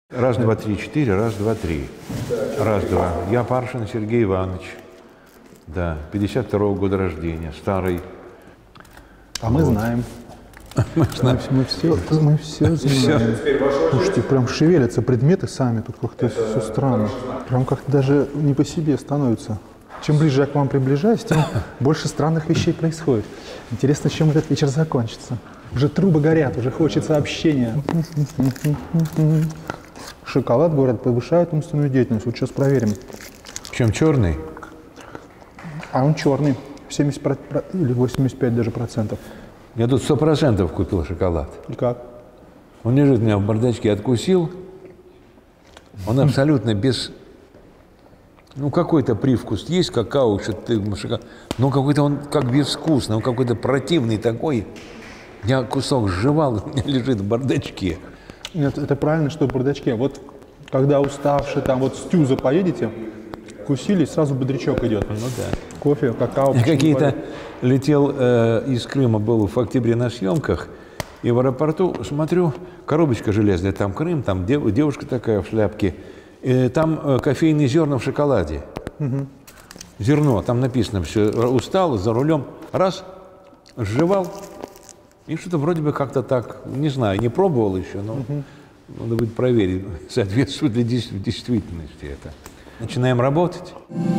Раз, два, три, четыре, раз, два, три. Раз, два. Я Паршин Сергей Иванович. Да, 52-го года рождения, старый. А мы знаем. Мы все знаем. Слушайте, прям шевелятся предметы сами, тут как-то все странно. Прям как-то даже не по себе становится. Чем ближе я к вам приближаюсь, тем больше странных вещей происходит. Интересно, чем этот вечер закончится. Уже трубы горят, уже хочется общения. Шоколад, говорят, повышает умственную деятельность. Вот сейчас проверим. Чем черный? А он черный. 70 или 85 даже процентов. Я тут 100% купил шоколад. И как? Он лежит у меня в бардачке, откусил. Он абсолютно без... Ну, какой-то привкус есть, какао, что-то шоколад. Но какой-то он как безвкусный, он какой-то противный такой. Я кусок сживал, у меня лежит в бардачке. Нет, это правильно, что в бардачке. Вот когда уставший, там вот стюза поедете, кусили, сразу бодрячок идет. Ну да. Кофе, какао. Какие-то летел из Крыма, был в октябре на съемках, и в аэропорту смотрю, коробочка железная, там Крым, там девушка такая в шляпке, там кофейные зерна в шоколаде. Угу. Зерно, там написано все, устал, за рулем, раз, сживал, и что-то вроде бы как-то так, не знаю, не пробовал еще, но надо будет проверить, соответствует ли действительности это. Начинаем работать.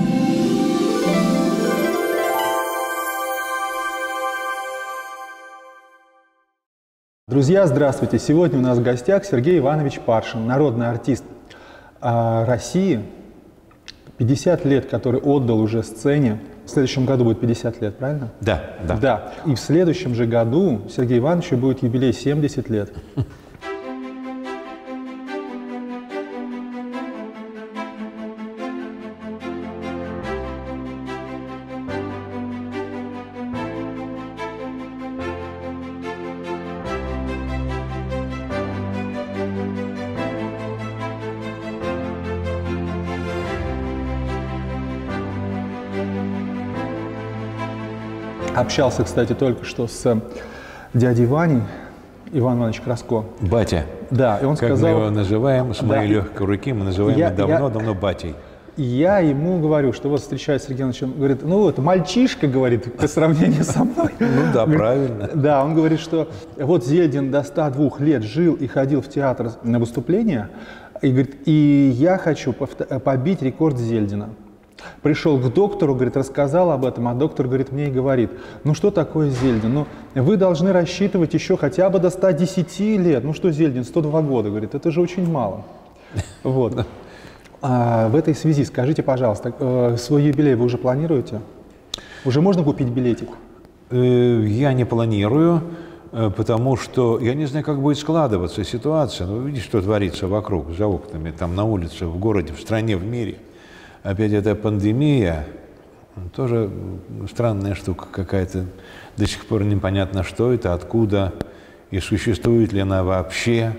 Друзья, здравствуйте! Сегодня у нас в гостях Сергей Иванович Паршин, народный артист России, 50 лет, который отдал уже сцене. В следующем году будет 50 лет, правильно? Да, да. Да. И в следующем же году Сергею Ивановичу будет юбилей 70 лет. Общался, кстати, только что с дядей Ваней, Иван Иванович Краско. Батя. Да, и он как сказал... мы его называем, с моей легкой руки, мы называем его давно-давно батей. Я ему говорю, что вот встречаюсь с Сергеем Ивановичем, говорит, ну это мальчишка, говорит, по сравнению со мной. Ну да, правильно. Да, он говорит, что вот Зельдин до 102 лет жил и ходил в театр на выступления, и говорит, и я хочу побить рекорд Зельдина. Пришел к доктору, говорит, рассказал об этом, а доктор, говорит, мне и говорит, ну что такое Зельдин? Ну вы должны рассчитывать еще хотя бы до 110 лет. Ну что Зельдин, 102 года, говорит, это же очень мало. Вот. В этой связи скажите, пожалуйста, свой юбилей вы уже планируете? Уже можно купить билетик? Я не планирую, потому что я не знаю, как будет складываться ситуация. Ну, видите, что творится вокруг, за окнами, там на улице, в городе, в стране, в мире. Опять эта пандемия, тоже странная штука какая-то. До сих пор непонятно, что это, откуда и существует ли она вообще.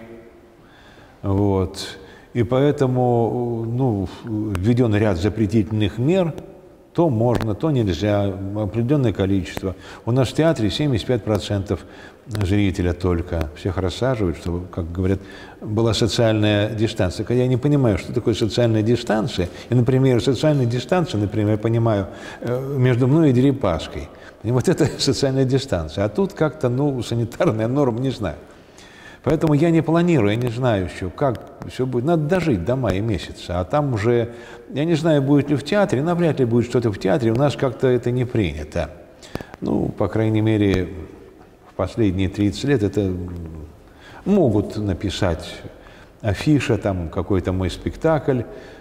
Вот. И поэтому введен ряд запретительных мер, то можно, то нельзя, определенное количество. У нас в театре 75% зрителя только. Всех рассаживают, чтобы, как говорят, была социальная дистанция. Хотя я не понимаю, что такое социальная дистанция. И, например, социальная дистанция, например, я понимаю, между мной и Дерипаской. И вот это социальная дистанция. А тут как-то, санитарная норма, не знаю. Поэтому я не планирую, я не знаю еще, как все будет. Надо дожить до мая месяца, а там уже, я не знаю, будет ли в театре, навряд ли будет что-то в театре, у нас как-то это не принято. По крайней мере, в последние 30 лет это могут написать афиша, там какой-то мой спектакль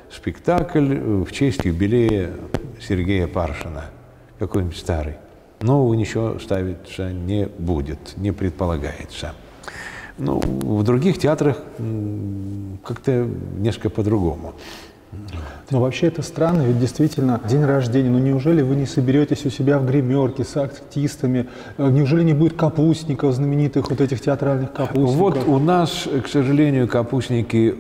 в честь юбилея Сергея Паршина, какой-нибудь старый. Нового ничего ставиться не будет, не предполагается. В других театрах как-то несколько по-другому. Но вообще это странно, ведь действительно день рождения, неужели вы не соберетесь у себя в гримерке с артистами, неужели не будет капустников, знаменитых вот этих театральных капустников? Вот у нас, к сожалению, капустники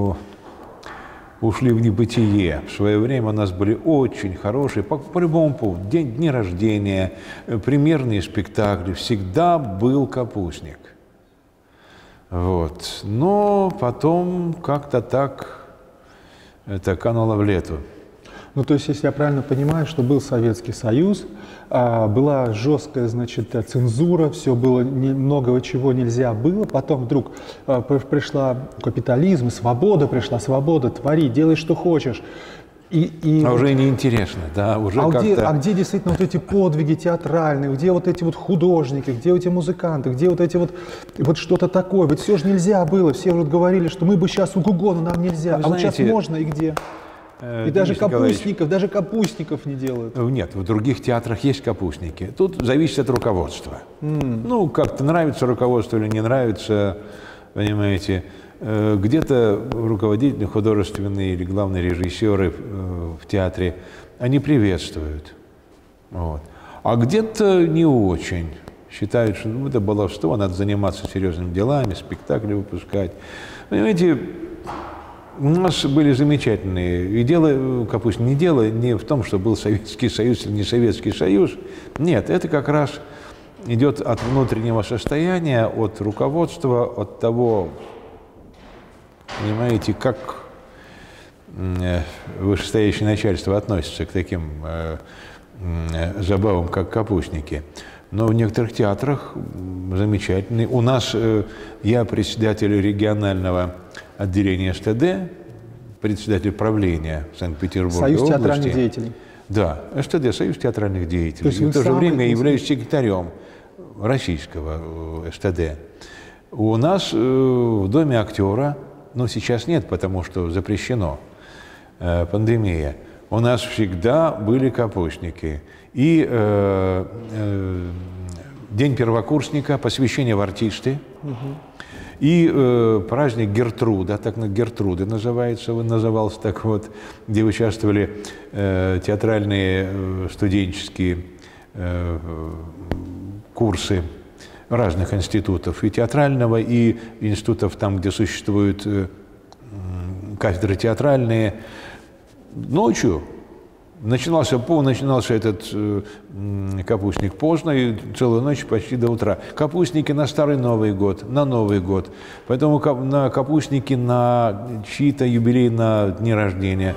ушли в небытие. В свое время у нас были очень хорошие, по любому поводу, дни рождения, премьерные спектакли, всегда был капустник. Вот. Но потом как-то так это кануло в лету. Ну, то есть, если я правильно понимаю, что был Советский Союз, была жесткая, значит, цензура, все было, многого чего нельзя было, потом вдруг пришла капитализм, свобода пришла, свобода, твори, делай, что хочешь. А уже неинтересно, да, уже где действительно вот эти подвиги театральные, где вот эти вот художники, где эти музыканты, где вот эти вот что-то такое, вот все же нельзя было, все вот говорили, что мы бы сейчас угу, но нам нельзя, вы а знаете, вот сейчас можно и где? И даже капустников не делают. Нет, в других театрах есть капустники. Тут зависит от руководства. Ну, как-то нравится руководство или не нравится, понимаете. Где-то руководители художественные или главные режиссеры в театре, они приветствуют. Вот. А где-то не очень. Считают, что это баловство, надо заниматься серьезными делами, спектакли выпускать. Понимаете, у нас были замечательные. И дело, капустник, не в том, что был Советский Союз или не Советский Союз. Нет, это как раз идет от внутреннего состояния, от руководства, от того, понимаете, как вышестоящее начальство относится к таким забавам, как капустники. Но в некоторых театрах замечательные. У нас я председатель регионального отделения СТД, председатель правления Санкт-Петербурга Союз области. театральных деятелей. Да, СТД, Союз театральных деятелей. То И в то же время я являюсь секретарем российского СТД. У нас в Доме актера, но сейчас нет, потому что запрещено, пандемия, у нас всегда были капустники. И День первокурсника, посвящение в артисты, и праздник Гертруда, так Гертруды назывался так вот, где участвовали театральные студенческие курсы разных институтов, и театрального, и институтов там, где существуют кафедры театральные. Ночью начинался этот капустник поздно, и целую ночь почти до утра. Капустники на Старый Новый год, на Новый год. Поэтому на капустники на чьи-то юбилей, на дни рождения.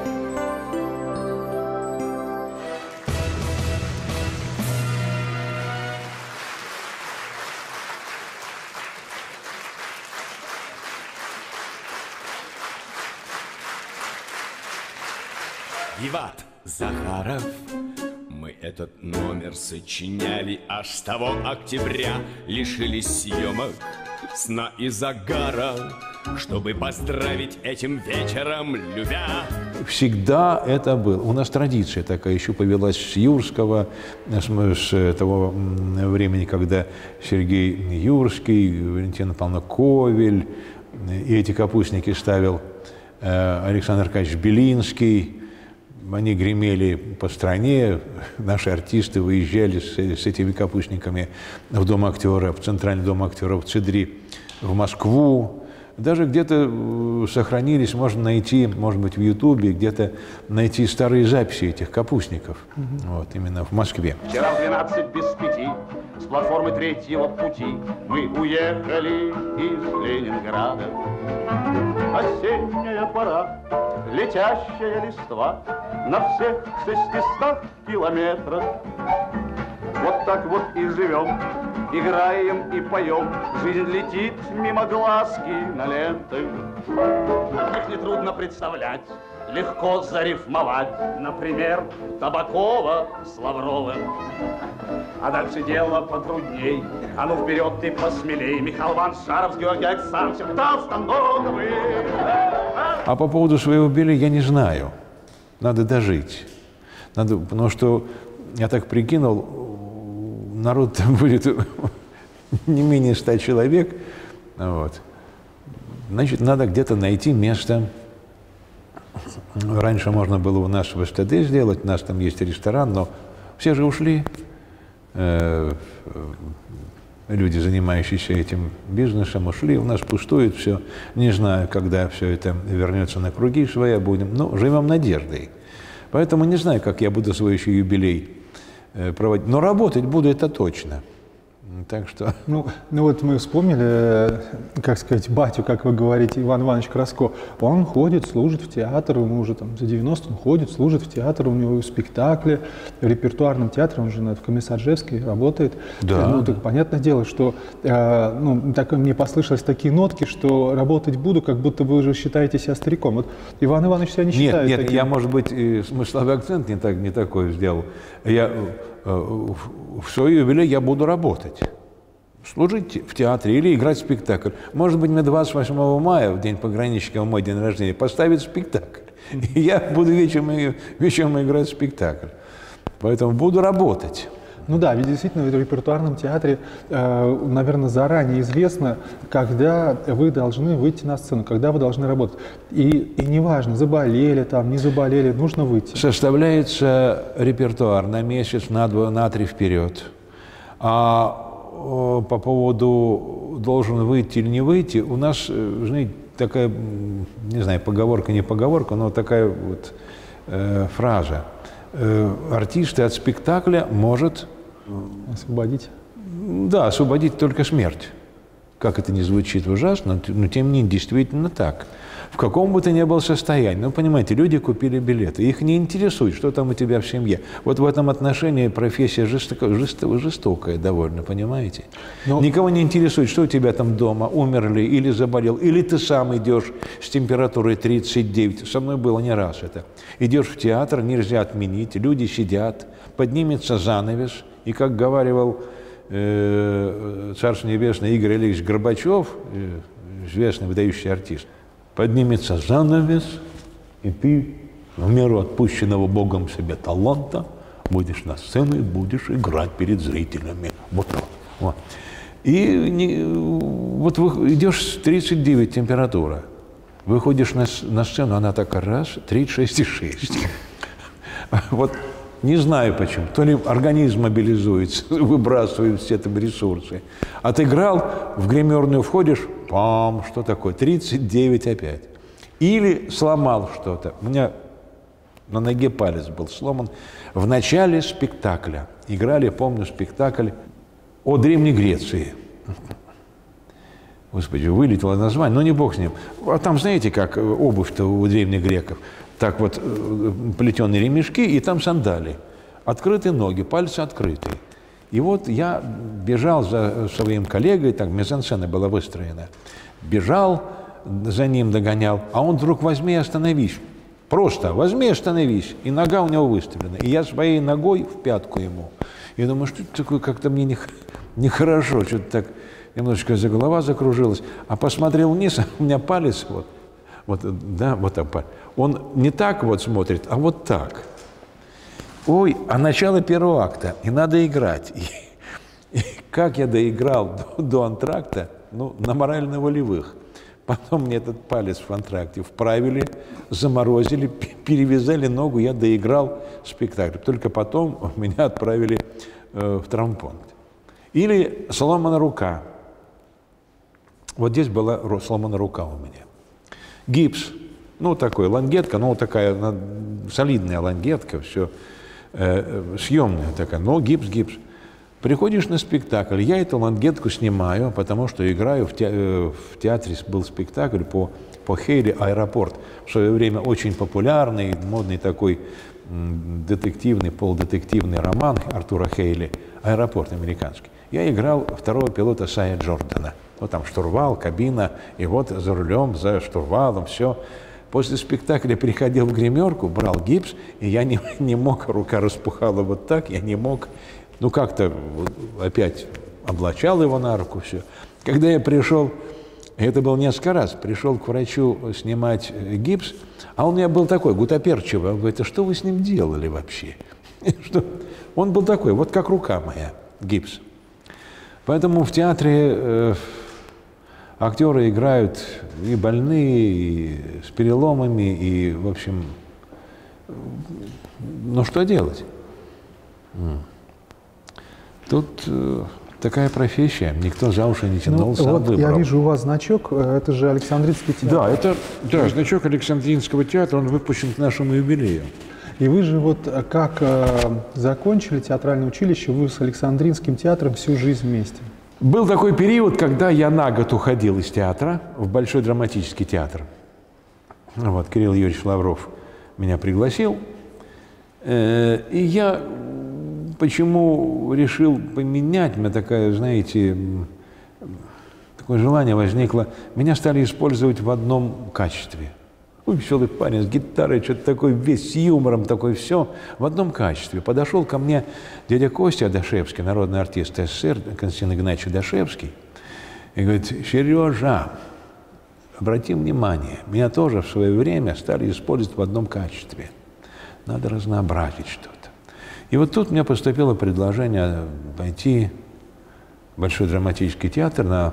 Виват, Захаров. Мы этот номер сочиняли аж с того октября. Лишились съемок, сна и загара, чтобы поздравить этим вечером Любя. Всегда это было. У нас традиция такая еще повелась с Юрского, с того времени, когда Сергей Юрский, Валентина Павловна Ковель, и эти капустники ставил Александр Аркадьевич Белинский. Они гремели по стране, наши артисты выезжали с этими капустниками в Дом актера, в Центральный дом актера, в ЦИДРИ, в Москву. Даже где-то сохранились, можно найти, может быть, в Ютубе, где-то найти старые записи этих капустников, вот, именно в Москве. Вчера в 12 без 5 с платформы 3-го пути мы уехали из Ленинграда. Осенняя пора, летящая листва на всех 600 километрах. Вот так вот и живем, играем и поем. Жизнь летит мимо глазки на ленты. Их нетрудно представлять, легко зарифмовать. Например, Табакова с Лавровым. А дальше дело потрудней. А ну вперед ты посмелей. Михаил Иванович Шаров, Георгий Александрович, кто Станковый. А по поводу своего юбилея я не знаю. Надо дожить. Надо, потому что я так прикинул, народ там будет не менее 100 человек. Вот. Значит, надо где-то найти место. Раньше можно было у нас в СТД сделать, у нас там есть ресторан, но все же ушли. Люди, занимающиеся этим бизнесом, ушли, у нас пустует все. Не знаю, когда все это вернется на круги свои, будем, но живем надеждой. Поэтому не знаю, как я буду свой еще юбилей проводить. Но работать буду, это точно. Так что... Ну вот мы вспомнили, как сказать, батю, как вы говорите, Иван Иванович Краско. Он ходит, служит в театр, ему уже там за 90 он ходит, служит в театр, у него спектакли, в репертуарном театре, он же в Комиссаржевске работает. Да. Ну, так понятное дело, что так, мне послышались такие нотки, что работать буду, как будто вы уже считаете себя стариком. Вот Иван Иванович себя не считает Нет, таким. я, может быть, смысловой акцент не такой сделал. Я в свой юбилей я буду работать. Служить в театре или играть в спектакль. Может быть, мне 28 мая, в день пограничника, в мой день рождения, поставить спектакль. И я буду вечером играть в спектакль. Поэтому буду работать. Ну да, ведь действительно в репертуарном театре, наверное, заранее известно, когда вы должны выйти на сцену, когда вы должны работать. И неважно, заболели там, не заболели, нужно выйти. Составляется репертуар на месяц, на 2, на 3 вперед. А по поводу должен выйти или не выйти, у нас, знаете, такая, не знаю, поговорка, не поговорка, но такая вот фраза. Артиста от спектакля может... Освободить? Да, освободить только смерть. Как это ни звучит ужасно, но тем не менее действительно так. В каком бы ты ни был состоянии, ну, понимаете, люди купили билеты, их не интересует, что там у тебя в семье. Вот в этом отношении профессия жестокая довольно, понимаете? Но... Никого не интересует, что у тебя там дома, умер ли или заболел, или ты сам идешь с температурой 39. Со мной было не раз это. Идешь в театр, нельзя отменить, люди сидят, поднимется занавес, и, как говаривал Царство Небесное Игорь Алексеевич Горбачев, известный выдающийся артист, поднимется занавес, и ты, в меру отпущенного Богом себе таланта, будешь на сцене, будешь играть перед зрителями. Вот так. Вот. И вот идешь с 39 температура, выходишь на сцену, она такая раз, 36,6. Вот не знаю почему. То ли организм мобилизуется, выбрасывает все там ресурсы. Отыграл, в гримерную входишь, пам, что такое? 39 опять. Или сломал что-то. У меня на ноге палец был сломан. В начале спектакля играли, помню, спектакль о Древней Греции. Господи, вылетело название, но не бог с ним. А там, знаете, как обувь-то у древних греков? Так вот, плетеные ремешки, и там сандали. Открыты ноги, пальцы открыты. И вот я бежал за своим коллегой, так мизансцена была выстроена. Бежал, за ним догонял, а он вдруг возьми и остановись. Просто возьми и остановись. И нога у него выставлена. И я своей ногой в пятку ему. И думаю, что это такое, как-то мне нехорошо, что-то так немножечко голова закружилась. А посмотрел вниз, а у меня палец вот там палец. Он не так вот смотрит, а вот так. Ой, а начало первого акта, и надо играть. И как я доиграл до антракта, ну, на морально-волевых. Потом мне этот палец в антракте вправили, заморозили, перевязали ногу, я доиграл спектакль. Только потом меня отправили в травмпункт. Или сломана рука. Вот здесь была сломана рука у меня. Гипс. Ну, такой лангетка, ну, такая солидная лангетка, все съемная такая, но гипс. Приходишь на спектакль, я эту лангетку снимаю, потому что играю в театре, был спектакль по Хейли «Аэропорт». В свое время очень популярный, модный такой детективный, полудетективный роман Артура Хейли «Аэропорт» американский. Я играл второго пилота Сая Джордана. Ну, там штурвал, кабина, и вот за рулем, за штурвалом, все. После спектакля приходил в гримерку, брал гипс, и я не мог, рука распухала вот так, я не мог, ну, как-то опять облачал его на руку, все. Когда я пришел, это был несколько раз, пришел к врачу снимать гипс, а он у меня был такой, гутоперчивый, он говорит, а что вы с ним делали вообще? Он был такой, вот как рука моя, гипс. Поэтому в театре актеры играют и больные, и с переломами, и, в общем, ну что делать? Тут такая профессия, никто за уши не тянул, сам вот выбрал. Я вижу у вас значок, это же Александринский театр. Да, это значок Александринского театра, он выпущен к нашему юбилею. И вы же вот как закончили театральное училище, вы с Александринским театром всю жизнь вместе. Был такой период, когда я на год уходил из театра в Большой драматический театр. Вот, Кирилл Юрьевич Лавров меня пригласил. И я почему решил поменять, у меня такая, знаете, такое желание возникло, меня стали использовать в одном качестве. Веселый парень с гитарой, что-то такое, весь с юмором, такое все, в одном качестве. Подошел ко мне дядя Костя Адашевский, народный артист СССР, Константин Игнатьевич Адашевский, и говорит: Сережа, обрати внимание, меня тоже в свое время стали использовать в одном качестве. Надо разнообразить что-то. И вот тут мне поступило предложение пойти в Большой драматический театр на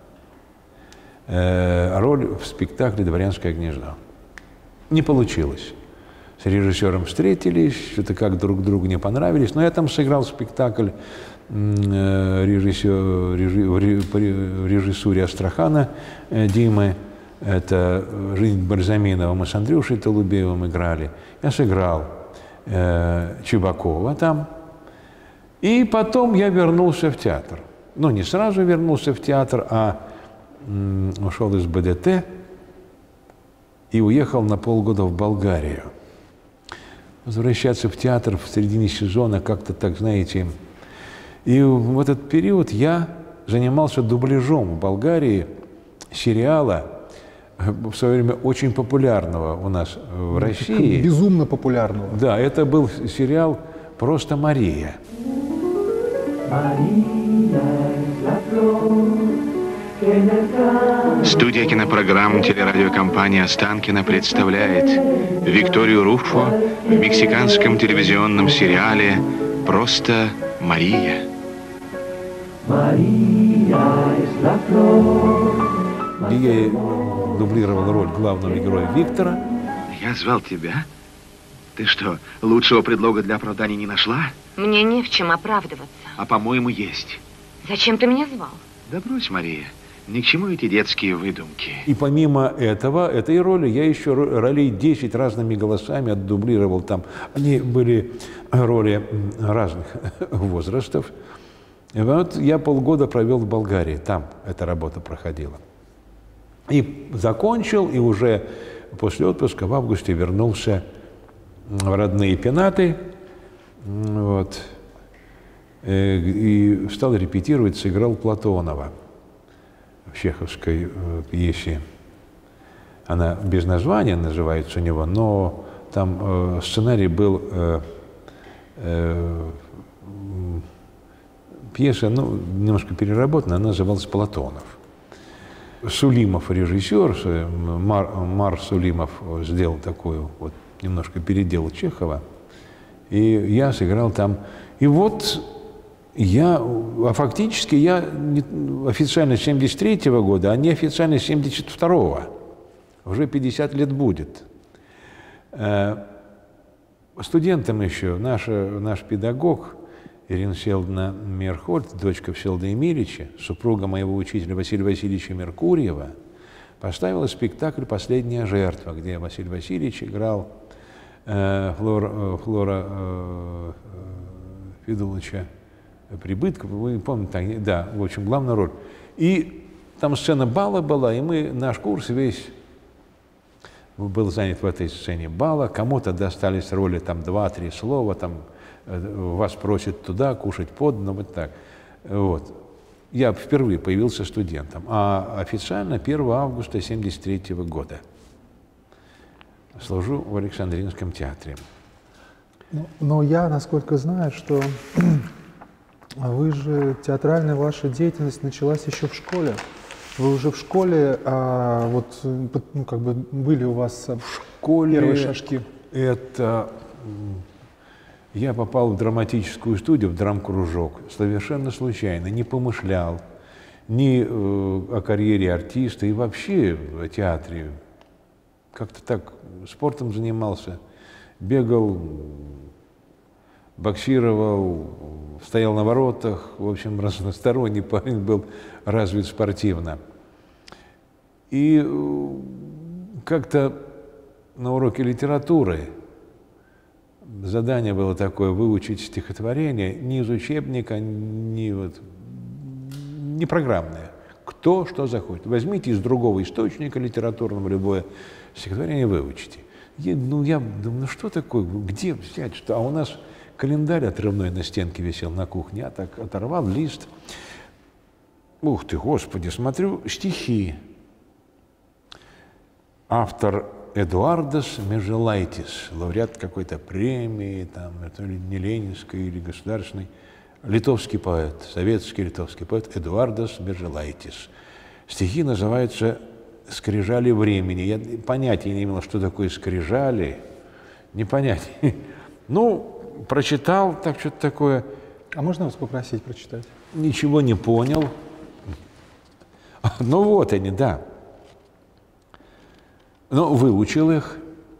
роль в спектакле «Дворянское гнездо». Не получилось. С режиссером встретились, что-то как друг другу не понравились, но я там сыграл спектакль в режиссуре Астрахана Димы. Это «Жизнь Бальзаминова», мы с Андрюшей Толубеевым играли. Я сыграл Чебакова там. И потом я вернулся в театр. Ну, не сразу вернулся в театр, а ушел из БДТ и уехал на полгода в Болгарию. Возвращаться в театр в середине сезона как-то так, знаете. И в этот период я занимался дубляжом в Болгарии сериала, в свое время очень популярного у нас в России. Безумно популярного. Да, это был сериал «Просто Мария». Студия кинопрограмм телерадиокомпания «Останкино» представляет Викторию Руффо в мексиканском телевизионном сериале «Просто Мария». Я дублировал роль главного героя Виктора. Я звал тебя? Ты что, лучшего предлога для оправдания не нашла? Мне не в чем оправдываться. А по-моему, есть. Зачем ты меня звал? Да брось, Мария. Ни к чему эти детские выдумки. И помимо этой роли, я еще ролей 10 разными голосами отдублировал там. Они были роли разных возрастов. И вот я полгода провел в Болгарии, там эта работа проходила. И закончил, и уже после отпуска в августе вернулся в родные Пенаты. Вот. И стал репетировать, сыграл Платонова в чеховской пьесе. Она без названия называется у него, но там сценарий был пьеса, ну, немножко переработана, она называлась «Платонов». Сулимов режиссер, Мар Сулимов сделал такую, вот немножко переделал Чехова, и я сыграл там. И вот а фактически я официально с 73-го года, а неофициально с 72-го. Уже 50 лет будет. Студентам еще наш педагог Ирина Всеволодовна Мерхольд, дочка Всеволода Емельича, супруга моего учителя Василия Васильевича Меркурьева, поставила спектакль «Последняя жертва», где Василий Васильевич играл Флора Федуловича Прибыткова, вы помните, да, в общем, главную роль. И там сцена бала была, и наш курс весь был занят в этой сцене бала. Кому-то достались роли, там, 2-3 слова, там, вас просят туда, кушать подано, вот так. Вот. Я впервые появился студентом, а официально 1 августа 1973 года. Служу в Александринском театре. Но я, насколько знаю, что вы же, театральная ваша деятельность началась еще в школе. Вы уже в школе, ну, как бы были у вас первые шажки? Это я попал в драматическую студию, в драмкружок, совершенно случайно, не помышлял ни о карьере артиста и вообще о театре. Как-то так спортом занимался, бегал, боксировал, стоял на воротах, в общем, разносторонний парень был, развит спортивно. И как-то на уроке литературы задание было такое — выучить стихотворение не из учебника, не программное. Кто что захочет. Возьмите из другого источника литературного любое стихотворение и выучите. Я думаю, что такое, где взять, что? А у нас календарь отрывной на стенке висел на кухне. Я так оторвал лист. Ух ты, Господи, смотрю, стихи. Автор Эдуардас Межелайтис, лауреат какой-то премии, там, это не ленинской или государственной, литовский поэт, советский литовский поэт Эдуардас Межелайтис. Стихи называются «Скрижали времени». Я понятия не имел, что такое скрижали, не понятия. Ну, прочитал так что-то такое. А можно вас попросить прочитать? Ничего не понял. Ну вот они, да. Ну, выучил их.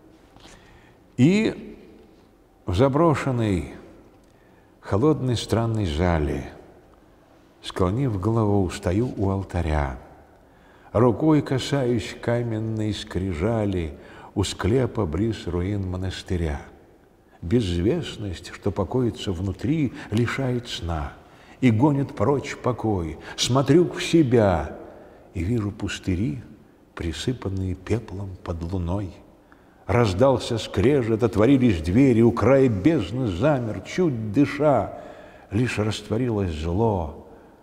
И в заброшенной, холодной, странной зале, склонив голову, стою у алтаря. Рукой касаюсь каменной скрижали у склепа близ руин монастыря. Безвестность, что покоится внутри, лишает сна и гонит прочь покой. Смотрю в себя и вижу пустыри, присыпанные пеплом под луной. Раздался скрежет, отворились двери, у края бездны замер, чуть дыша. Лишь растворилось зло,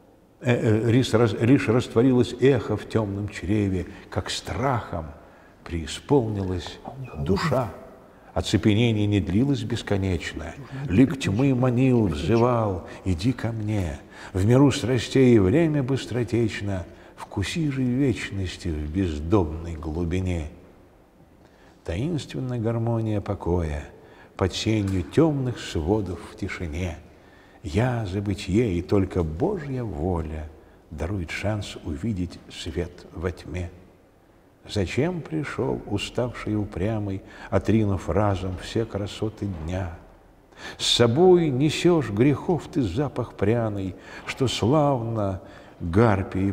лишь растворилось эхо в темном чреве, как страхом преисполнилась душа. Оцепенение не длилось бесконечно. Лик тьмы манил, взывал: иди ко мне. В миру страстей время быстротечно, вкуси же вечности в бездомной глубине. Таинственная гармония покоя под сенью темных сводов в тишине. Я забытье, и только Божья воля дарует шанс увидеть свет во тьме. Зачем пришел уставший и упрямый, отринув разом все красоты дня? С собой несешь грехов ты запах пряный, что словно гарпии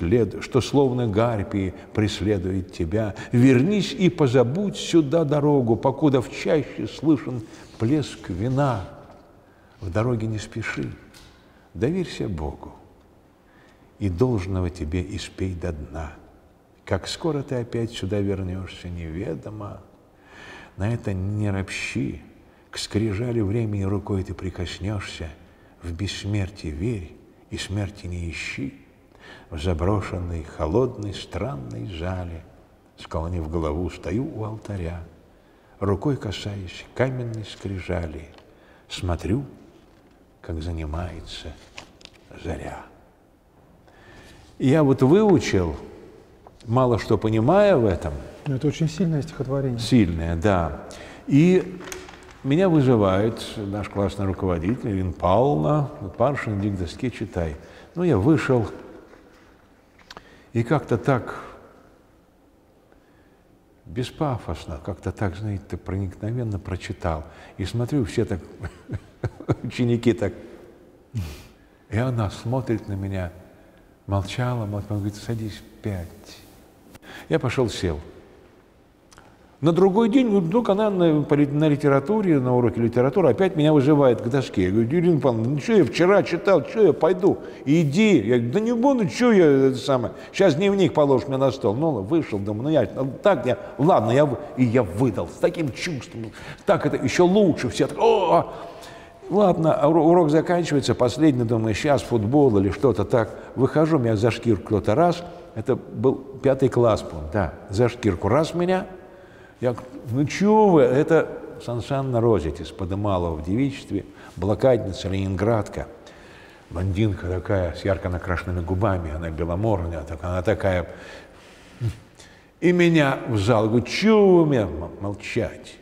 преследует тебя. Вернись и позабудь сюда дорогу, покуда в чаще слышен плеск вина. В дороге не спеши, доверься Богу, и должного тебе испей до дна. Как скоро ты опять сюда вернешься, неведомо. На это не ропщи, к скрижали времени рукой ты прикоснешься. В бессмертие верь и смерти не ищи. В заброшенной, холодной, странной зале, склонив голову, стою у алтаря. Рукой касаясь каменной скрижали, смотрю, как занимается заря. Я вот выучил, мало что понимая в этом. Но это очень сильное стихотворение. Сильное, да. И меня вызывает наш классный руководитель Ирина Павловна: Паршин, иди к доске, читай. Ну, я вышел и как-то так беспафосно, как-то так, знаете, проникновенно прочитал. И смотрю, все так, ученики так, и она смотрит на меня, молчала, говорит: садись, 5. Я пошел, сел. На другой день, вдруг она на литературе, на уроке литературы опять меня вызывает к доске. Я говорю: Ирина Павловна, ну что я вчера читал, что я пойду? Иди. Я говорю: да не буду, что я это самое. Сейчас дневник положишь мне на стол. Ну, вышел, думаю, ну я так, ладно, я выдал с таким чувством. Так это еще лучше. Все так: о! Ладно, урок заканчивается, последний, думаю, сейчас футбол или что-то так. Выхожу, меня за шкирку кто-то раз. Это был 5 класс, по-моему, да. За шкирку раз меня. Я говорю: ну чё вы, это Сансанна Розетис, подымала в девичестве, блокадница, ленинградка, блондинка такая, с ярко накрашенными губами, она беломорная, она такая. И меня в зал, говорю: чё вы меня молчать?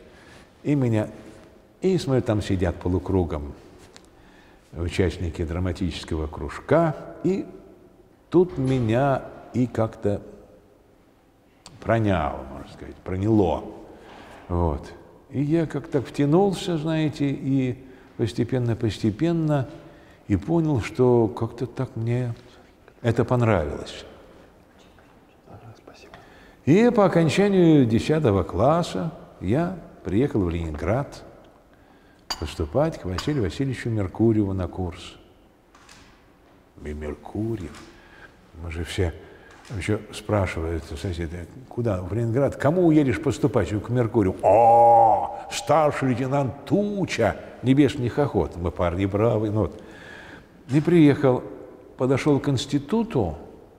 И смотрю, там сидят полукругом участники драматического кружка, и тут меня и как-то проняло, можно сказать, проняло. Вот. И я как-то втянулся, знаете, и постепенно, и понял, что как-то так мне это понравилось. И по окончанию 10 класса я приехал в Ленинград, поступать к Василию Васильевичу Меркурьеву на курс. И Меркурьев. Мы же все еще спрашивают соседи, куда? В Ленинград. Кому уедешь поступать? К Меркурию. О, старший лейтенант Туча. Небесный хохот. Мы парни бравые. Ну, вот. И приехал, подошел к институту.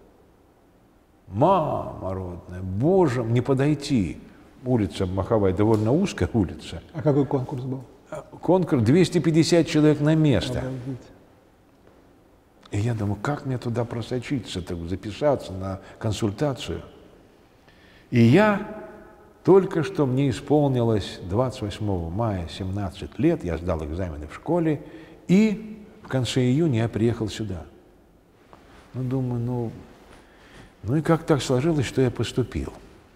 Мама родная, боже, не подойти. Улица Маховая, довольно узкая улица. А какой конкурс был? Конкурс 250 человек на место. Обалдеть. И я думаю, как мне туда просочиться, так, записаться на консультацию. И я только что мне исполнилось 28 мая 17 лет, я сдал экзамены в школе, и в конце июня я приехал сюда. Ну, думаю, ну и как так сложилось, что я поступил.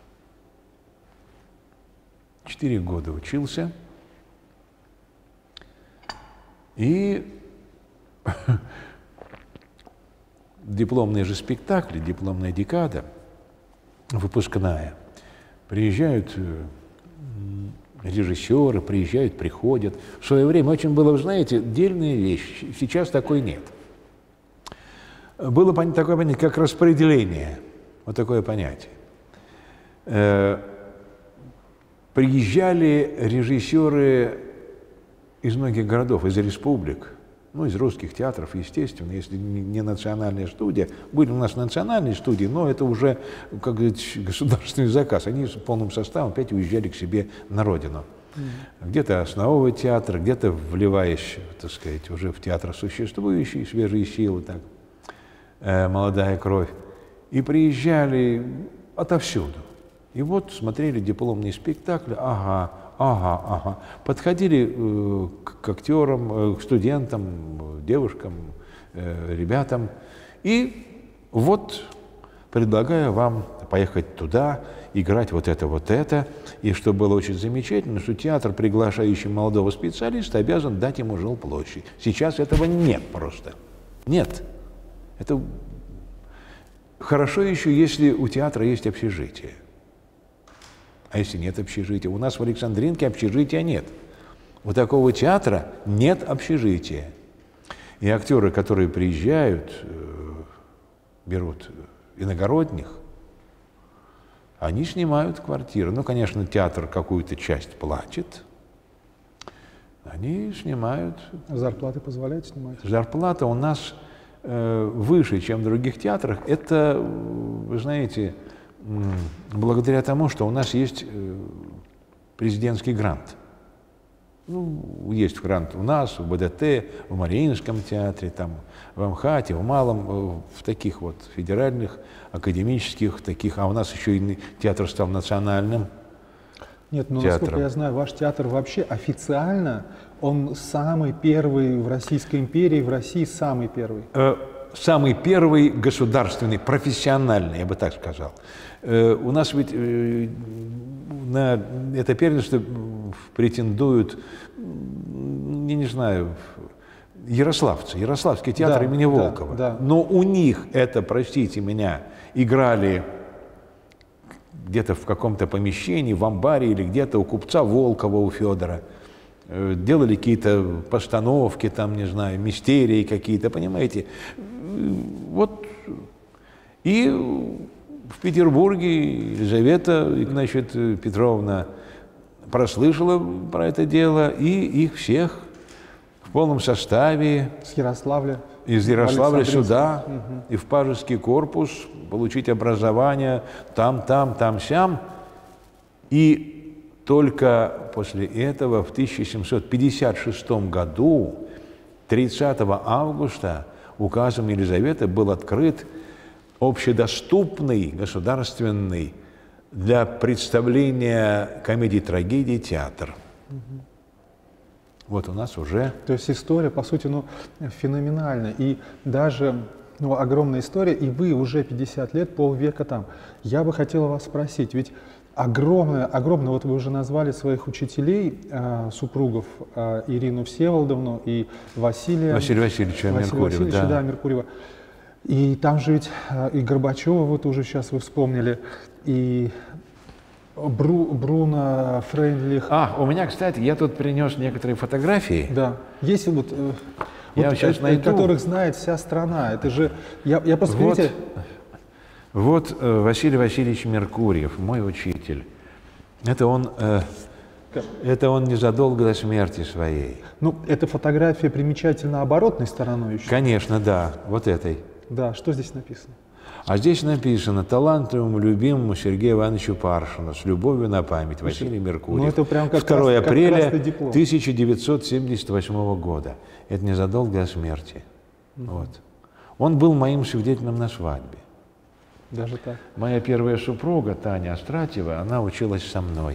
4 года учился, и дипломные же спектакли, дипломная декада, выпускная, приезжают режиссеры, приезжают, приходят. В свое время очень было, вы знаете, дельная вещь, сейчас такой нет. Было такое понятие, как распределение, вот такое понятие. Приезжали режиссеры из многих городов, из республик, ну, из русских театров, естественно, если не национальная студия. Были у нас национальные студии, но это уже, как говорить, государственный заказ. Они с полным составом опять уезжали к себе на родину. Где-то основывать театр, где-то вливаясь, так сказать, уже в театр существующий, свежие силы, так, молодая кровь. И приезжали отовсюду. И вот смотрели дипломные спектакли, ага. Подходили к актерам, к студентам, девушкам, ребятам. И вот предлагаю вам поехать туда, играть вот это. И что было очень замечательно, что театр, приглашающий молодого специалиста, обязан дать ему жилплощадь. Сейчас этого нет просто. Нет. Это хорошо еще, если у театра есть общежитие. А если нет общежития? У нас в Александринке общежития нет. У такого театра нет общежития. И актеры, которые приезжают, берут иногородних, они снимают квартиры. Ну, конечно, театр какую-то часть платит. Они снимают. Зарплаты позволяют снимать? Зарплата у нас выше, чем в других театрах. Это, вы знаете, благодаря тому, что у нас есть президентский грант. Ну, есть грант у нас, в БДТ, в Мариинском театре, там, в МХАТе, в Малом, в таких вот федеральных, академических таких. А у нас еще и театр стал национальным. Нет, ну, насколько я знаю, ваш театр вообще официально, он самый первый в Российской империи, в России самый первый. Самый первый государственный, профессиональный, я бы так сказал. У нас ведь на это первенство претендуют, я не знаю, ярославцы, Ярославский театр имени Волкова. Да. Но у них это, простите меня, играли где-то в каком-то помещении, в амбаре или где-то у купца Волкова, у Федора. Делали какие-то постановки, там, не знаю, мистерии какие-то, понимаете. Вот. И в Петербурге Елизавета, значит, Петровна прослышала про это дело, и их всех в полном составе С Ярославля? из Ярославля сюда, и в Пажеский корпус, получить образование там, сям. И только после этого в 1756 году, 30 августа, указом Елизаветы был открыт общедоступный, государственный для представления комедий-трагедий театр. Вот у нас уже... То есть история, по сути, феноменальна. И даже огромная история, и вы уже 50 лет, полвека там. Я бы хотела вас спросить, ведь огромное, вот вы уже назвали своих учителей, супругов, Ирину Всеволодовну и Василия Васильевича Меркурьева. Да, Меркурьева. И там же ведь и Горбачева, вот уже сейчас вы вспомнили, и Бруно Фрейндлих. У меня, кстати, я тут принес некоторые фотографии. Да. Есть вот, Я сейчас найду. которых знает вся страна. Это же, я просто, видите... Вот Василий Васильевич Меркурьев, мой учитель. Это он незадолго до смерти своей. Ну, эта фотография примечательна оборотной стороной еще. Конечно, да, вот этой. Да, что здесь написано? А здесь написано: талантливому, любимому Сергею Ивановичу Паршину, с любовью на память, Василий Меркурьев. Ну, это прям как 2 раз, апреля как диплом. 1978 года. Это незадолго до смерти. Вот. Он был моим свидетелем на свадьбе. Даже так. Моя первая супруга, Таня Астратьева, она училась со мной.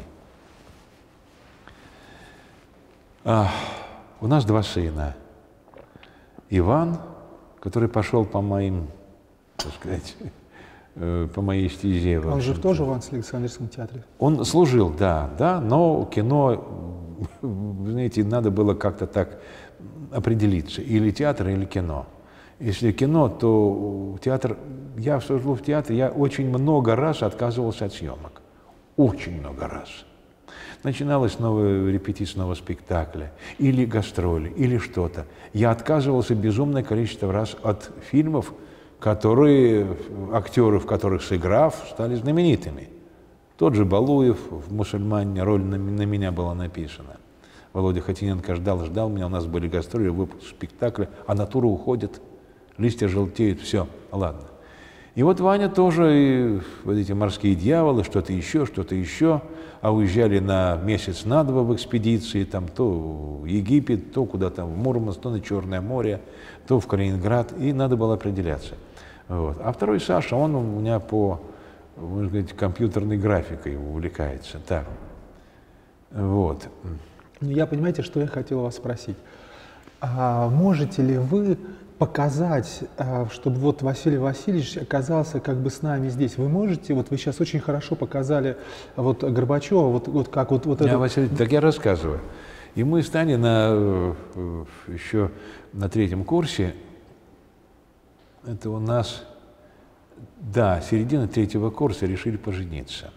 У нас 2 сына. Иван, который пошел по моим, так сказать, по моей стезе. Он же тоже в Александрийском театре? Он служил, да, но кино, знаете, надо было как-то так определиться, или театр, или кино. Если кино, то театр, я служил в театре, я очень много раз отказывался от съемок. Очень много раз. Начиналась новая репетиция нового спектакля, или гастроли, или что-то. Я отказывался безумное количество раз от фильмов, актеры, в которых сыграв, стали знаменитыми. Тот же Балуев в «Мусульмане», роль на меня была написана. Володя Хотиненко ждал меня, у нас были гастроли, выпуск спектакля, а натура уходит, листья желтеют, все, ладно. И вот Ваня тоже, и вот эти «Морские дьяволы», что-то еще, а уезжали на месяц, на 2 в экспедиции, там то в Египет, то куда-то в Мурманск, то на Черное море, то в Калининград, и надо было определяться. Вот. А второй Саша, он у меня по, можно сказать, компьютерной графикой увлекается. Так. Вот. Я, понимаете, что я хотел вас спросить. Можете ли вы показать, чтобы вот Василий Васильевич оказался как бы с нами здесь? Вы можете, вот вы сейчас очень хорошо показали вот Горбачева, вот как вот это... Василий, так я рассказываю. И мы с Таней еще на 3-м курсе, это у нас, да, середина 3-го курса, решили пожениться.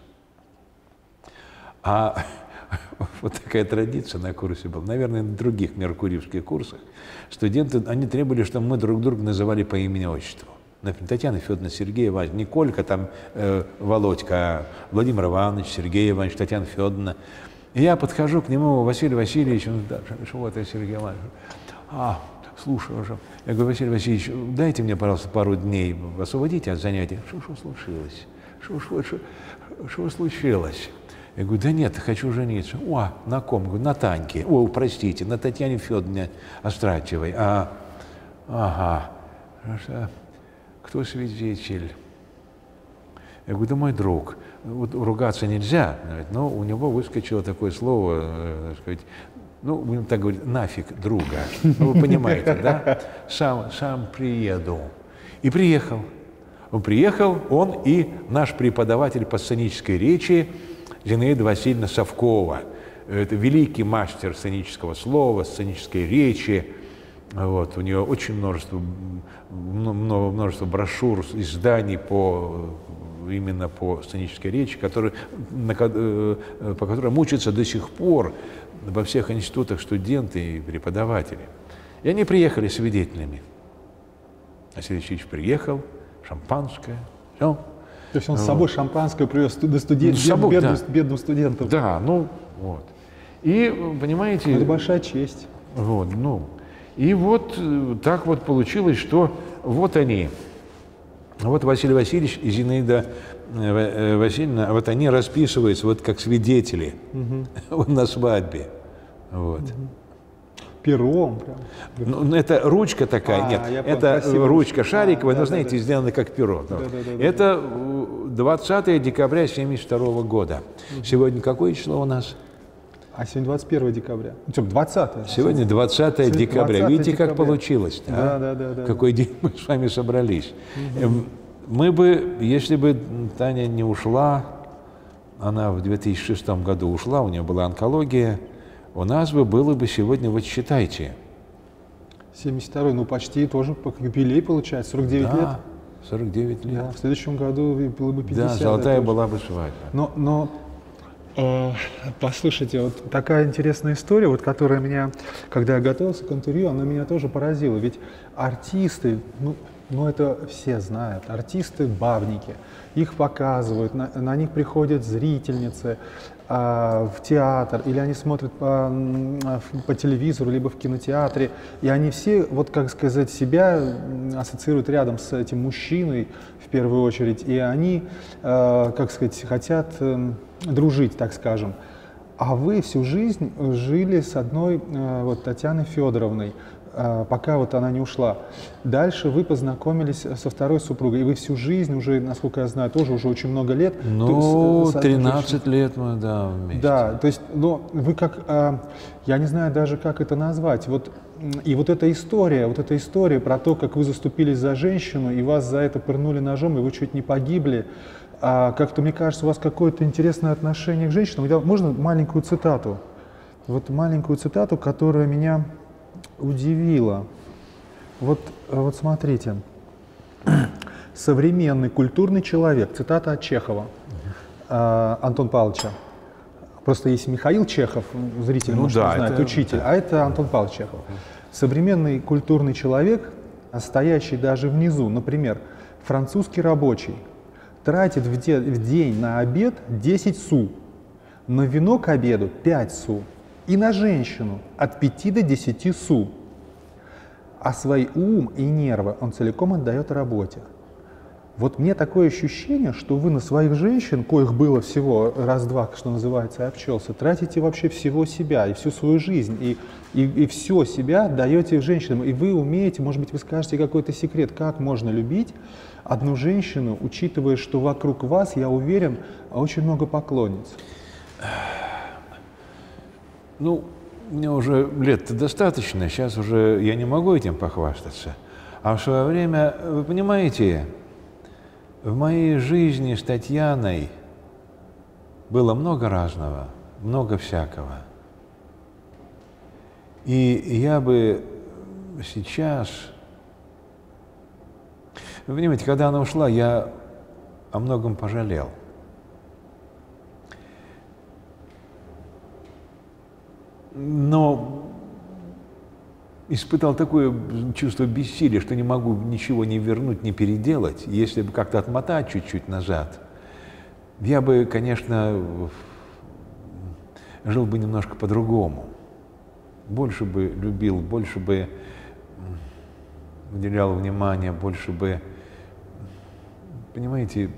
А вот такая традиция на курсе была. Наверное, на других меркурьевских курсах студенты, они требовали, чтобы мы друг друга называли по имени-отчеству. Например, Татьяна Федоровна, Сергей Иванович, не Колька, там Володька, а Владимир Иванович, Сергей Иванович, Татьяна Федоровна. И я подхожу к нему, Василий Васильевич, он, да, что это Сергей Иванович? Слушай уже. Я говорю: Василий Васильевич, дайте мне, пожалуйста, пару дней, освободите от занятий. Что случилось? Что случилось? Я говорю: да нет, хочу жениться. На ком? Говорю: на Таньке. Простите, на Татьяне Федоровне Астратьевой. Кто свидетель? Я говорю: да мой друг. Вот ругаться нельзя, но у него выскочило такое слово, так сказать, будем так говорить, нафиг друга. Вы понимаете, да? Сам приеду. И приехал. Он и наш преподаватель по сценической речи Зинаида Васильевна Совкова. Это великий мастер сценического слова, сценической речи. Вот, у нее очень множество брошюр, изданий именно по сценической речи, по которым учатся до сих пор во всех институтах студенты и преподаватели. И они приехали свидетелями. Василий Васильевич приехал, шампанское, все. То есть он с собой шампанское привез бедным студентам. Да, вот. И, понимаете... Это большая честь. Вот, и вот так вот получилось, что вот они, вот Василий Васильевич и Зинаида Васильевна, вот они расписываются вот как свидетели на свадьбе. Вот. Пером прям. Это ручка такая, нет, это ручка шариковая, но, знаете, сделана как перо. Это 20 декабря 1972 года. Сегодня какое число у нас? А сегодня 21 декабря. 20-е. Сегодня 20 декабря. Видите, как получилось? Да. Какой день мы с вами собрались. Мы бы, если бы Таня не ушла, она в 2006 году ушла, у нее была онкология, у нас бы было бы сегодня, вот считайте. 72-й, почти тоже юбилей получается, 49 лет. 49 лет. Да, в следующем году было бы 50. Да, золотая была бы свадьба. Но Послушайте, вот такая интересная история, вот, которая меня, когда я готовился к интервью, она меня тоже поразила. Ведь артисты, ну это все знают, артисты бабники, их показывают, на них приходят зрительницы в театр, или они смотрят по телевизору, либо в кинотеатре, и они все, вот как сказать, себя ассоциируют рядом с этим мужчиной в первую очередь, и они, как сказать, хотят дружить, так скажем. А вы всю жизнь жили с одной вот Татьяной Федоровной, пока вот она не ушла. Дальше вы познакомились со второй супругой, и вы всю жизнь уже, насколько я знаю, тоже уже очень много лет. Ну, 13 лет мы, да, вместе. Да, то есть, но вы как, я не знаю даже, как это назвать, вот, и вот эта история про то, как вы заступились за женщину, и вас за это пырнули ножом, и вы чуть не погибли, как-то, мне кажется, у вас какое-то интересное отношение к женщинам. Можно маленькую цитату? Вот маленькую цитату, которая меня удивила. Вот смотрите. Современный культурный человек, цитата от Чехова, Антон Павловича. Просто есть Михаил Чехов, зритель, может, не знает, учитель, а это Антон Павлович Чехов. Современный культурный человек, стоящий даже внизу, например, французский рабочий, тратит в день на обед 10 су, на вино к обеду 5 су и на женщину от 5 до 10 су. А свой ум и нервы он целиком отдает работе. Вот мне такое ощущение, что вы на своих женщин, коих было всего раз-два, что называется, обчелся, тратите вообще всего себя и всю свою жизнь, и все себя даете женщинам. И вы умеете, может быть, вы скажете какой-то секрет, как можно любить одну женщину, учитывая, что вокруг вас, я уверен, очень много поклонниц. Ну, мне уже лет достаточно, сейчас уже я не могу этим похвастаться. А в свое время, вы понимаете, в моей жизни с Татьяной было много разного, много всякого. И я бы сейчас... Вы понимаете, когда она ушла, я о многом пожалел. Но испытал такое чувство бессилия, что не могу ничего не вернуть, не переделать. Если бы как-то отмотать чуть-чуть назад, я бы, конечно, жил бы немножко по-другому. Больше бы любил, больше бы уделял внимания, больше бы, понимаете,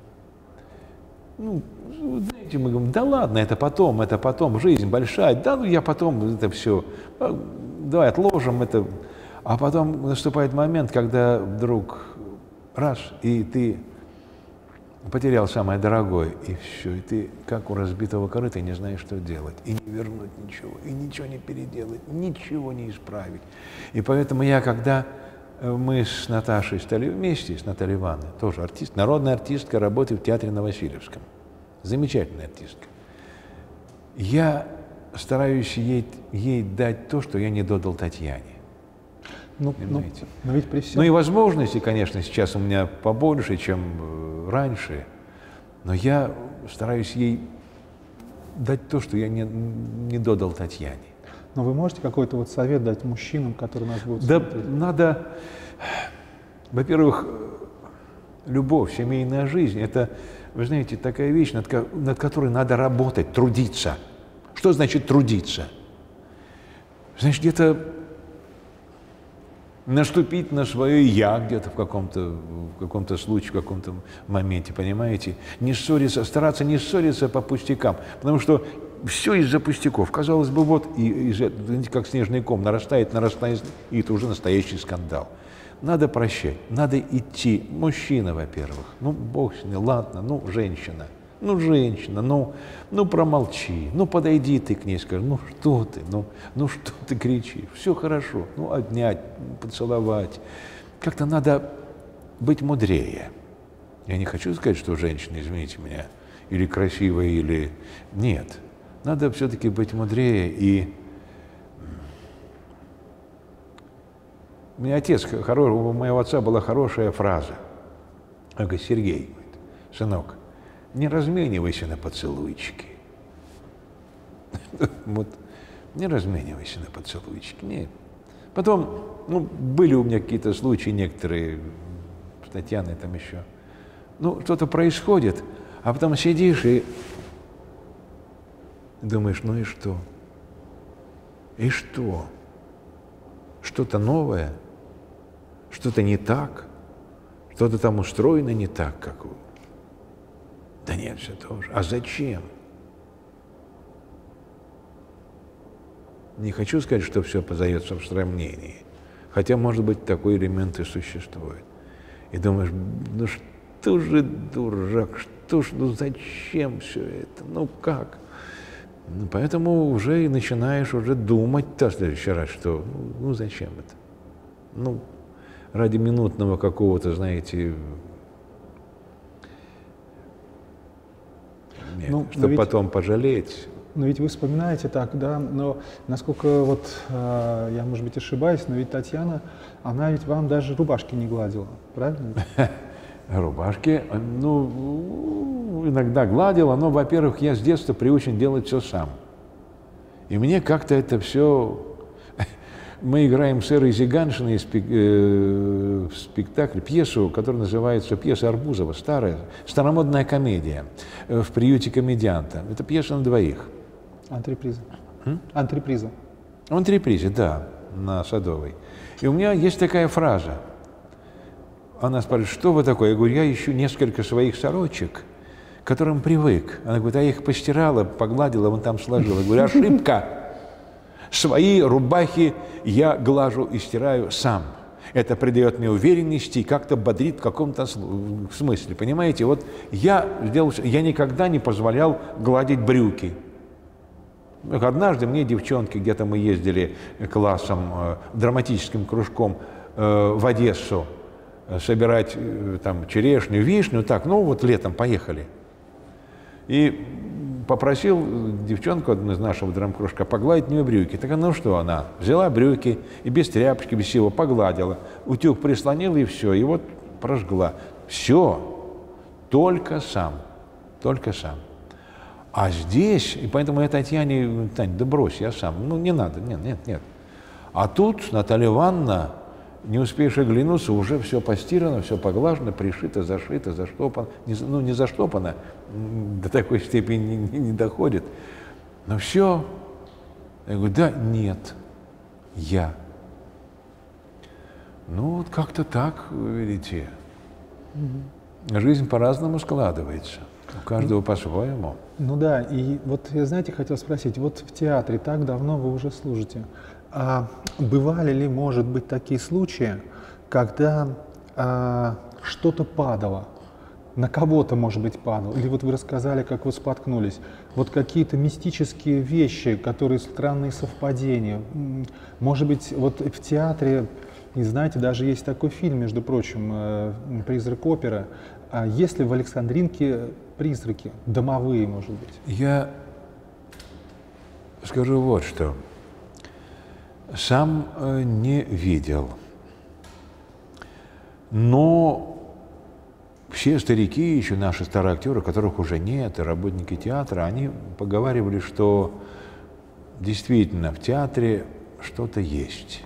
ну, знаете, мы говорим, да ладно, это потом, жизнь большая, да, ну я потом это все, давай отложим это. А потом наступает момент, когда вдруг раз, и ты потерял самое дорогое, и все, и ты как у разбитого корыта не знаешь, что делать, и не вернуть ничего, и ничего не переделать, ничего не исправить. И поэтому я, когда мы с Наташей стали вместе, с Натальей Ивановной, тоже артист, народная артистка, работает в театре на Васильевском, замечательная артистка. Я стараюсь ей дать то, что я не додал Татьяне. Но ведь при всем... Ну и возможности, конечно, сейчас у меня побольше, чем раньше, но я стараюсь ей дать то, что я не додал Татьяне. Но вы можете какой-то вот совет дать мужчинам, которые нас будут Да, смотреть? надо, во-первых, любовь, семейная жизнь – это, вы знаете, такая вещь, над которой надо работать, трудиться. Что значит трудиться? Значит, где-то наступить на свое «я» где-то в каком-то случае, в каком-то моменте, понимаете? Не ссориться, стараться не ссориться по пустякам, потому что все из-за пустяков. Казалось бы, вот, и как снежный ком нарастает, и это уже настоящий скандал. Надо прощать, надо идти. Мужчина, во-первых, ну, бог с ним, ладно, ну, женщина, ну, промолчи, ну, подойди ты к ней, скажи, ну, что ты кричишь, все хорошо, ну, обнять, поцеловать. Как-то надо быть мудрее. Я не хочу сказать, что женщина, извините меня, или красивая, или... Нет. Надо все-таки быть мудрее. И у меня у моего отца была хорошая фраза. Он говорит: Сергей, сынок, не разменивайся на поцелуйчики. Вот, не разменивайся на поцелуйчики, нет. Потом, ну, были у меня какие-то случаи некоторые, с Татьяной там еще. Ну, что-то происходит, а потом сидишь и думаешь, ну и что? И что? Что-то новое, что-то не так, что-то там устроено не так, как у... Да нет, все тоже. А зачем? Не хочу сказать, что все познается в сравнении, хотя, может быть, такой элемент и существует. И думаешь, ну что же, дурак, что ж, ну зачем все это, ну как? Ну, поэтому уже и начинаешь уже думать-то в следующий раз, что ну зачем это? Ну, ради минутного какого-то, знаете, нет, Ну, чтобы ведь... потом пожалеть. Но ведь вы вспоминаете так, да, но насколько вот, я, может быть, ошибаюсь, но ведь Татьяна, она ведь вам даже рубашки не гладила, правильно? Рубашки, ну, иногда гладила, но, во-первых, я с детства приучен делать все сам. И мне как-то это все... Мы играем с Эрой Зиганшиной в спектакле, пьесу, которая называется «Пьеса Арбузова», старая, старомодная комедия в приюте комедианта. Это пьеса на двоих. Антреприза. Антреприза. В антрепризе, да, на Садовой. И у меня есть такая фраза. Она спрашивает, что вы такое? Я говорю, я ищу несколько своих сорочек, к которым привык. Она говорит, а я их постирала, погладила, вон там сложила. Я говорю, ошибка. Свои рубахи я глажу и стираю сам. Это придает мне уверенности и как-то бодрит в каком-то смысле. Понимаете, вот я никогда не позволял гладить брюки. Однажды мне девчонки, где-то мы ездили классом, драматическим кружком в Одессу собирать там черешню, вишню, так, ну вот летом поехали. И попросил девчонку, одну из нашего драмкружка, погладить мне брюки. Так ну что она? Взяла брюки и без тряпочки, без всего погладила. Утюг прислонила и все, и вот прожгла. Все, только сам, только сам. А здесь, и поэтому я Татьяне, Тань, да брось, я сам, ну не надо, нет. А тут Наталья Ивановна, не успеешь оглянуться, уже все постирано, все поглажено, пришито, зашито, заштопано. Ну, не заштопано, до такой степени не доходит. Но все. Я говорю, да, нет, я. Ну, вот как-то так, вы видите. Жизнь по-разному складывается. У каждого по-своему. Ну да, и вот я, знаете, хотел спросить, вот в театре так давно вы уже служите. А бывали ли, может быть, такие случаи, когда что-то падало, на кого-то, может быть, падало? Или вот вы рассказали, как вы споткнулись. Вот какие-то мистические вещи, которые странные совпадения. Может быть, вот в театре, и знаете, даже есть такой фильм, между прочим, «Призрак оперы». А есть ли в Александринке призраки, домовые, может быть? Я скажу вот что. Сам не видел. Но все старики, еще наши старые актеры, которых уже нет, и работники театра, они поговаривали, что действительно в театре что-то есть.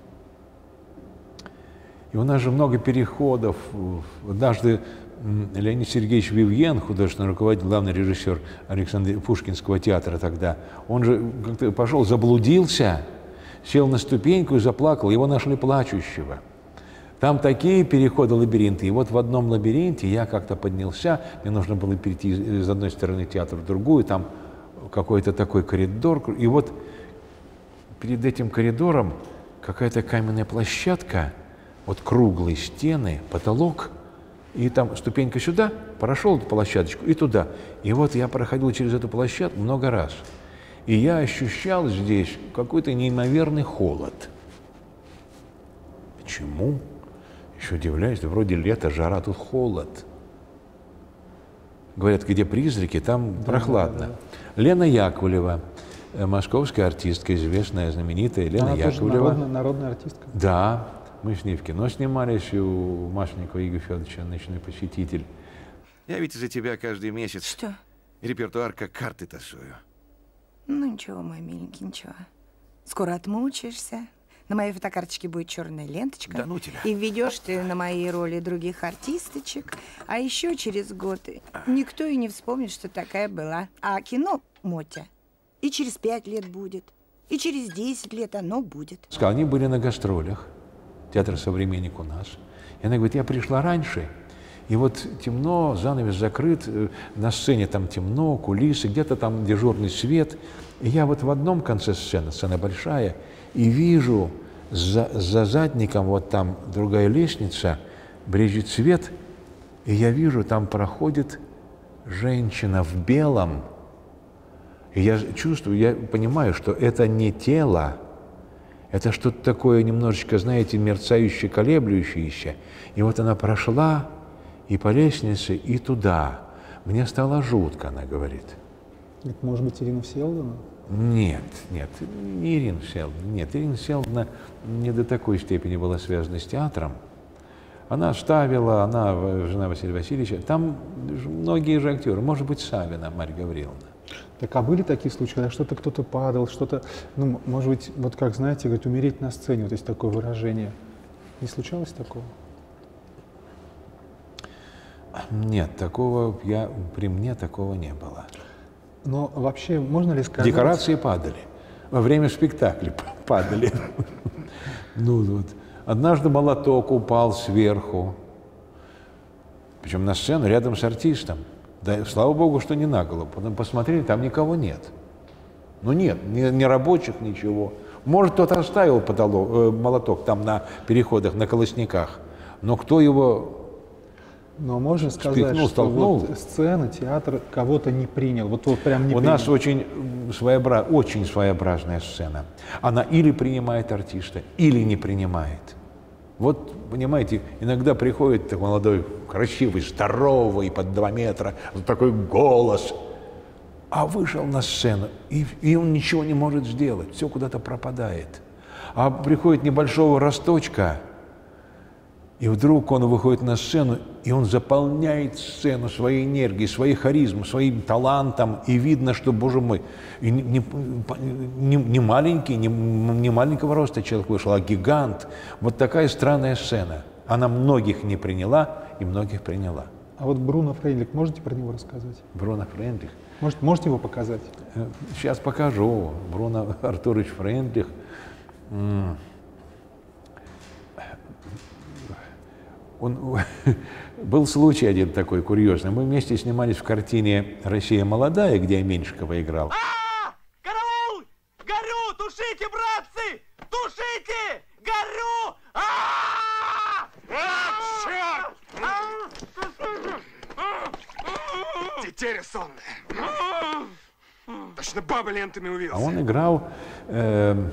И у нас же много переходов. Однажды Леонид Сергеевич Вивьен, художественный руководитель, главный режиссер Пушкинского театра тогда, он же как-то пошел, заблудился, сел на ступеньку и заплакал, его нашли плачущего. Там такие переходы, лабиринты. И вот в одном лабиринте я как-то поднялся, мне нужно было перейти из одной стороны театра в другую, там какой-то такой коридор. И вот перед этим коридором какая-то каменная площадка, вот круглые стены, потолок, и там ступенька сюда, прошел эту площадочку и туда. И вот я проходил через эту площадку много раз. И я ощущал здесь какой-то неимоверный холод. Почему? Еще удивляюсь, да вроде лето, жара, тут холод. Говорят, где призраки, там прохладно. Лена Яковлева, московская артистка, известная, знаменитая Лена Яковлева. Тоже народная артистка. Да. Мы с ней в кино снимались у Масленникова Игоря Федоровича «Ночной посетитель». Я ведь из-за тебя каждый месяц Что? репертуар как карты тасую. Ну, ничего, мой миленький, ничего. Скоро отмучаешься. На моей фотокарточке будет черная ленточка. Да ну тебя. И введешь ты на мои роли других артисточек. А еще через год никто и не вспомнит, что такая была. А кино, Мотя, и через 5 лет будет, и через 10 лет оно будет. Они были на гастролях, театр «Современник» у нас. И она говорит, я пришла раньше, и вот темно, занавес закрыт, на сцене там темно, кулисы, где-то там дежурный свет. И я вот в одном конце сцены, сцена большая, и вижу за задником, вот там другая лестница, брежет свет, и я вижу, там проходит женщина в белом. И я чувствую, я понимаю, что это не тело, это что-то такое немножечко, знаете, мерцающее, колеблющееся. И вот она прошла и по лестнице, и туда. Мне стало жутко, она говорит. Это может быть Ирина Всеволодовна? Нет, нет, не Ирина Всеволодовна. Нет, Ирина Всеволодовна не до такой степени была связана с театром. Она ставила, она жена Василия Васильевича. Там многие же актеры, может быть, Савина Марья Гавриловна. Так, а были такие случаи, когда что-то кто-то падал, что-то, ну, может быть, вот как, знаете, говорят, умереть на сцене, вот есть такое выражение. Не случалось такого? Нет, такого, при мне такого не было. Но вообще, можно ли сказать... Декорации падали. Во время спектакля падали. Ну вот. Однажды молоток упал сверху. Причем на сцену рядом с артистом. Да, слава богу, что не на голову. Потом посмотрели, там никого нет. Ну нет, ни рабочих, ничего. Может, кто-то оставил молоток там на переходах, на колосниках. Но кто его... Но можно сказать, что вот сцена, театр кого-то не принял, вот прям не принял. У нас очень своеобразная сцена. Она или принимает артиста, или не принимает. Вот, понимаете, иногда приходит такой молодой, красивый, здоровый, под 2 метра, вот такой голос, а вышел на сцену, и он ничего не может сделать, все куда-то пропадает. А приходит небольшого росточка, и вдруг он выходит на сцену, и он заполняет сцену своей энергией, своей харизмой, своим талантом, и видно, что, боже мой, и не маленький, не маленького роста человек вышел, а гигант. Вот такая странная сцена. Она многих не приняла, и многих приняла. А вот Бруно Фрейндлих, можете про него рассказать? Бруно Фрейндлих? Можете его показать? Сейчас покажу. Бруно Артурович Фрейндлих. Был случай один такой курьезный. Мы вместе снимались в картине «Россия молодая», где я Меньшикова играл. Караул! Горю! Тушите, братцы! Тушите! Горю! Черт! Тетеря сонная. Точно баба лентами увился. А он играл, ну,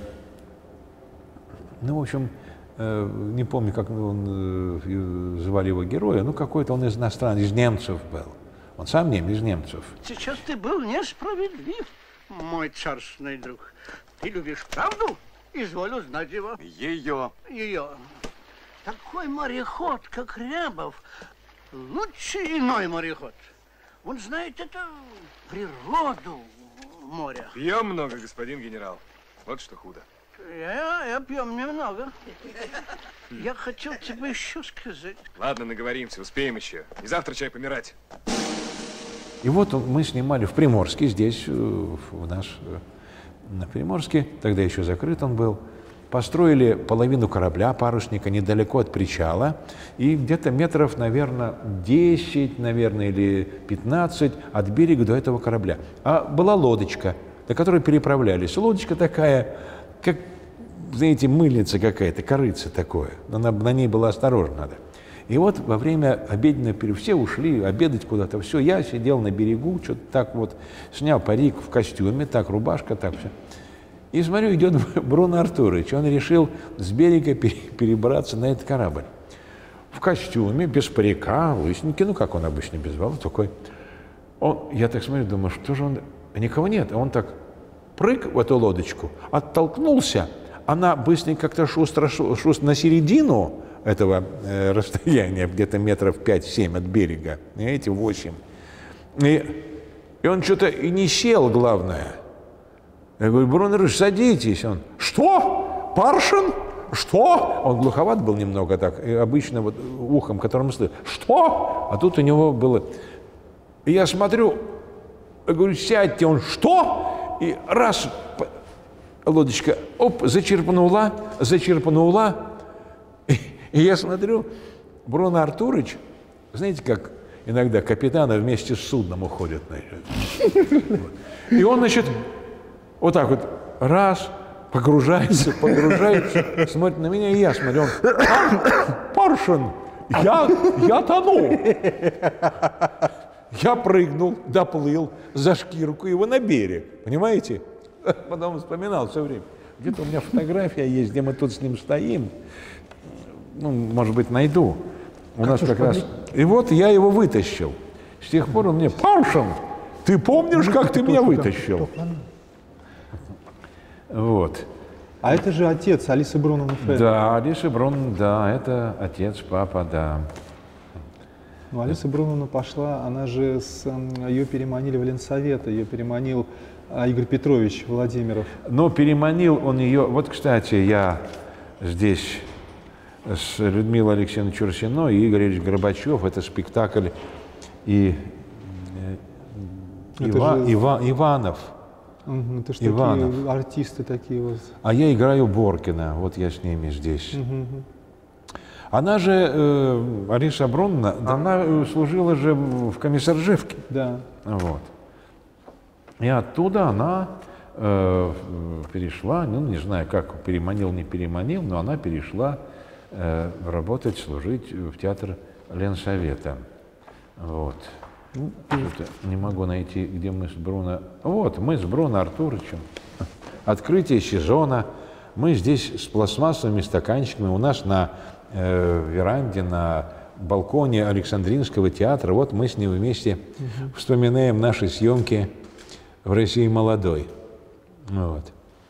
в общем, не помню, как звали его героя, ну, какой-то он из иностранцев, из немцев был. Он сам немец, из немцев. Сейчас ты был несправедлив, мой царственный друг. Ты любишь правду? Изволь узнать его. Ее. Такой мореход, как Рябов, лучше иной мореход. Он знает это природу моря. Пьем много, господин генерал. Вот что худо. Я пьем немного. Я хотел тебе еще сказать. Ладно, наговоримся, успеем еще. Не завтра чай помирать. И вот мы снимали в Приморске, здесь, у нас на Приморске, тогда еще закрыт он был. Построили половину корабля, парусника, недалеко от причала. И где-то метров, наверное, 10, наверное, или 15 от берега до этого корабля. А была лодочка, на которой переправлялись. Лодочка такая, как, знаете, мыльница какая-то, корыца такое. На ней было осторожно надо. И вот во время обеденного перерыва все ушли обедать куда-то. Все, я сидел на берегу, что-то так вот, снял парик в костюме, так, рубашка, так все. И смотрю, идет Бруно Артурович. Он решил с берега перебраться на этот корабль. В костюме, без парика, лысенький, ну, как он обычно, без волос, такой. Я так смотрю, думаю, что же он... Никого нет. А он так прыг в эту лодочку, оттолкнулся. Она быстренько как-то шустро на середину этого расстояния, где-то метров 5-7 от берега, понимаете, 8. И он что-то и не сел, главное. Я говорю, Брунер, садитесь. Он, что? Паршин? Что? Он глуховат был немного так, и обычно вот ухом, которым слышал. Что? А тут у него было... И я смотрю, я говорю, сядьте. Он, что? И раз, лодочка, оп, зачерпнула. И я смотрю, Бруно Артурович, знаете, как иногда капитаны вместе с судном уходят. И он, значит, вот так вот, раз, погружается, смотрит на меня, и я смотрю, он, Паршин, я тону. Я прыгнул, доплыл за шкирку его на берег, понимаете? Потом вспоминал все время. Где-то у меня фотография есть, где мы тут с ним стоим. Ну, может быть, найду. У нас как раз... И вот я его вытащил. С тех пор он мне, Паршин, ты помнишь, как ты меня вытащил? Вот. А это же отец Алисы Бруновны Фрейд. Да, Алиса Бруновна, да, это отец, папа, да. Ну, Алиса Бруновна пошла, она же, ее переманили в Ленсовет, ее переманил Игорь Петрович Владимиров. Но переманил он ее... Вот, кстати, я здесь с Людмилой Алексеевной Чурсиной и Игорь Ильич Горбачев. Это спектакль Иванов. Это же Иванов. Такие артисты такие вот. А я играю Боркина, вот я с ними здесь. Она же, Алиса Бруновна, она служила же в Комиссаржевке. Да. Вот. И оттуда она перешла, ну, не знаю, как, переманил, не переманил, но она перешла работать, служить в театр Ленсовета. Вот. Не могу найти, где мы с Бруно... Вот, мы с Бруно Артуровичем. Открытие сезона. Мы здесь с пластмассовыми стаканчиками. У нас на веранде, на балконе Александринского театра. Вот мы с ним вместе вспоминаем наши съемки в России молодой. Вот.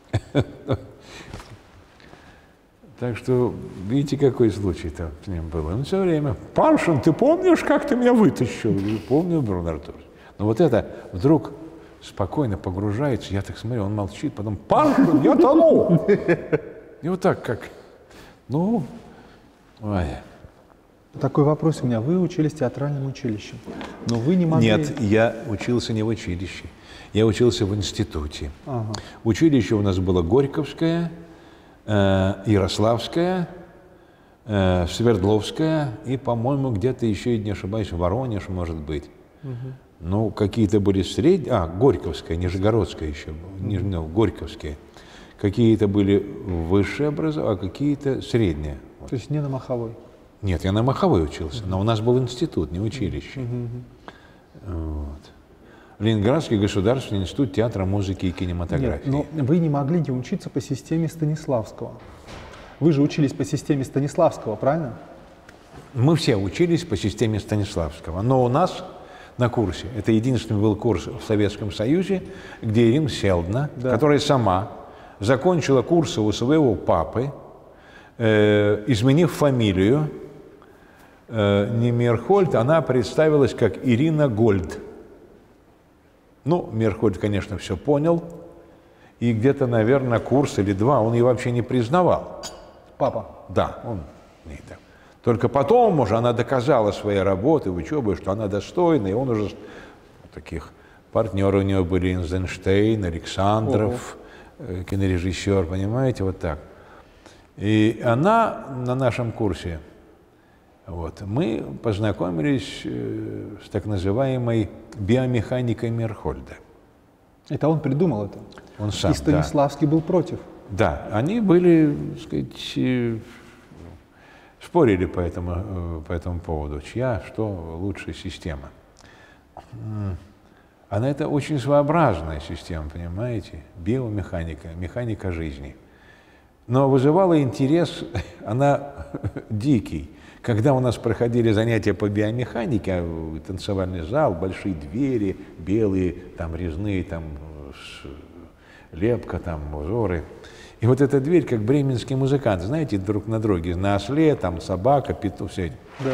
Так что, видите, какой случай-то с ним был. Он все время, Паршин, ты помнишь, как ты меня вытащил? Я помню, Бруно Артурович. Но вот это вдруг спокойно погружается, я так смотрю, он молчит, потом, Паршин, я тону! И вот так как, ну, ой. Такой вопрос у меня. Вы учились в театральном училище, но вы не могли... Нет, я учился не в училище, я учился в институте. Училище у нас было Горьковское, Ярославская, Свердловская и, по-моему, где-то еще, не ошибаюсь, Воронеж, может быть. Ну, какие-то были средние, Горьковская, Нижегородская еще, Горьковская. Какие-то были высшие образования, а какие-то средние. То есть не на Маховой? Нет, я на Маховой учился, но у нас был институт, не училище. Вот. Ленинградский государственный институт театра, музыки и кинематографии. Нет, но вы не могли не учиться по системе Станиславского. Вы же учились по системе Станиславского, правильно? Мы все учились по системе Станиславского, но у нас на курсе, это единственный был курс в Советском Союзе, где Ирина Селдна, которая сама закончила курсы у своего папы, изменив фамилию, не Мирхольд, она представилась как Ирина Гольд. Ну, Мирхольд, конечно, все понял, и где-то, наверное, курс или два он ее вообще не признавал. Папа? Да, он не так. Только потом уже она доказала своей работой, учебой, что она достойна, и он уже таких партнеров у него были Эйзенштейн, Александров, кинорежиссер, понимаете, вот так. И она на нашем курсе, вот, мы познакомились с так называемой биомеханикой Мирхольда. Это он придумал это? Он сам, и Станиславский был против? Да, они были, так сказать, спорили по этому поводу, чья, что лучшая система. Она это очень своеобразная система, понимаете, биомеханика, механика жизни. Но вызывала интерес, она дикий. Когда у нас проходили занятия по биомеханике, танцевальный зал, большие двери, белые, там резные, там лепка, там узоры. И вот эта дверь, как бременские музыканты, знаете, друг на друге, на осле, там собака, петух, все. Да.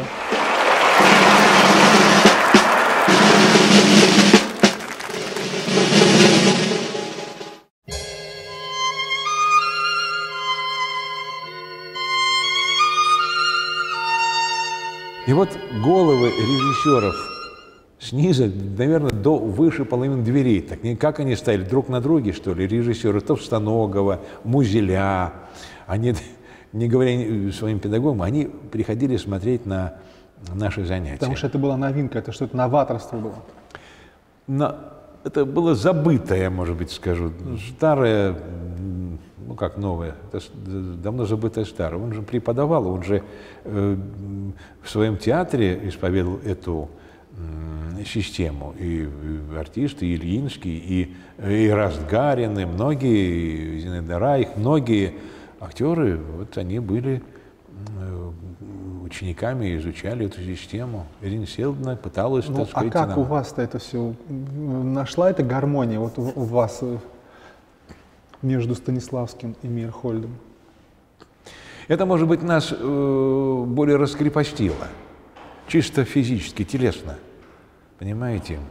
И вот головы режиссеров снизу, наверное, до выше половины дверей. Так как они стояли друг на друге, что ли, режиссеры Товстоногова, Музеля. Они, не говоря своим педагогам, они приходили смотреть на наши занятия. Потому что это была новинка, это что-то новаторство было. Это было забытое, может быть, скажу, старое, ну как новое, это давно забытое старое. Он же преподавал, он же в своем театре исповедовал эту систему. И артисты, и Ильинский, и Растгарин, и многие, Зинаида Райх, многие актеры, вот они были учениками, изучали эту систему. Ирина Селдина пыталась, так сказать, а как у вас-то это все? Нашла эта гармония вот у вас между Станиславским и Мейерхольдом? Это, может быть, нас более раскрепостило. Чисто физически, телесно. Понимаете?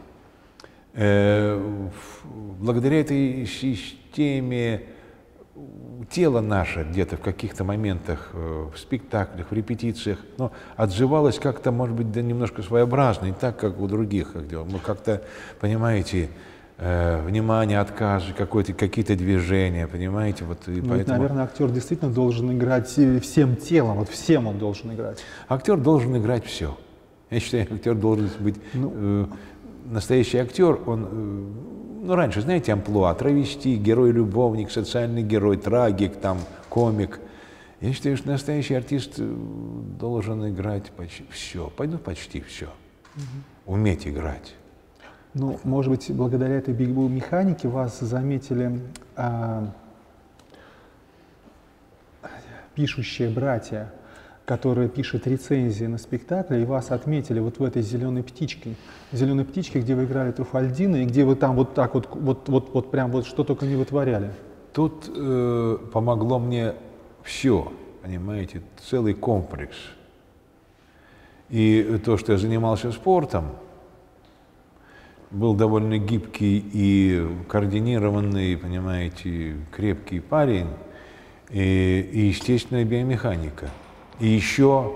Благодаря этой системе тело наше где-то в каких-то моментах, в спектаклях, в репетициях, но отзывалось как-то, может быть, да, немножко своеобразно, не так, как у других актеров. Мы как-то, понимаете, внимание, отказ, какие-то движения, понимаете, вот и поэтому... Ведь, наверное, актер действительно должен играть всем телом, вот всем он должен играть. Актер должен играть все. Я считаю, актер должен быть настоящий актер, он, ну, раньше, знаете, амплуа, травести, герой-любовник, социальный герой, трагик, там, комик. Я считаю, что настоящий артист должен играть почти все, почти все, уметь играть. Ну, может быть, благодаря этой механике вас заметили пишущие братья, которые пишут рецензии на спектакли, и вас отметили вот в этой «Зеленой птичке», где вы играли Труфальдина, и где вы там вот так вот прям вот что только не вытворяли. Тут помогло мне все, понимаете, целый комплекс. И то, что я занимался спортом, был довольно гибкий и координированный, понимаете, крепкий парень, и естественная биомеханика. И еще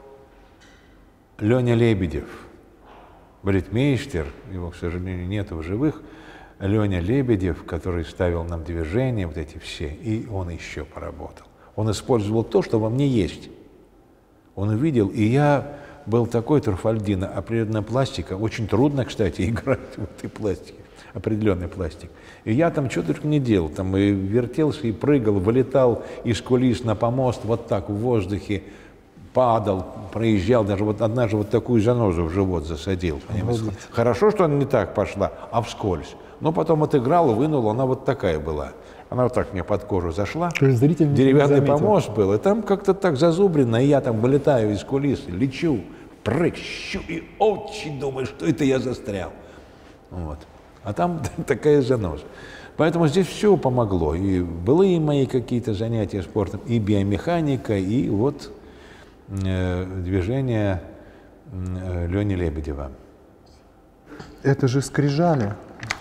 Леня Лебедев, балетмейстер, его, к сожалению, нет в живых, Леня Лебедев, который ставил нам движения, вот эти все, и он еще поработал. Он использовал то, что во мне есть. Он увидел, и я был такой Труфальдино, определенная пластика, очень трудно, кстати, играть в этой пластике, определенный пластик. И я там что-то не делал, там и вертелся, и прыгал, вылетал из кулис на помост, вот так в воздухе, падал, проезжал, даже вот однажды вот такую занозу в живот засадил. Хорошо, что она не так пошла, а вскользь. Но потом отыграл, вынул, она вот такая была. Она вот так мне под кожу зашла, деревянный помост был, и там как-то так зазубрено, и я там вылетаю из кулис, лечу, прыщу, и очень думаю, что это я застрял. Вот. А там такая заноза. Поэтому здесь все помогло. И были мои какие-то занятия спортом, и биомеханика, и вот движение Лени Лебедева. Это же скрижали.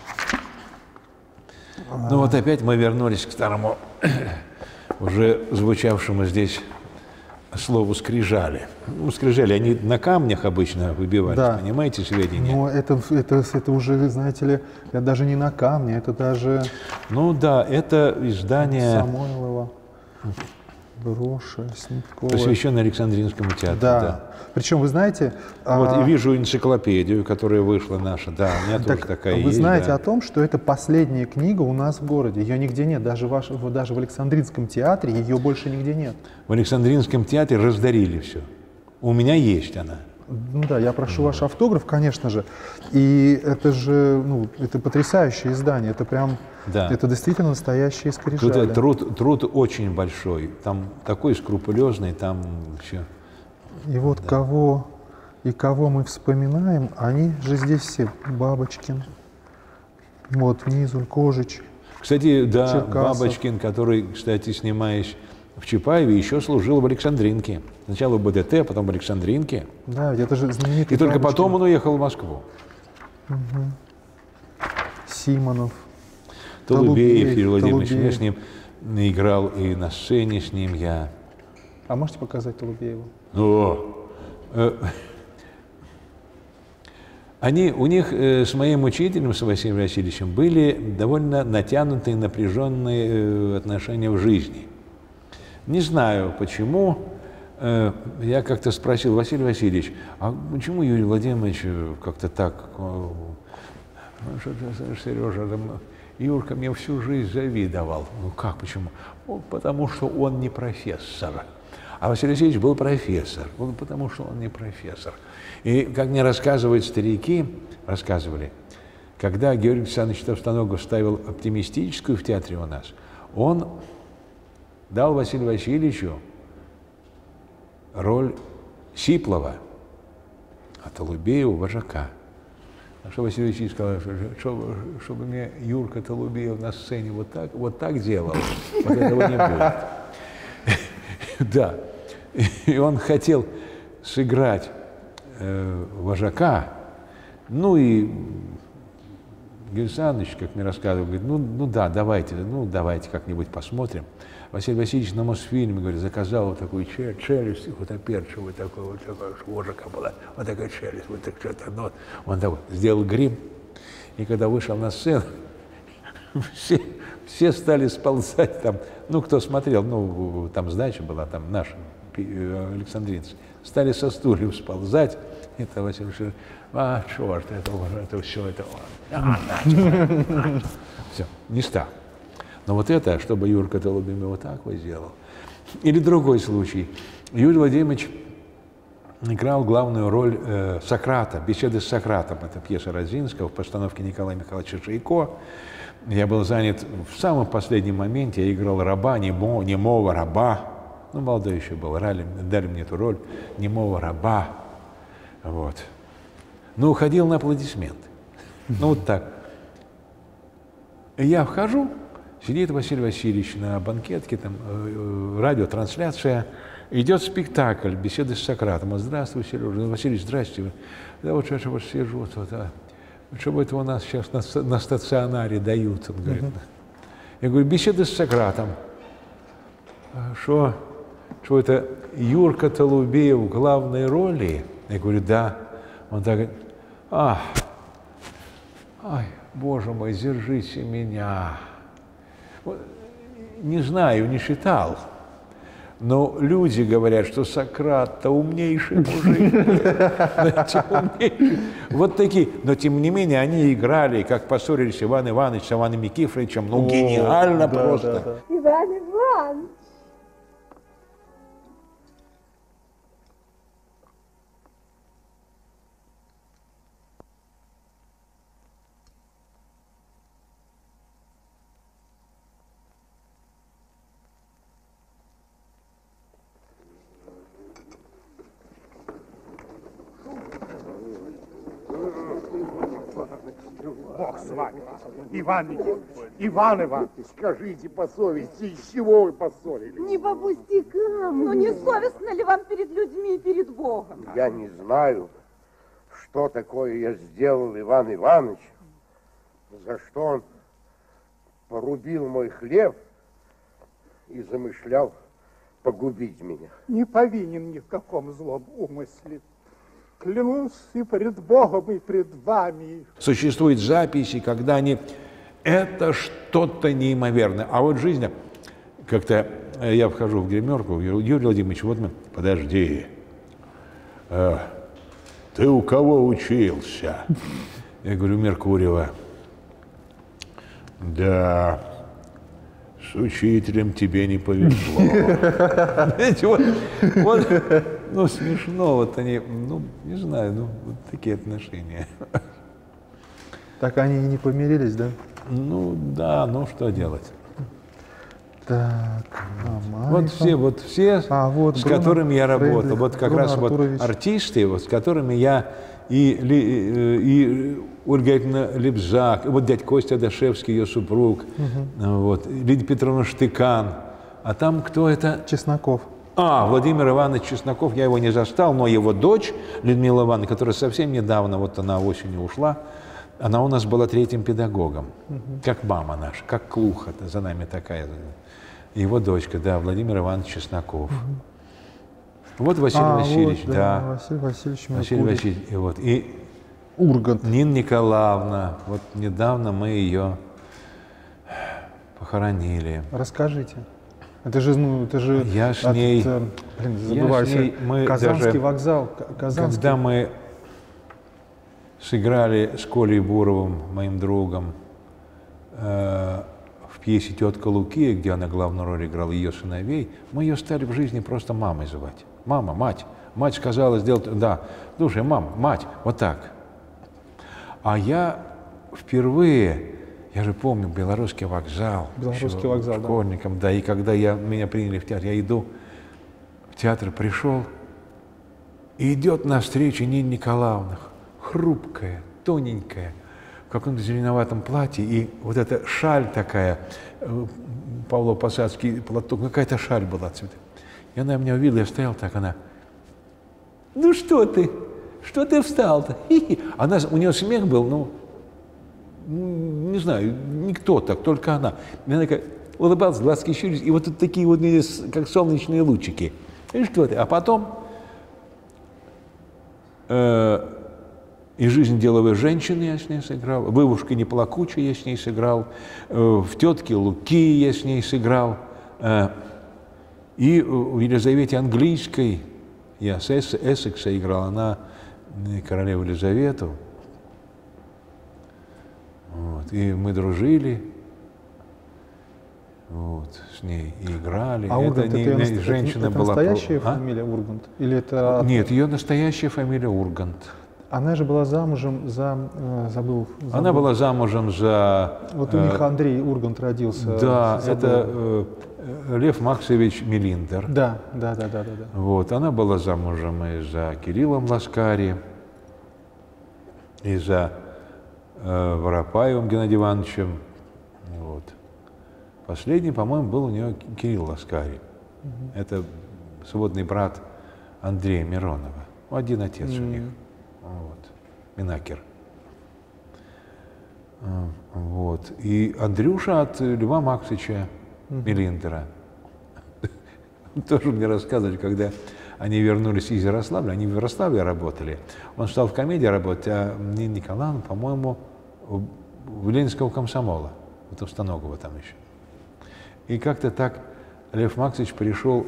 Ну вот опять мы вернулись к старому, уже звучавшему здесь слову «скрижали». Ну, скрижали, они на камнях обычно выбивались, да. Понимаете, сведения? Но это уже, знаете ли, это даже не на камне, это даже... Ну да, это издание... Самойлова, Броша, Снеткова. Посвященное Александринскому театру, да. Причем, вы знаете... Вот и вижу энциклопедию, которая вышла наша, да, у меня тоже такая есть. Вы знаете да. о том, что это последняя книга у нас в городе, ее нигде нет, даже в Александринском театре ее больше нигде нет. В Александринском театре раздарили все. У меня есть она. Ну да, я прошу ваш автограф, конечно же. И это же, ну, это потрясающее издание, это прям, да. Это действительно настоящие скрижали. Труд очень большой, там такой скрупулезный, там все. И вот да. кого мы вспоминаем, они же здесь все, Бабочкин, вот внизу Кожич. Кстати, да, Черкасов. Бабочкин, который, кстати, снимаясь в Чапаеве, еще служил в Александринке. Сначала в БДТ, а потом в Александринке. Да, это же знаменитый. И только Бабочкин. потом он уехал в Москву. Симонов. Толубеев, Юрий Владимирович, я с ним играл и на сцене с ним я. А можете показать Толубеева? О, у них с моим учителем, с Василием Васильевичем, были довольно натянутые, напряженные отношения в жизни. Не знаю почему. Я как-то спросил: Василий Васильевич, а почему Юрий Владимирович как-то так... Сережа, Юрка мне всю жизнь завидовал. Ну как, почему? Потому что он не профессор. А Василий Васильевич был профессор, потому что он не профессор. И, как мне рассказывают старики, когда Георгий Александрович Товстоногов ставил оптимистическую в театре у нас, он дал Василию Васильевичу роль Сиплова, а Толубееву вожака. А что Василий Васильевич сказал, чтобы мне Юрка Толубеев на сцене вот так делал, вот этого не будет. Да. И он хотел сыграть вожака, ну и Георгий Александрович, как мне рассказывал, говорит, ну да, давайте как-нибудь посмотрим. Василий Васильевич на Мосфильме, говорит, заказал вот такую челюсть, вот оперчивую, вот такая вожака была, вот такая челюсть, вот так что-то, ну, он такой, сделал грим, и когда вышел на сцену, все стали сползать там, ну, кто смотрел, ну, там сдача была, там наши александринцы, стали со стульев сползать, это Василий Васильевич, черт, это все, все, не стал. Но вот это, чтобы Юрка Толубин вот так вот сделал. Или другой случай. Юрий Владимирович играл главную роль Сократа, «Беседы с Сократом». Это пьеса Родзинского в постановке Николая Михайловича Шейко. Я был занят в самом последнем моменте. Я играл раба, немого раба. Ну, молодой еще был. Дали мне эту роль немого раба. Вот. Но уходил на аплодисменты. Ну, вот так. И я вхожу. Сидит Василий Васильевич на банкетке, там радиотрансляция, идет спектакль «Беседы с Сократом». Здравствуй, Сережа. Васильевич, здрасте. Да вот сейчас вот сижу, что бы это у нас сейчас на стационаре дают? Он говорит. Я говорю, «Беседы с Сократом». Что это Юрка Толубеев в главной роли? Я говорю, да. Он так говорит, ай, боже мой, держите меня. Не знаю, не читал, но люди говорят, что Сократ-то умнейший мужик. Вот такие. Но тем не менее они играли, как поссорились Иван Иванович с Иваном Никифоровичем. Ну, гениально просто. Иван Иванович. Бог с вами. Иван Иванович, скажите по совести, из чего вы поссорились? Не по пустякам. Ну, не совестно ли вам перед людьми и перед Богом? Я не знаю, что такое я сделал Иван Иванович, за что он порубил мой хлеб и замышлял погубить меня. Не повинен ни в каком злом умысле. Клянусь и пред Богом, и пред вами. Существуют записи, когда они... Это что-то неимоверное. А вот жизнь... Как-то я вхожу в гримерку, Юрий Владимирович, вот мы... Подожди. Ты у кого учился? Я говорю, Меркурьева. Да, с учителем тебе не повезло. Знаете, вот, ну, смешно, вот они, ну, не знаю, ну, вот такие отношения. Так они и не помирились, да? Ну, да, ну, что делать? Так, вот все, вот с Бруно, которыми я работал, Фрейдлих, вот как Бруно раз Артурович. вот артисты, вот, с которыми я и Ольга Лебзак, вот дядь Костя Дашевский, ее супруг, вот, Лидия Петровна Штыкан, а там кто это? Чесноков. Владимир Иванович Чесноков, я его не застал, но его дочь Людмила Ивановна, которая совсем недавно, вот она осенью ушла, она у нас была третьим педагогом, как мама наша, как Клуха, за нами такая. Его дочка, да, Владимир Иванович Чесноков. Вот Василий Васильевич, вот, да. Василий Васильевич Меркурий. Василий Васильевич, и вот. И Ургант. Нина Николаевна. Вот недавно мы ее похоронили. Расскажите. Это же я с ней, Казанский вокзал. Казанский. Когда мы сыграли с Колей Буровым, моим другом, в пьесе «Тетка Лукия», где она главную роль играла, ее сыновей, мы ее стали в жизни просто мамой звать. Мама, мать. Мать сказала сделать, да, слушай, мам, мать, вот так. А я впервые, я же помню, Белорусский вокзал. Белорусский вокзал, школьником, да. И когда меня приняли в театр, я иду в театр, пришел, и идет навстречу Нина Николаевна, хрупкая, тоненькая, в каком-то зеленоватом платье, и вот эта шаль такая, Павлово-Посадский платок, какая-то шаль была цвета. И она меня увидела, я стоял так, она, ну что ты встал-то? У нее смех был, не знаю, никто так, только она. И она такая улыбалась, глазки щурились, и вот тут такие вот, как солнечные лучики. И что ты? А потом «И жизнь деловой женщины» я с ней сыграл, в «Вывушке неплакучей» я с ней сыграл, в «Тетке Луки» я с ней сыграл, и в «Елизавете Английской» я с Эссекса играл, она королеву Елизавету. Вот. И мы дружили, с ней и играли. А Ургант, женщина это была настоящая фамилия Ургант? Или это... Нет, ее настоящая фамилия Ургант. Она же была замужем за... Забыл. Она была замужем за... Вот у них Андрей Ургант родился. Да, это Лев Максович Мелиндер. Да. Вот, она была замужем и за Кириллом Ласкари, и за Воропаевым Геннадием Ивановичем. Вот. Последний, по-моему, был у нее Кирилл Ласкари. Это сводный брат Андрея Миронова. Один отец у них. Вот. Минакер. Вот. И Андрюша от Льва Максовича Мелиндера. Тоже мне рассказывали, когда они вернулись из Ярославля, они в Ярославле работали. Он стал в комедии работать, а Нина Николаевна, по-моему, в Ленинского комсомола, вот в Станогово там еще. И как-то так Лев Максович пришел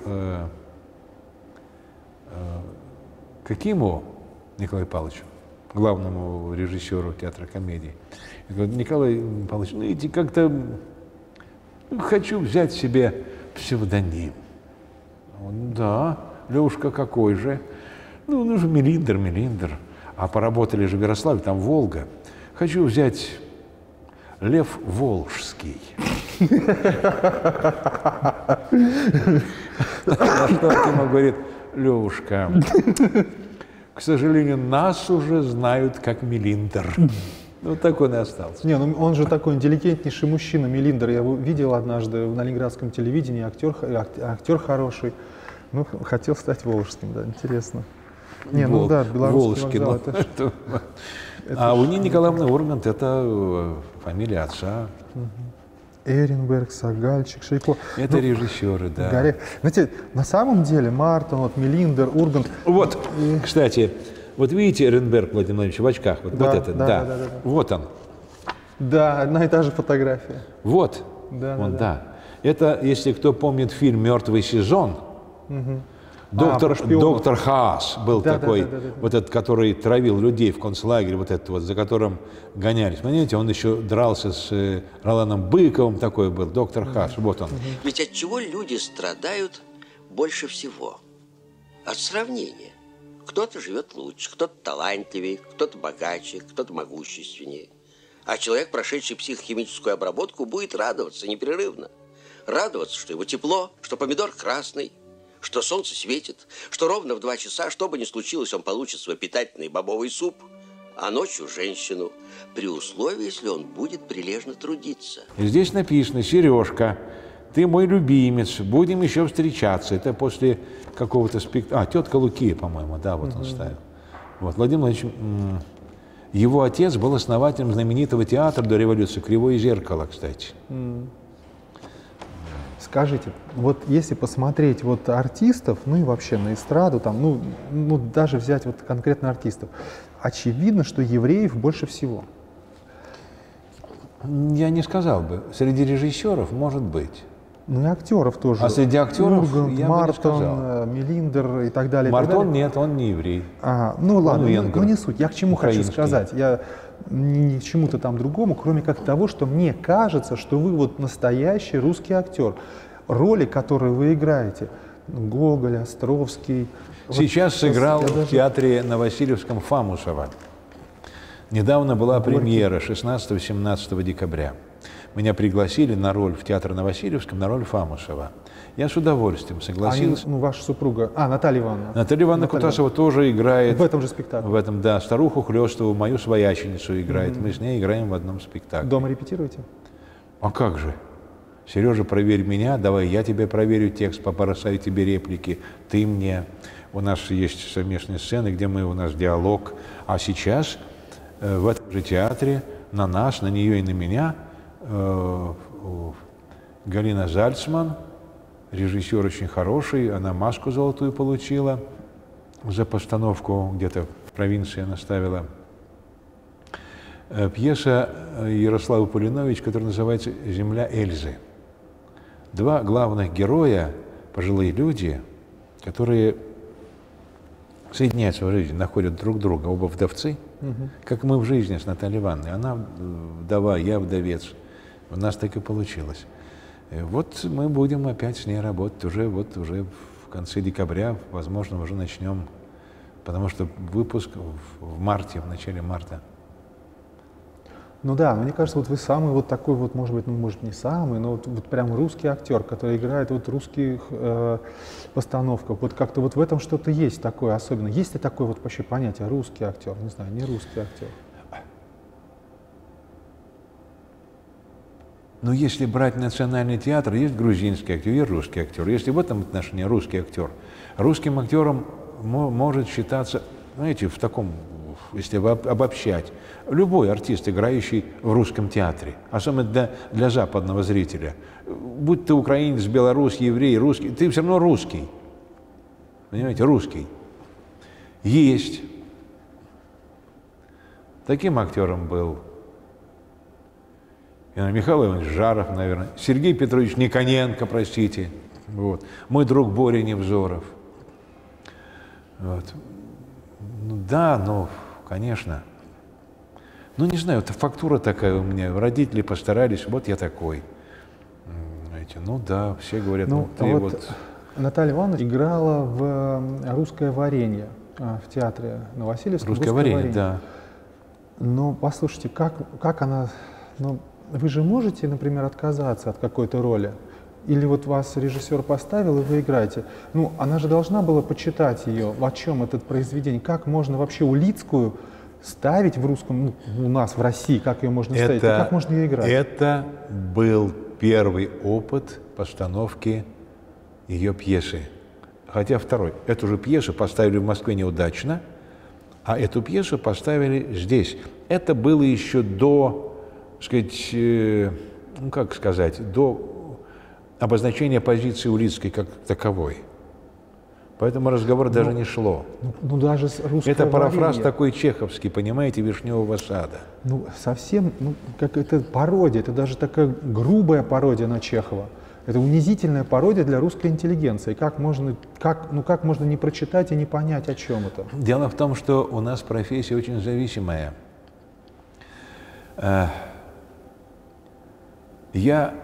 к Акимову Николаю Павловичу, главному режиссеру театра комедии. И говорит: Николай Павлович, идите как-то, хочу взять себе псевдоним. Он: да, Левушка, какой же? Ну же Мелиндер. А поработали же в Ярославле, там Волга. Хочу взять Лев Волжский. На что Акимов говорит: Левушка, к сожалению, нас уже знают как Мелиндер. Вот так он и остался. Не, ну он же такой интеллигентнейший мужчина, Мелиндер. Я его видел однажды на ленинградском телевидении, актер хороший. Ну, хотел стать Волжским, да, интересно. Не, ну да, Белорусский вокзал. А у Нины Николаевны Ургант — это фамилия отца. Эренберг, Сагальчик, Шейко. Это режиссеры, да. Знаете, на самом деле Мартон, вот Мелиндер, Ургант. Вот, кстати, вот видите Эренберг Владимир Владимирович в очках? Вот, да, вот это, да. Вот он. Да, одна и та же фотография. Вот. Да. Это, если кто помнит фильм «Мертвый сезон», доктор Хаас был такой, вот этот, который травил людей в концлагере, вот этот вот, за которым гонялись. Понимаете, он еще дрался с Роланом Быковым, такой был, доктор Хаас, вот он. Ведь от чего люди страдают больше всего? От сравнения. Кто-то живет лучше, кто-то талантливее, кто-то богаче, кто-то могущественнее. А человек, прошедший психохимическую обработку, будет радоваться непрерывно. Радоваться, что его тепло, что помидор красный, что солнце светит, что ровно в 2 часа, что бы ни случилось, он получит свой питательный бобовый суп, а ночью женщину, при условии, если он будет прилежно трудиться. И здесь написано: Сережка, ты мой любимец, будем еще встречаться. Это после какого-то спектакля. Тетка Лукия, по-моему, да, вот он ставил. Вот, Владимир Владимирович, его отец был основателем знаменитого театра до революции «Кривое зеркало», кстати. Скажите, вот если посмотреть вот артистов, ну и вообще на эстраду, там, ну даже взять вот конкретно артистов, очевидно, что евреев больше всего. Я не сказал бы. Среди режиссеров может быть. Ну и актеров тоже. А среди актеров Ургант, я Мартон, бы не сказал. Мелиндер и так далее. Мартон нет, он не еврей. Ну ладно, венгр. ну не суть. Я к чему хочу сказать. Я ни к чему-то там другому, кроме как того, что мне кажется, что вы вот настоящий русский актер. Роли, которые вы играете, Гоголь, Островский. Сейчас вот, сыграл в даже... театре на Васильевском Фамусова. Недавно была премьера 16-17 декабря. Меня пригласили на роль в театр на Васильевском, на роль Фамусова. Я с удовольствием согласился. Ваша супруга, Наталья Ивановна. Наталья Ивановна Кутасова тоже играет. В этом же спектакле. В этом, да. Старуху Хлёстову, мою свояченицу играет. Мы с ней играем в одном спектакле. Дома репетируете? А как же? Сережа, проверь меня, давай я тебе проверю текст, побросаю тебе реплики, ты мне. У нас есть совместные сцены, где у нас диалог. А сейчас в этом же театре на нас, на нее и на меня Галина Зальцман, режиссер очень хороший, она маску золотую получила за постановку, где-то в провинции она ставила. Пьеса Ярослава Полинович, которая называется «Земля Эльзы». Два главных героя, пожилые люди, которые соединяют свою жизнь, находят друг друга, оба вдовцы, как мы в жизни с Натальей Ивановной. Она вдова, я вдовец. У нас так и получилось. Вот мы будем опять с ней работать уже в конце декабря, возможно, уже начнем, потому что выпуск в марте, в начале марта. Ну да, мне кажется, вот вы самый вот такой вот, может быть, не самый, но вот прям русский актер, который играет вот русских постановках. Вот как-то вот в этом что-то есть такое особенное. Есть ли такое вот вообще понятие русский актер? Не знаю, не русский актер. Но если брать национальный театр, есть грузинский актер и русский актер. Если в этом отношении русский актер, русским актером может считаться, знаете, в таком, если обобщать, любой артист, играющий в русском театре, особенно для западного зрителя. Будь ты украинец, белорус, еврей, русский, ты все равно русский. Понимаете, русский. Есть. Таким актером был Михаил Иванович Жаров, наверное, Сергей Петрович Никоненко, простите, вот. Мой друг Боря Невзоров. Вот. Ну, да, ну, конечно. Ну, не знаю, это фактура такая у меня. Родители постарались, вот я такой. Знаете, ну да, все говорят, ну ты вот... Наталья Ивановна играла в «Русское варенье» в театре на Васильевском. «Русское варенье», да. Но послушайте, как она... Ну, вы же можете, например, отказаться от какой-то роли? Или вот вас режиссер поставил, и вы играете. Ну, она же должна была почитать ее, о чем это произведение. Как можно вообще Улицкую ставить в русском, ну, у нас в России, как ее можно ставить, и как можно ее играть? Это был первый опыт постановки ее пьесы. Хотя второй. Эту же пьесу поставили в Москве неудачно, а эту пьесу поставили здесь. Это было еще до, сказать, ну как сказать, до обозначения позиции Улицкой как таковой. Поэтому разговор даже не шло. Ну даже русское это парафраз варенье. Такой чеховский, понимаете, «Вишневого сада». Ну совсем, ну как это пародия, это даже такая грубая пародия на Чехова. Это унизительная пародия для русской интеллигенции. Как можно не прочитать и не понять, о чем это? Дело в том, что у нас профессия очень зависимая. Я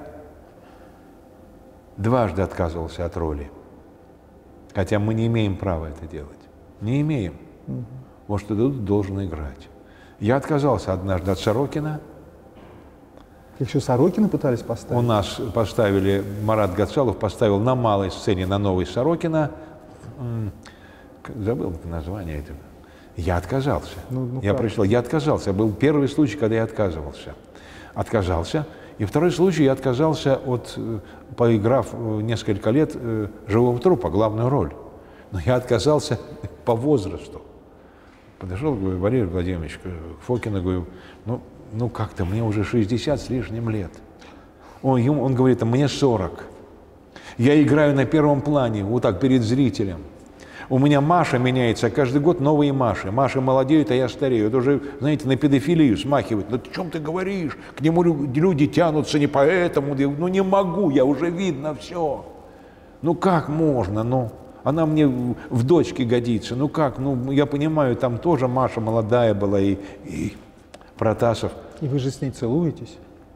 дважды отказывался от роли, хотя мы не имеем права это делать. Не имеем. Вот что тут должен играть. Я отказался однажды от Сорокина. Еще Сорокина пытались поставить? У нас поставили, Марат Гацалов поставил на малой сцене, на новой Сорокина. Забыл название этого. Я отказался. Я пришел, я отказался. Был первый случай, когда я отказывался. Отказался. И второй случай, я отказался от, поиграв несколько лет «Живого трупа», главную роль. Но я отказался по возрасту. Подошел, говорю, Валерий Владимирович, к Фокину, говорю, ну как-то мне уже 60 с лишним лет. Он говорит, мне 40. Я играю на первом плане, вот так, перед зрителем. У меня Маша меняется, каждый год новые Маши. Маши молодеют, а я старею. Это уже, знаете, на педофилию смахивает. Ну, о чем ты говоришь? К нему люди тянутся не поэтому. Ну, не могу, я уже видно все. Ну, как можно? Ну, она мне в дочке годится. Ну, как? Ну, я понимаю, там тоже Маша молодая была и Протасов. И вы же с ней целуетесь?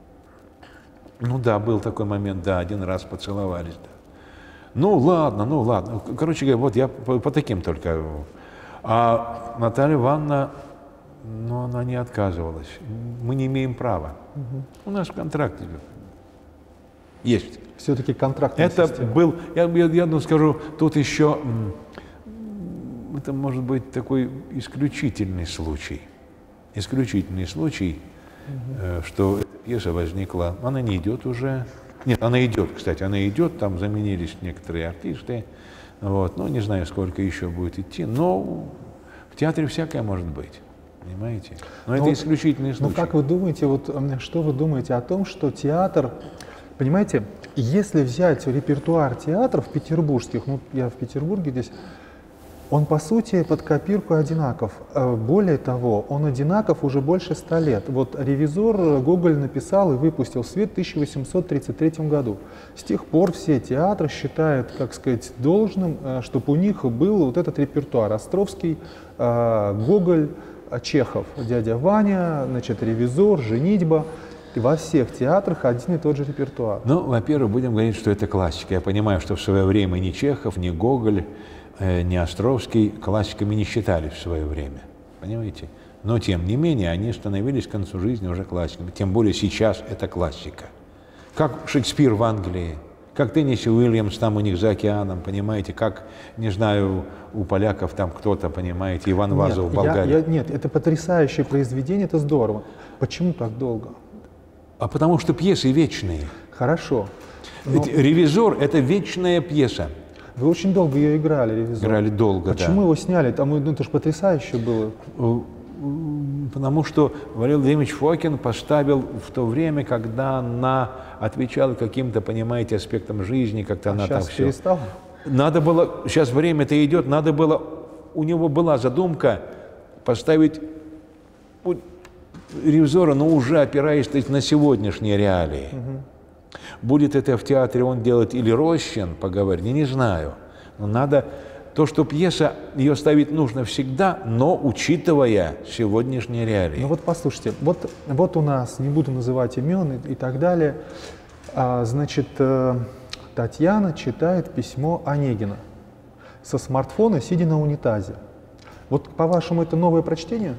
Ну, да, был такой момент, да, один раз поцеловались, да. Ну ладно. Короче говоря, вот я по таким только. А Наталья Ивановна, ну, она не отказывалась. Мы не имеем права. У нас в контракте есть. Все-таки контрактная Это система. был, я скажу, тут еще, это может быть такой исключительный случай. Исключительный случай, что пьеса возникла, она не идет уже. Нет, она идет, кстати, она идет, там заменились некоторые артисты, вот, ну, не знаю, сколько еще будет идти, но в театре всякое может быть, понимаете? Но это исключительный случай. Ну, как вы думаете, вот, что вы думаете о том, что театр, понимаете, если взять репертуар театров петербургских, ну, я в Петербурге здесь, он, по сути, под копирку одинаков. Более того, он одинаков уже больше 100 лет. Вот «Ревизор» Гоголь написал и выпустил в свет в 1833 году. С тех пор все театры считают, как сказать, должным, чтобы у них был вот этот репертуар. Островский, Гоголь, Чехов, «Дядя Ваня», значит, «Ревизор», «Женитьба». И во всех театрах один и тот же репертуар. Ну, во-первых, будем говорить, что это классика. Я понимаю, что в свое время ни Чехов, ни Гоголь, ни Островский классиками не считались в свое время, понимаете? Но, тем не менее, они становились к концу жизни уже классиками. Тем более сейчас это классика. Как Шекспир в Англии, как Тенниси Уильямс там у них за океаном, понимаете? Как, не знаю, у поляков там кто-то, понимаете, Иван Вазов в Болгарии. Нет, это потрясающее произведение, это здорово. Почему так долго? А потому что пьесы вечные. Хорошо. Но... «Ревизор» — это вечная пьеса. Вы очень долго ее играли, «Ревизор». Играли долго, Почему его сняли? Там, ну, это же потрясающе было. Потому что Валерий Владимирович Фокин поставил в то время, когда она отвечала каким-то, понимаете, аспектам жизни, как-то она там все. Перестал? Надо было, сейчас время-то идет, надо было, у него была задумка поставить «Ревизора», но уже опираясь на сегодняшние реалии. Будет это в театре он делать или Рощин, поговорить, я не знаю. Но надо, то, что пьеса, ее ставить нужно всегда, но учитывая сегодняшние реалии. Ну вот послушайте, вот у нас, не буду называть имен и так далее, значит, Татьяна читает письмо Онегина со смартфона, сидя на унитазе. Вот, по-вашему, это новое прочтение?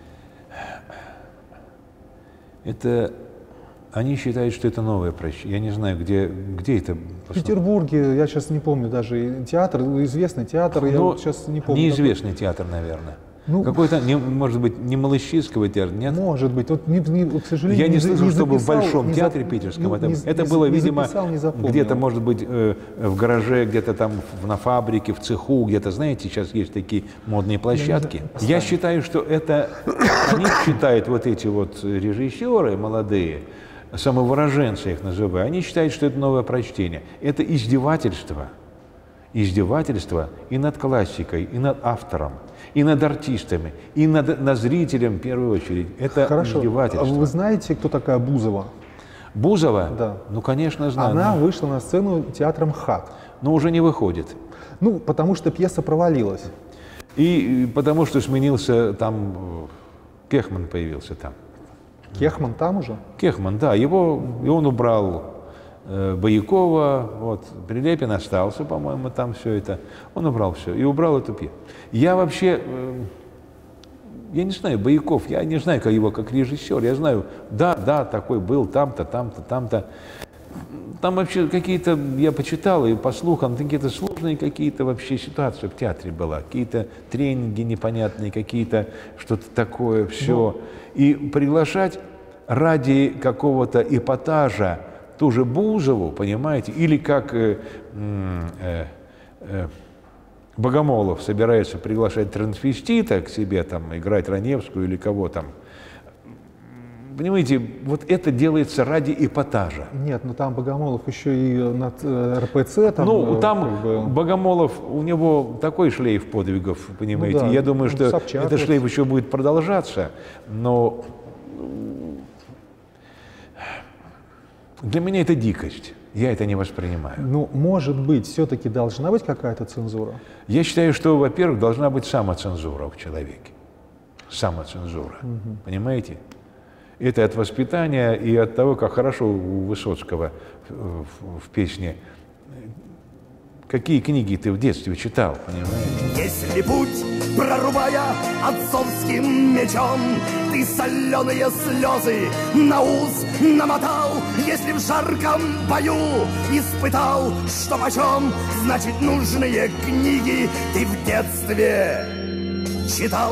Это... Они считают, что это новое прочтение. Я не знаю, где это. В Петербурге, я сейчас не помню даже, театр, известный театр, я вот сейчас не помню. Неизвестный театр, наверное. Ну, какой-то, может быть, не Малыщинского театра, нет? Может быть. Вот, к сожалению, я не слышал, чтобы в Большом театре питерском это было, видимо, где-то, может быть, в гараже, где-то там на фабрике, в цеху, где-то, знаете, сейчас есть такие модные площадки. Я считаю, что это, они считают, вот эти вот режиссеры молодые, самовыраженцы их называю, они считают, что это новое прочтение. Это издевательство. Издевательство и над классикой, и над автором, и над артистами, и над зрителем в первую очередь. Это издевательство. Вы знаете, кто такая Бузова? Бузова? Да. Ну, конечно, знаю. Она вышла на сцену театра МХАТ. Но уже не выходит. Ну, потому что пьеса провалилась. И потому что сменился там, Кехман появился там. Кехман там уже? Кехман, да. И он убрал Боякова, вот, Прилепин остался, по-моему, там все это. Он убрал все и убрал эту пьесу. Я вообще, я не знаю, Бояков, я не знаю как его как режиссер, я знаю, да, такой был, там-то, там-то, там-то. Там вообще какие-то, я почитал и по слухам, какие-то сложные какие-то вообще ситуации в театре была, какие-то тренинги непонятные, какие-то что-то такое, все. И приглашать ради какого-то эпатажа ту же Бузову, понимаете, или как Богомолов собирается приглашать трансвестита к себе, там, играть Раневскую или кого там. понимаете, вот это делается ради эпатажа. Нет, ну там Богомолов еще и над РПЦ. Там, ну, там как бы... Богомолов, у него такой шлейф подвигов, понимаете. Ну, да. Я думаю, что Собчак, этот шлейф еще будет продолжаться, но для меня это дикость. Я это не воспринимаю. Ну, может быть, все-таки должна быть какая-то цензура? Я считаю, что, во-первых, должна быть самоцензура в человеке. Самоцензура. Понимаете? Это от воспитания и от того, как хорошо у Высоцкого в песне. Какие книги ты в детстве читал, понимаете? Если путь, прорубая отцовским мечом, ты соленые слезы на ус намотал, если в жарком бою испытал, что почем, значит, нужные книги ты в детстве читал.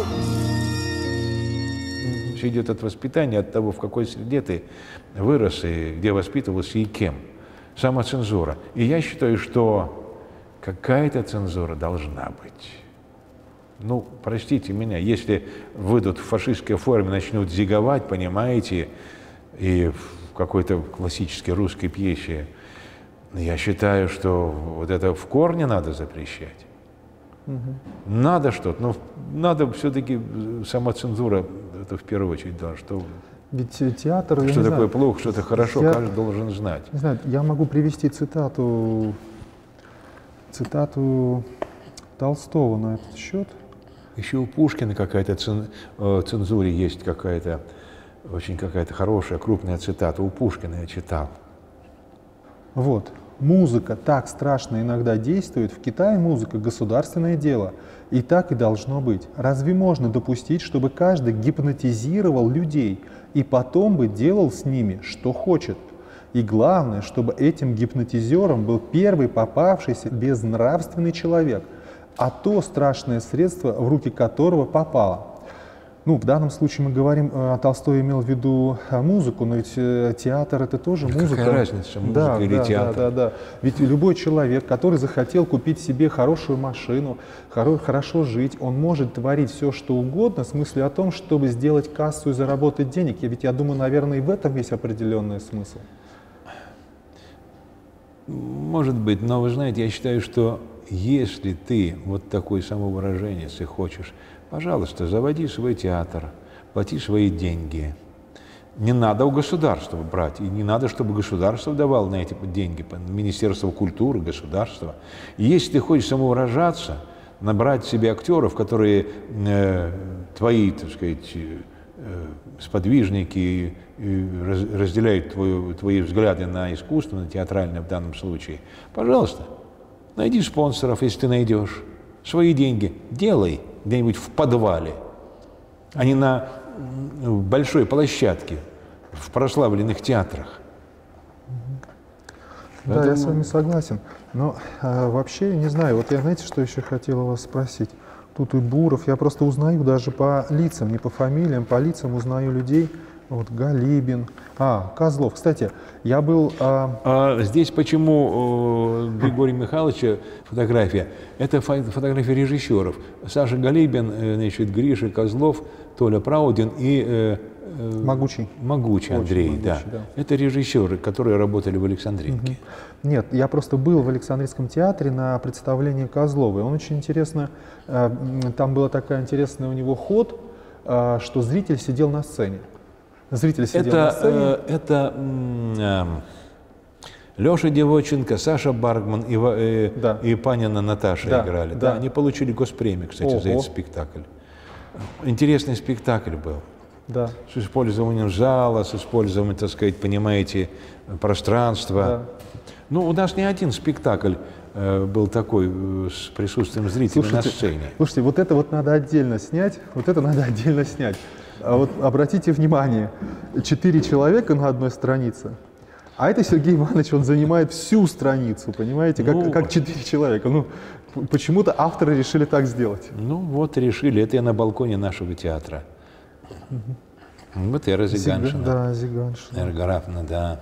Все идет от воспитания, от того, в какой среде ты вырос и где воспитывался и кем. Самоцензура. И я считаю, что какая-то цензура должна быть. Ну, простите меня, если выйдут в фашистской форме, начнут зиговать, понимаете, и в какой-то классической русской пьесе, я считаю, что вот это в корне надо запрещать. Надо что-то, но надо все-таки самоцензура, это в первую очередь, да, что, ведь театр, что такое плохо, что это хорошо, каждый должен знать. Не знаю, я могу привести цитату Толстого на этот счет. Еще у Пушкина какая-то цензуре есть какая-то, очень какая-то хорошая, крупная цитата. У Пушкина я читал. Вот. Музыка так страшно иногда действует. В Китае музыка — государственное дело. И так и должно быть. Разве можно допустить, чтобы каждый гипнотизировал людей и потом бы делал с ними, что хочет? И главное, чтобы этим гипнотизером был первый попавшийся безнравственный человек, а то страшное средство, в руки которого попало. Ну, в данном случае мы говорим, Толстой имел в виду музыку, но ведь театр — это тоже музыка. Какая разница, музыка или театр? Да. Ведь любой человек, который захотел купить себе хорошую машину, хорошо жить, он может творить все, что угодно, в смысле о том, чтобы сделать кассу и заработать денег. Ведь я думаю, наверное, и в этом есть определенный смысл. Может быть, но вы знаете, я считаю, что если ты вот такой самовыраженец и хочешь, пожалуйста, заводи свой театр, плати свои деньги. Не надо у государства брать, и не надо, чтобы государство давало на эти деньги, Министерство культуры, государство. И если ты хочешь самовыражаться, набрать себе актеров, которые твои, так сказать, сподвижники, разделяют твои взгляды на искусство, на театральное в данном случае, пожалуйста, найди спонсоров, если ты найдешь. Свои деньги делай где-нибудь в подвале, а не на большой площадке, в прославленных театрах. Да, поэтому... я с вами согласен. Но вообще, не знаю, вот я, знаете, что еще хотела вас спросить? Тут и Буров, я просто узнаю даже по лицам, не по фамилиям, по лицам узнаю людей. Вот Галибин, Козлов. Кстати, я был... Здесь почему Григория Михайловича фотография? Это фотография режиссеров. Саша Галибин, значит, Гриша Козлов, Толя Праудин и... Могучий. Могучий Андрей, могучий, да. Это режиссеры, которые работали в Александринке. Нет, я просто был в Александринском театре на представлении Козлова. И он очень интересно... Там была такая интересная у него ход, что зритель сидел на сцене. Зритель сидел на сцене. Это Леша Девоченко, Саша Баргман и Панина Наташа играли. Да. Они получили госпремию, кстати, за этот спектакль. Интересный спектакль был. Да. С использованием зала, с использованием, так сказать, понимаете, пространства. Да. Ну, у нас не один спектакль был такой с присутствием зрителей на сцене. Слушайте, вот это вот надо отдельно снять, А вот обратите внимание, 4 человека на одной странице, а это Сергей Иванович, он занимает всю страницу, понимаете, как 4 человека. Ну, почему-то авторы решили так сделать. Ну вот решили, это я на балконе нашего театра. Вот Эра Зиганшина. Да, Зиганшина. Эра Гарафовна, да.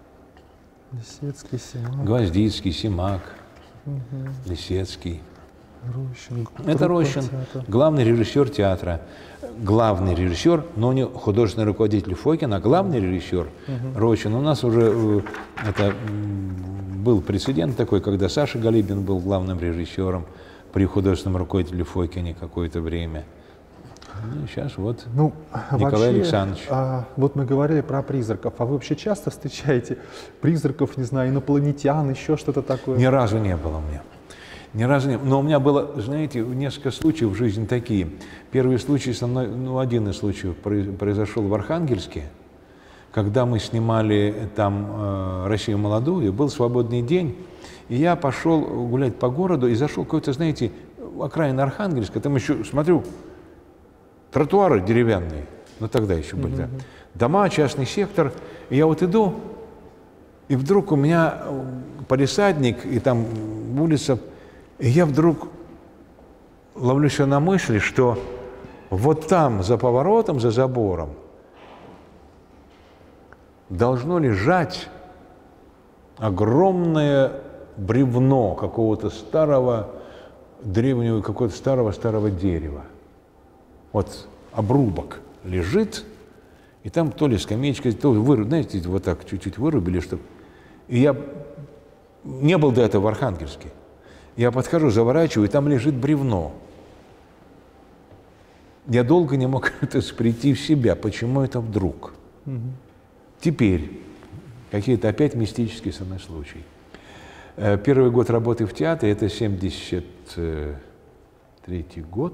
Лисецкий, Симак. Гвоздицкий, Симак, Лисецкий. Рощин. Это Рощин, главный режиссер театра. Главный режиссер, но не художественный руководитель Фокин, а главный режиссер Рощин. У нас уже был прецедент такой, когда Саша Галибин был главным режиссером при художественном руководителе Фокине какое-то время. Ну, сейчас вот Николай Александрович. Вот мы говорили про призраков. А вы вообще часто встречаете призраков, не знаю, инопланетян, еще что-то такое? Ни разу не было у меня. Ни разу не было. Но у меня было, знаете, несколько случаев в жизни такие. Первый случай со мной, один из случаев произошел в Архангельске, когда мы снимали там «Россию молодую», был свободный день, и я пошел гулять по городу и зашел какой-то, знаете, окраина Архангельска, там еще, смотрю, тротуары деревянные, но тогда еще были, да. Дома, частный сектор, и я вот иду, и вдруг у меня палисадник, и там улица, и я вдруг ловлю себя на мысли, что вот там, за поворотом, за забором, должно лежать огромное бревно какого-то старого, древнего, какого-то старого дерева. Вот обрубок лежит, и там то ли скамеечка, то ли знаете, вот так чуть-чуть вырубили, чтобы... И я не был до этого в Архангельске. Я подхожу, заворачиваю, и там лежит бревно. Я долго не мог прийти в себя. Почему это вдруг? Теперь какие-то опять мистические со мной случаи. Первый год работы в театре, это 73-й год.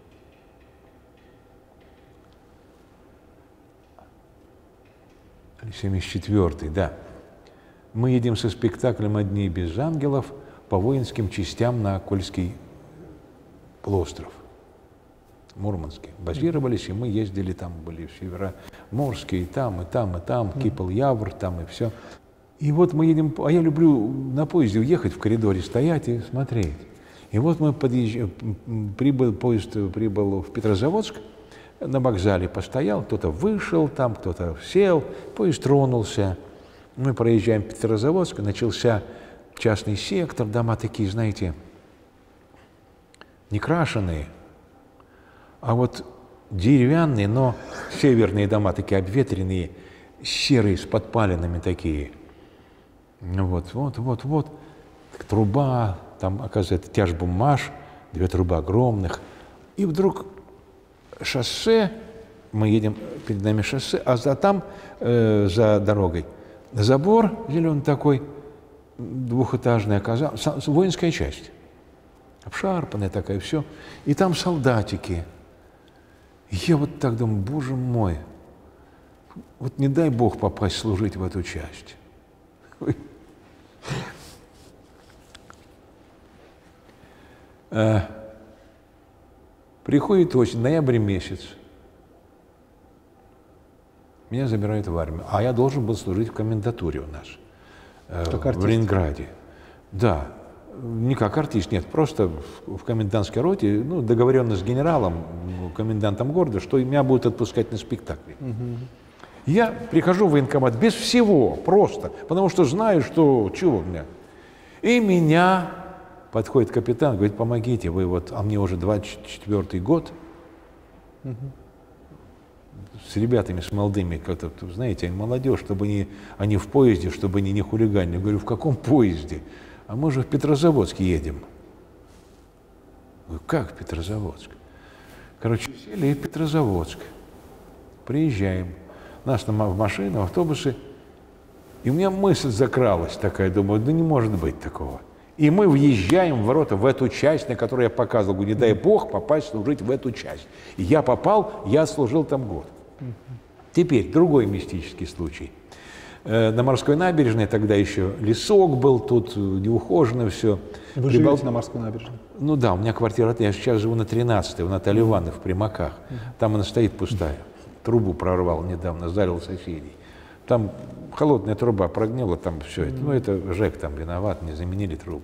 Или 74-й, да. Мы едем со спектаклем «Одни без ангелов» по воинским частям на Кольский полуостров, Мурманске. Базировались, и мы ездили, там были в Североморске, и там, Кипл-Явр, там и все. И вот мы едем, а я люблю на поезде уехать, в коридоре стоять и смотреть. И вот мы поезд прибыл в Петрозаводск, на вокзале постоял, кто-то вышел там, кто-то сел, поезд тронулся. Мы проезжаем Петрозаводск, начался частный сектор, дома такие, знаете, не крашеные, а вот деревянные, но северные дома такие обветренные, серые, с подпалинами такие. Вот. Труба, там, оказывается, тяжбумаж, 2 трубы огромных. И вдруг шоссе, мы едем, перед нами шоссе, а там, за дорогой, забор зеленый такой, двухэтажный оказался, воинская часть, обшарпанная такая, все. И там солдатики. И я вот так думаю, боже мой, вот не дай Бог попасть служить в эту часть. Приходит осень, ноябрь месяц. Меня забирают в армию. А я должен был служить в комендатуре у нас. В Ленинграде. Да. Не как артист, нет. Просто в комендантской роте, договоренность с генералом, комендантом города, что меня будут отпускать на спектакли. Я прихожу в военкомат без всего, просто. Потому что знаю, что чего у меня. И меня подходит капитан, говорит, помогите, вы вот, а мне уже 24-й год, с ребятами, с молодыми, как-то, знаете, молодежь, чтобы они в поезде, чтобы они не хулиганили. Я говорю, в каком поезде? А мы же в Петрозаводск едем. Говорю, как в Петрозаводск? Короче, сели в Петрозаводск. Приезжаем. Нас в машину, в автобусы. И у меня мысль закралась такая, думаю, да не может быть такого. И мы въезжаем в ворота, в эту часть, на которую я показывал. Говорю, не дай Бог попасть служить в эту часть. И я попал, я служил там год. Теперь другой мистический случай. На морской набережной тогда еще лесок был, тут неухоженно все. Вы живете на морской набережной? Ну да, у меня квартира, я сейчас живу на 13-й, у Натальи Ивановны в Примаках. Там она стоит пустая. Трубу прорвал недавно, залил соседей. Там холодная труба прогнила, там все это. Ну это ЖЭК там виноват, не заменили трубы.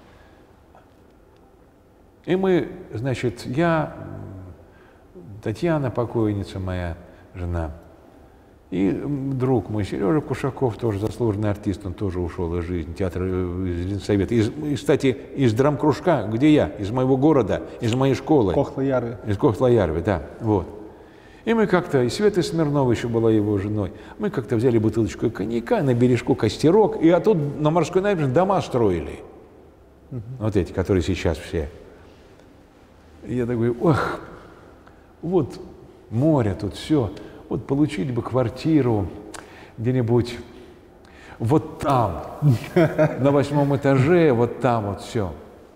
И мы, значит, я, Татьяна, покойница моя, жена, И друг мой, Сережа Кушаков, тоже заслуженный артист, он тоже ушел из жизни, театра, из Ленсовета. И, кстати, из драмкружка, где я, из моего города, из моей школы. Кохла-Ярве. Из Кохла-Ярве, да, вот. И мы как-то, и Света Смирнова еще была его женой, мы как-то взяли бутылочку коньяка, на бережку костерок, и оттуда на морской набережной дома строили. Вот эти, которые сейчас все. И я такой, ох, вот море тут все. Вот получили бы квартиру где-нибудь вот там, на 8-м этаже, вот там вот все.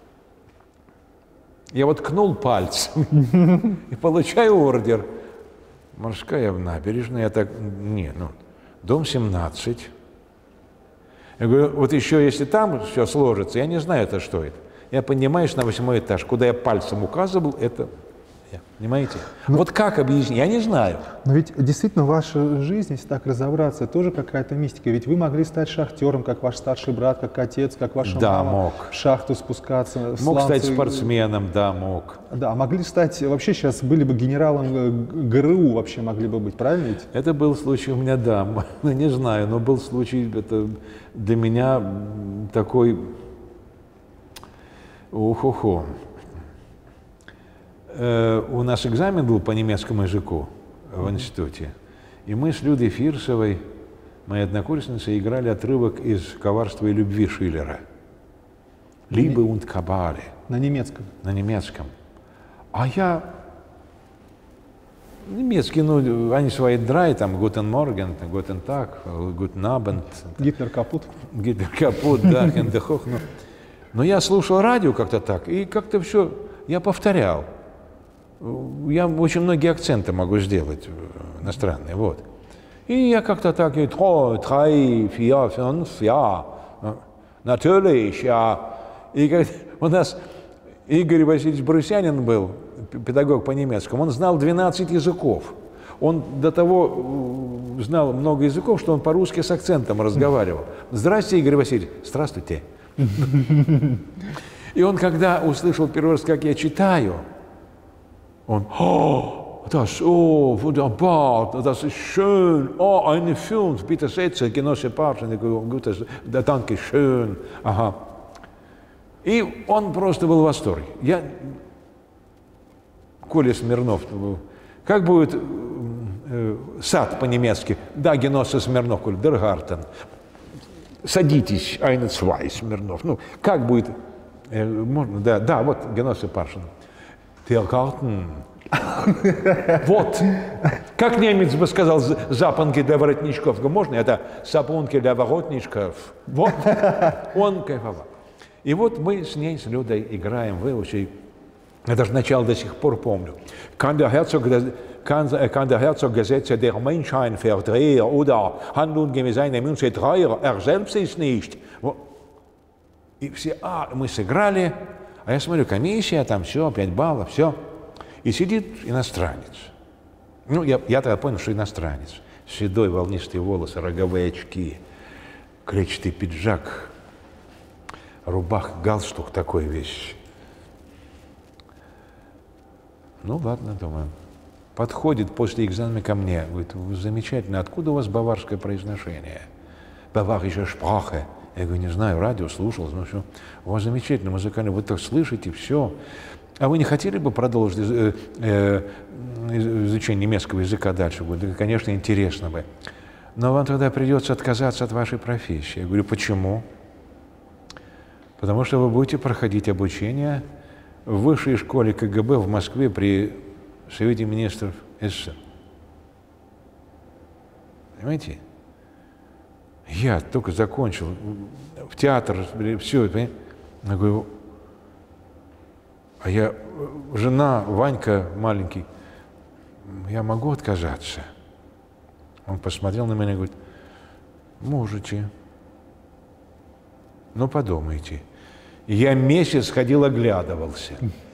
Я вот ткнул пальцем и получаю ордер. Морская набережная, я так, не, ну, дом 17. Я говорю, вот еще если там все сложится, я не знаю, это что это. Я понимаю, что на 8-й этаж, куда я пальцем указывал, это... Понимаете? Ну, вот как объяснить? Я не знаю. Но ведь действительно ваша жизнь, если так разобраться, тоже какая-то мистика. Ведь вы могли стать шахтером, как ваш старший брат, как отец, как ваша мама. Мог. В шахту спускаться. Мог стать спортсменом, да, мог. Да, могли стать, вообще сейчас были бы генералом ГРУ, вообще могли бы быть, правильно ведь? Это был случай у меня, да. Ну, не знаю, но был случай, это для меня такой... Уху-ху. У нас экзамен был по немецкому языку в институте, и мы с Людой Фирсовой, моей однокурсницей, играли отрывок из «Коварства и любви» Шиллера. «Liebe und Kabale». На немецком? На немецком. А я... Немецкий, ну, они свои драй, там, «Guten Morgen», «Guten Tag», «Guten Abend». Гитлер капут. Гитлер капут, да, «Hände hoch». Но я слушал радио как-то так, и как-то все, я повторял. Я очень многие акценты могу сделать иностранные, вот. И я как-то так, drei, vier, fünf, ja, natürlich, ja. И как, у нас Игорь Васильевич Брусянин был, педагог по немецкому, он знал 12 языков. Он до того знал много языков, что он по-русски с акцентом разговаривал. Здравствуйте, Игорь Васильевич. Здравствуйте. И он, когда услышал первый раз, как я читаю, он, das, wunderbar, das ist schön, eine 5, bitte setze, Genosse Papst, danke schön, ага. И он просто был в восторге. Я, Коля Смирнов, как будет сад по-немецки? Да, Genosse Смирнов, Коля, der Garten. Садитесь, eine, zwei, Смирнов. Ну, как будет, можно, да, вот, Genosse Papst. Der Garten. Вот. Как немец бы сказал, запонки для воротничков. Можно это сапонки для воротничков. Вот. Он кайфовал. И вот мы с ней, с Людой играем, выучили. Я даже начало до сих пор помню. Kann der Herzog Gesetze der Menschheit verdrehen oder Handlung gemäß einer Münze Dreier, selbst ist nicht. И все, мы сыграли. А я смотрю, комиссия, там все, 5 баллов, все. И сидит иностранец. Ну, я тогда понял, что иностранец. Седой, волнистые волосы, роговые очки, клетчатый пиджак, рубаха, галстук такой весь. Ну, ладно, думаю. Подходит после экзамена ко мне, говорит, вы замечательно, откуда у вас баварское произношение? Баварская sprache. Я говорю, не знаю, радио слушал, ну все. У вас замечательно музыкальный, вы так слышите, все. А вы не хотели бы продолжить изучение немецкого языка дальше? Говорю, да, конечно, интересно бы. Но вам тогда придется отказаться от вашей профессии. Я говорю, почему? Потому что вы будете проходить обучение в высшей школе КГБ в Москве при Совете министров СССР. Понимаете? Я только закончил, в театр, все, понимаете? Я говорю, а я, жена, Ванька маленький, я могу отказаться? Он посмотрел на меня и говорит, можете, но подумайте. Я месяц ходил, оглядывался.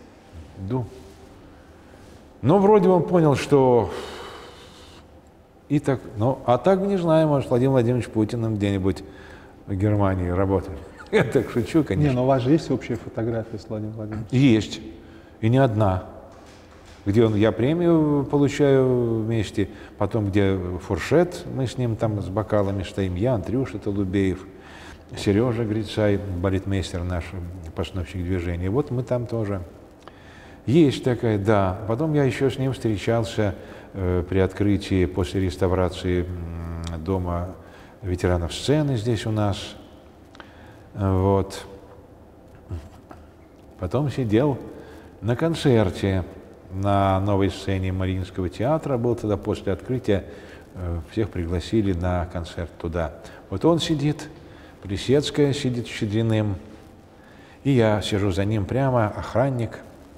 Но вроде он понял, что... И так, ну, а так не знаю, может, Владимир Владимирович Путиным где-нибудь в Германии работали. Я так шучу, конечно. Не, но у вас же есть общая фотография с Владимиром Владимировичем? Есть. И не одна. где я премию получаю вместе, потом где фуршет, мы с ним там с бокалами стоим, я, Андрюша Толубеев, Сережа Грицай, балетмейстер наш, постановщик движения. Вот мы там тоже. Есть такая, да. Потом я еще с ним встречался при открытии после реставрации дома ветеранов сцены здесь у нас. Вот. Потом сидел на концерте на новой сцене Мариинского театра. Был тогда после открытия, всех пригласили на концерт туда. Вот он сидит, Плесецкая сидит с Щедриным, и я сижу за ним прямо, охранник.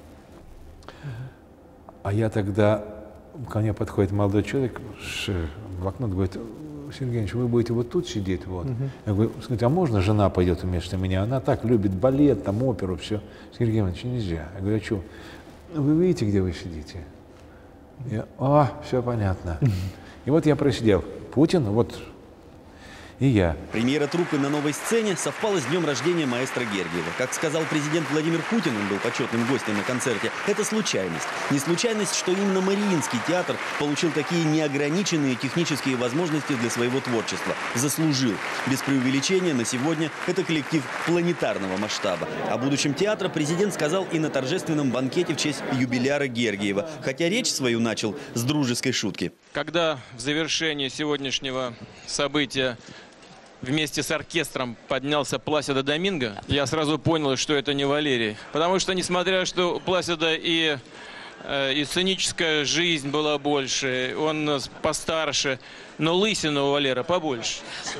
А я тогда, ко мне подходит молодой человек с блокнот, говорит: Сергей Ильич, вы будете вот тут сидеть, вот. Я говорю: смотрите, а можно жена пойдет вместо меня? Она так любит балет, там оперу, все. Сергей Иванович, нельзя. Я говорю: а что? Вы видите, где вы сидите? Все понятно. И вот я просидел. Путин, вот, и я. Премьера труппы на новой сцене совпала с днем рождения маэстро Гергиева. Как сказал президент Владимир Путин, он был почетным гостем на концерте, это случайность. Не случайность, что именно Мариинский театр получил такие неограниченные технические возможности для своего творчества. Заслужил. Без преувеличения, на сегодня это коллектив планетарного масштаба. О будущем театра президент сказал и на торжественном банкете в честь юбиляра Гергиева. Хотя речь свою начал с дружеской шутки. Когда в завершении сегодняшнего события вместе с оркестром поднялся Пласидо Доминго, я сразу понял, что это не Валерий. Потому что, несмотря что у Пласидо и сценическая жизнь была больше, он постарше, но лысина у Валера побольше.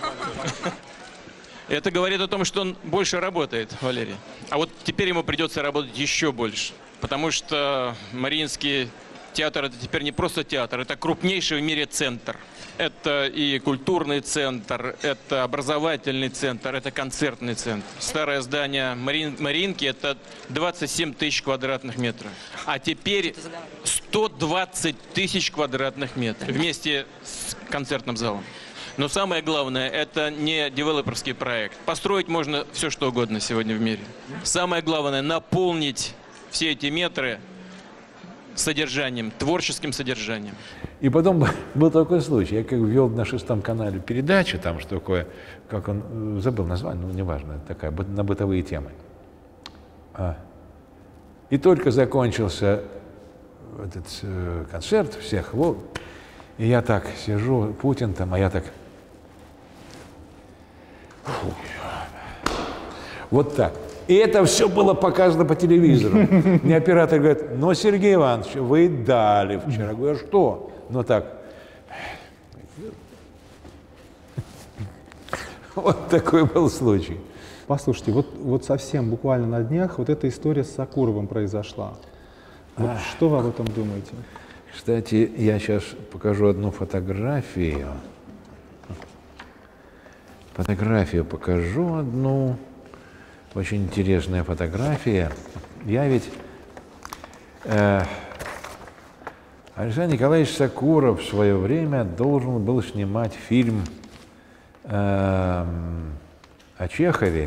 Это говорит о том, что он больше работает, Валерий. А вот теперь ему придется работать еще больше. Потому что Мариинский театр — это теперь не просто театр, это крупнейший в мире центр. Это и культурный центр, это образовательный центр, это концертный центр. Старое здание Мариинки — это 27 тысяч квадратных метров. А теперь 120 тысяч квадратных метров вместе с концертным залом. Но самое главное, это не девелоперский проект. Построить можно все, что угодно сегодня в мире. Самое главное — наполнить все эти метры содержанием, творческим содержанием. И потом был такой случай, я как вел на 6-м канале передачу, там что такое, как он, забыл название, ну неважно, такая, на бытовые темы. И только закончился этот концерт, всех, вот, и я так сижу, Путин там, а я так, вот так. И это все было показано по телевизору. Мне оператор говорит: ну, Сергей Иванович, вы дали вчера. Я говорю: а что? Ну так. Вот такой был случай. Послушайте, вот совсем буквально на днях вот эта история с Сакуровым произошла. Вот что вы об этом думаете? Кстати, я сейчас покажу одну фотографию. Фотографию покажу одну. Очень интересная фотография. Я ведь... Александр Николаевич Сакуров в свое время должен был снимать фильм о Чехове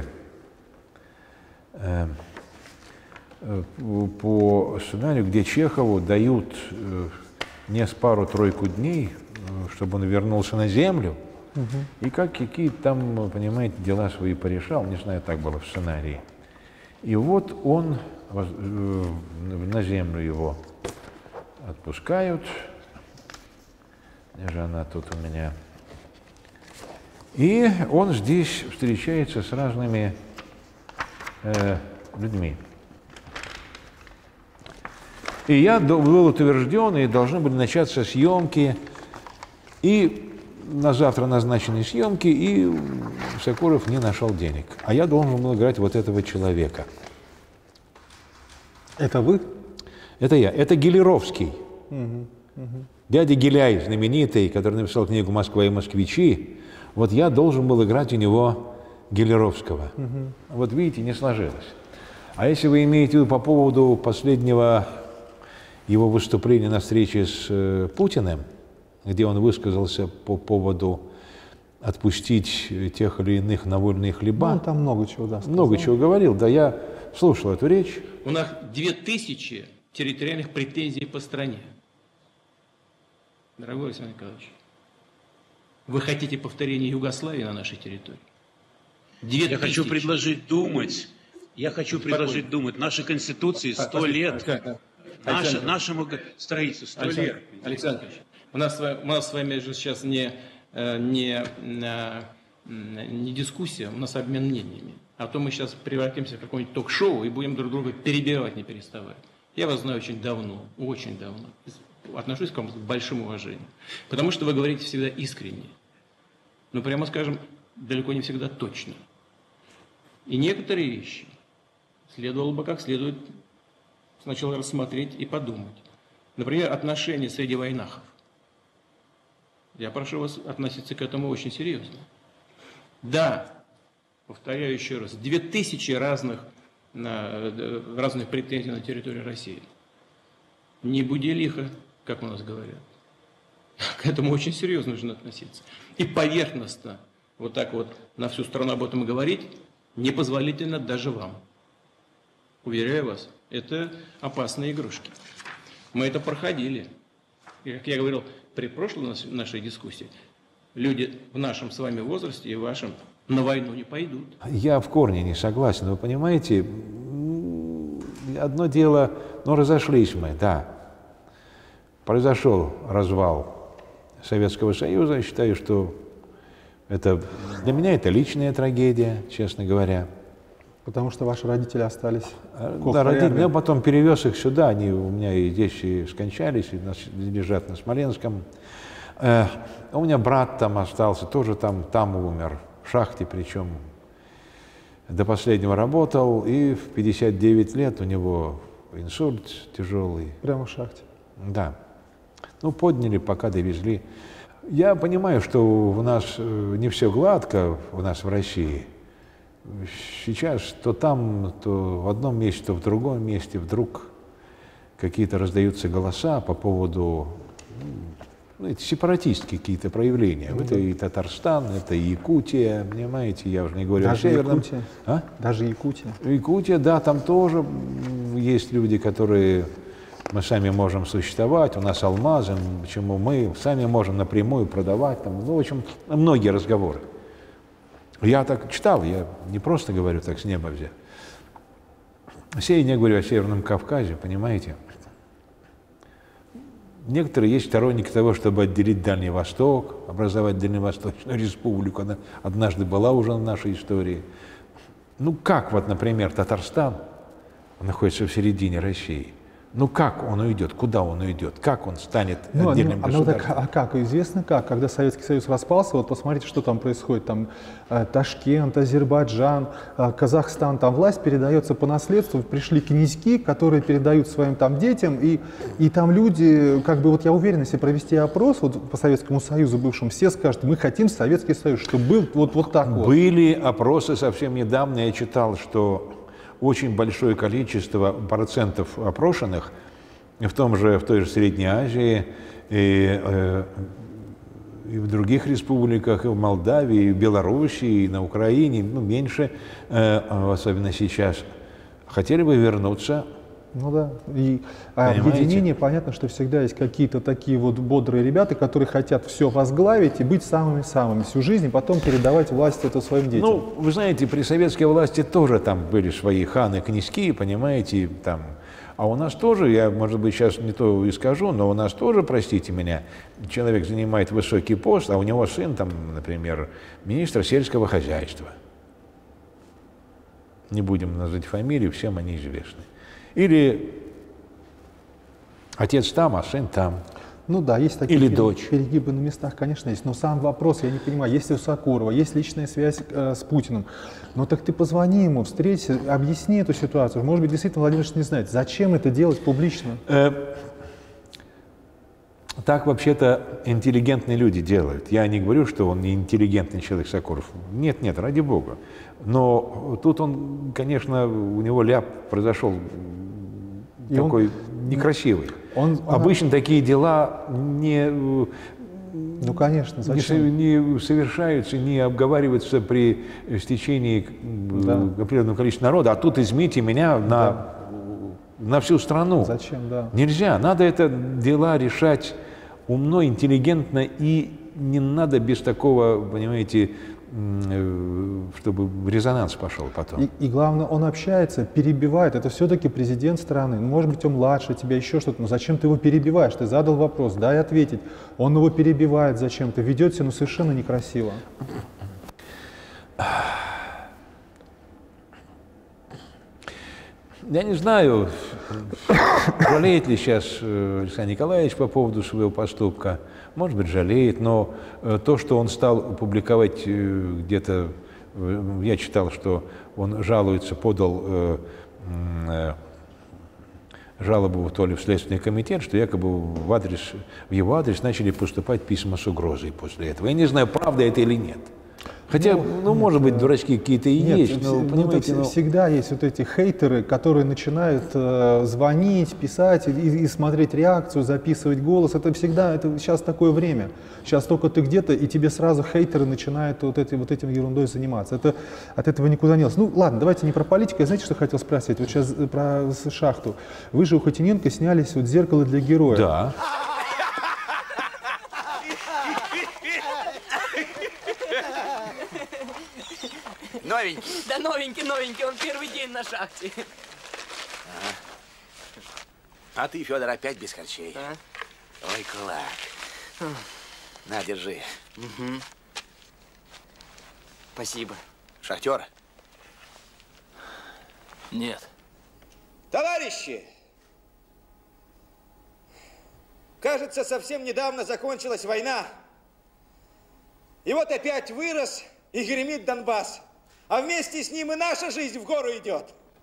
по сценарию, где Чехову дают не с пару-тройку дней, чтобы он вернулся на землю. И какие там, понимаете, дела свои порешал, не знаю, так было в сценарии. И вот он, на землю его отпускают. Где же она тут у меня? И он здесь встречается с разными людьми. И я был утвержден, и должны были начаться съемки. И на завтра назначены съемки, и Сакуров не нашел денег. А я должен был играть вот этого человека. Это вы? Это я. Это Гелеровский. Дядя Геляй, знаменитый, который написал книгу «Москва и москвичи». Вот я должен был играть у него Гелеровского. Вот видите, не сложилось. А если вы имеете в виду по поводу последнего его выступления на встрече с Путиным, где он высказался по поводу отпустить тех или иных на вольные хлеба. Ну, там много чего, да, сказал. Много чего говорил, да, я слушал эту речь. У нас 2000 территориальных претензий по стране. Дорогой Александр Николаевич, вы хотите повторения Югославии на нашей территории? Я хочу предложить думать. Нашей Конституции 100 лет. Нашему строительству 100 лет. Александр Ильич, у нас с вами же сейчас не дискуссия, у нас обмен мнениями. А то мы сейчас превратимся в какое-нибудь ток-шоу и будем друг друга перебивать, не переставая. Я вас знаю очень давно. Отношусь к вам с большим уважением. Потому что вы говорите всегда искренне. Но, прямо скажем, далеко не всегда точно. И некоторые вещи следовало бы как следует сначала рассмотреть и подумать. Например, отношения среди войнахов. Я прошу вас относиться к этому очень серьезно. Да, повторяю еще раз, 2000 разных претензий на территорию России. Не буди лихо, как у нас говорят. К этому очень серьезно нужно относиться. И поверхностно, вот так вот на всю страну об этом говорить, непозволительно даже вам. Уверяю вас, это опасные игрушки. Мы это проходили. И, как я говорил при прошлой нашей дискуссии, люди в нашем с вами возрасте и в вашем на войну не пойдут. Я в корне не согласен. Вы понимаете, одно дело, разошлись мы, да. Произошел развал Советского Союза. Я считаю, что для меня это личная трагедия, честно говоря. Потому что ваши родители остались Да, родители. Я потом перевез их сюда. Они у меня и здесь и скончались, и лежат на Смоленском. У меня брат там остался, тоже там умер. В шахте, причем до последнего работал. И в 59 лет у него инсульт тяжелый. Прямо в шахте? Да. Подняли, пока довезли. Я понимаю, что у нас не все гладко, у нас в России. Сейчас то там, то в одном месте, то в другом месте вдруг какие-то раздаются голоса по поводу это сепаратистские какие-то проявления. Это и Татарстан, это и Якутия, понимаете, я уже не говорю даже о Северном. Якутия. Даже Якутия. Якутия, да, там тоже есть люди, которые мы сами можем существовать, у нас алмазы, почему мы сами можем напрямую продавать, там, в общем, многие разговоры. Я так читал, я не просто говорю так с неба взять. Я не говорю о Северном Кавказе, понимаете? Некоторые есть сторонники того, чтобы отделить Дальний Восток, образовать Дальневосточную республику. Она однажды была уже в нашей истории. Как например, Татарстан находится в середине России. Как он уйдет? Куда он уйдет? Как он станет отдельным государством? Как? Известно как. Когда Советский Союз распался, вот посмотрите, что там происходит. Там Ташкент, Азербайджан, Казахстан. Там власть передается по наследству. Пришли князьки, которые передают своим там детям. И там люди, я уверен, если провести опрос по Советскому Союзу бывшему, все скажут, мы хотим Советский Союз, чтобы был вот так вот. Были опросы совсем недавно, я читал, что очень большое количество процентов опрошенных в той же Средней Азии и в других республиках, и в Молдавии, и в Белоруссии, и на Украине, меньше, особенно сейчас, хотели бы вернуться. И объединение, понятно, что всегда есть какие-то такие бодрые ребята, которые хотят все возглавить и быть самыми-самыми всю жизнь, и потом передавать власть это своим детям. Вы знаете, при советской власти тоже там были свои ханы, князьки, понимаете, там. А у нас тоже, я, может быть, сейчас не то и скажу, но у нас тоже, простите меня, человек занимает высокий пост, а у него сын, там, например, министр сельского хозяйства. Не будем называть фамилии, всем они известны. Или отец там, а сын там. Есть такие или дочь. Перегибы на местах, конечно, есть. Но сам вопрос, я не понимаю, есть у Сокурова, есть личная связь с Путиным. Так ты позвони ему, встреться, объясни эту ситуацию. Может быть, действительно Владимир Ильич не знает, зачем это делать публично? Так вообще-то интеллигентные люди делают. Я не говорю, что он не интеллигентный человек, Сокуров. Нет, ради бога. Но тут он, конечно, у него ляп произошел такой некрасивый. Обычно такие дела не совершаются, не обговариваются при стечении определенного количества народа. А тут, извините меня, на всю страну. Зачем, да. Нельзя. Надо это дела решать умно, интеллигентно, и не надо без такого, понимаете, чтобы резонанс пошел потом. И главное, он общается, перебивает. Это все-таки президент страны. Может быть, он младше тебя, еще что-то. Но зачем ты его перебиваешь? Ты задал вопрос, дай ответить. Он его перебивает зачем-то, ведет себя совершенно некрасиво. Я не знаю, жалеет ли сейчас Александр Николаевич по поводу своего поступка. Может быть, жалеет, но то, что он стал публиковать где-то, я читал, что он жалуется, подал жалобу то ли в Следственный комитет, что якобы в его адрес начали поступать письма с угрозой после этого. Я не знаю, правда это или нет. Хотя, может быть, дурачки какие-то и есть, но, понимаете, всегда есть вот эти хейтеры, которые начинают звонить, писать и смотреть реакцию, записывать голос. Это всегда, это сейчас такое время. Сейчас только ты где-то, и тебе сразу хейтеры начинают вот этим ерундой заниматься. Это, от этого никуда не делось. Ну, ладно, давайте не про политику. Я знаете, что хотел спросить? Вот сейчас про шахту. Вы же у Хотиненко снялись вот «Зеркало для героя». Да. Новенький. Да новенький, он первый день на шахте. А ты, Федор, опять без харчей. Ой, кулак. На, держи. Угу. Спасибо. Шахтер? Нет. Товарищи! Кажется, совсем недавно закончилась война. И вот опять вырос и гремит Донбасс. А вместе с ним и наша жизнь в гору идет.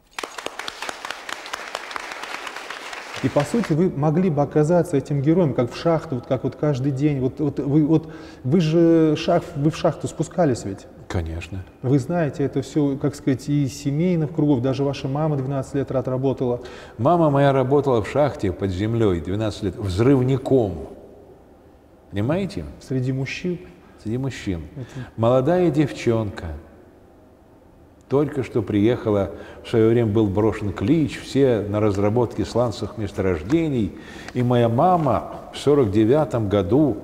И по сути вы могли бы оказаться этим героем, как в шахту, вот как вот каждый день. Вы же в шахту спускались ведь? Конечно. Вы знаете это все, как сказать, из семейных кругов. Даже ваша мама 12 лет отработала. Мама моя работала в шахте под землей 12 лет взрывником. Понимаете? Среди мужчин? Среди мужчин. Молодая девчонка. Только что приехала, в свое время был брошен клич, все на разработке сланцевых месторождений. И моя мама в 1949 году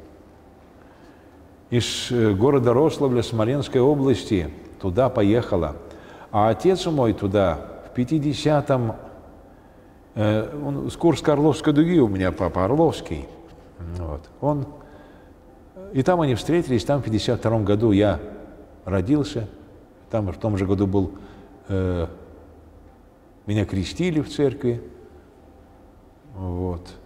из города Рославля, Смоленской области, туда поехала. А отец мой туда в 50-м, он с Курско-Орловской дуги, у меня папа Орловский. Вот, и там они встретились, там в 52-м году я родился. Там в том же году был, меня крестили в церкви, вот,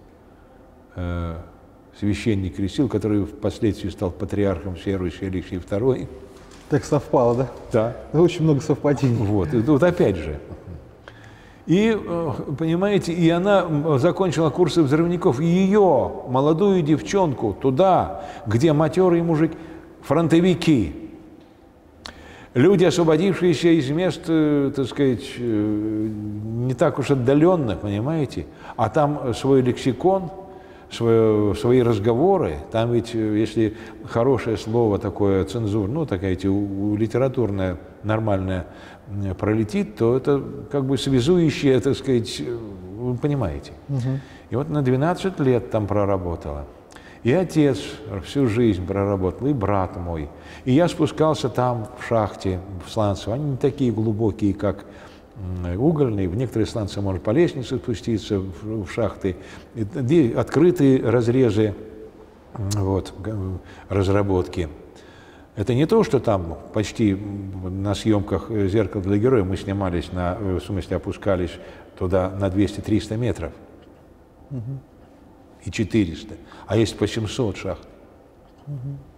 священник крестил, который впоследствии стал патриархом всей Руси Алексей II. Так совпало, да? Да. Очень много совпадений. Вот опять же. И, понимаете, и она закончила курсы взрывников, и ее, молодую девчонку, туда, где матерые мужики, фронтовики, люди, освободившиеся из мест, так сказать, не так уж отдаленных, понимаете, а там свой лексикон, свои разговоры, там ведь, если хорошее слово такое, цензурное, такая литературное, нормальное пролетит, то это как бы связующее, так сказать, вы понимаете. Угу. И вот на 12 лет там проработала. И отец всю жизнь проработал, и брат мой. И я спускался там в шахте, в сланцах. Они не такие глубокие, как угольные. В некоторые сланцы можно по лестнице спуститься в шахты. И открытые разрезы, вот, разработки. Это не то, что там почти на съемках «Зеркало для героя» мы снимались, в смысле опускались туда на 200-300 метров. Угу. И 400, а есть по 700 шахт. Угу.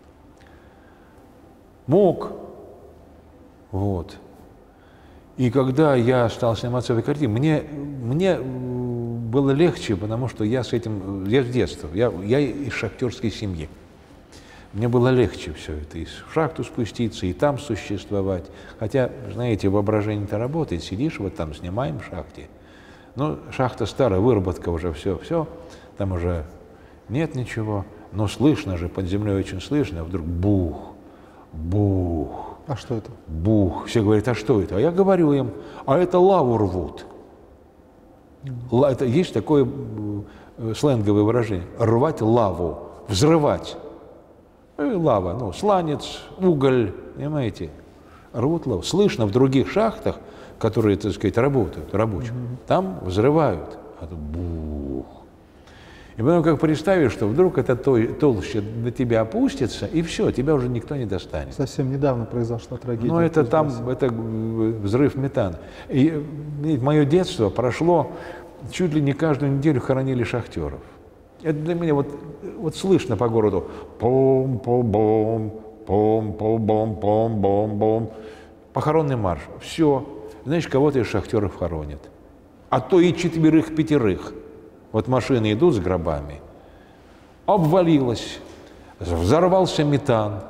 Мог. Вот. И когда я стал сниматься в этой картине, мне было легче, потому что я с детства, я из шахтерской семьи. Мне было легче все это, и в шахту спуститься, и там существовать. Хотя, знаете, воображение-то работает, сидишь вот там, снимаем в шахте. Но шахта старая, выработка уже все. Там уже нет ничего, но слышно же, под землей очень слышно, а вдруг бух, бух. А что это? Бух. Все говорят, а что это? А я говорю им, а это лаву рвут. Это есть такое сленговое выражение. Рвать лаву, взрывать. Лава, ну, сланец, уголь, понимаете? Рвут лаву. Слышно в других шахтах, которые, так сказать, работают, рабочих, там взрывают. А тут бух. И потом как представишь, что вдруг это толще на тебя опустится, и все, тебя уже никто не достанет. Совсем недавно произошла трагедия. Ну, это там, это взрыв метана. И мое детство прошло, чуть ли не каждую неделю хоронили шахтеров. Это для меня вот слышно по городу пом-пом-бом, пом-пом-бом-пом-бом-бом. Похоронный марш. Все. Знаешь, кого-то из шахтеров хоронят. А то и 4-5. Вот машины идут с гробами. Обвалилось. Взорвался метан.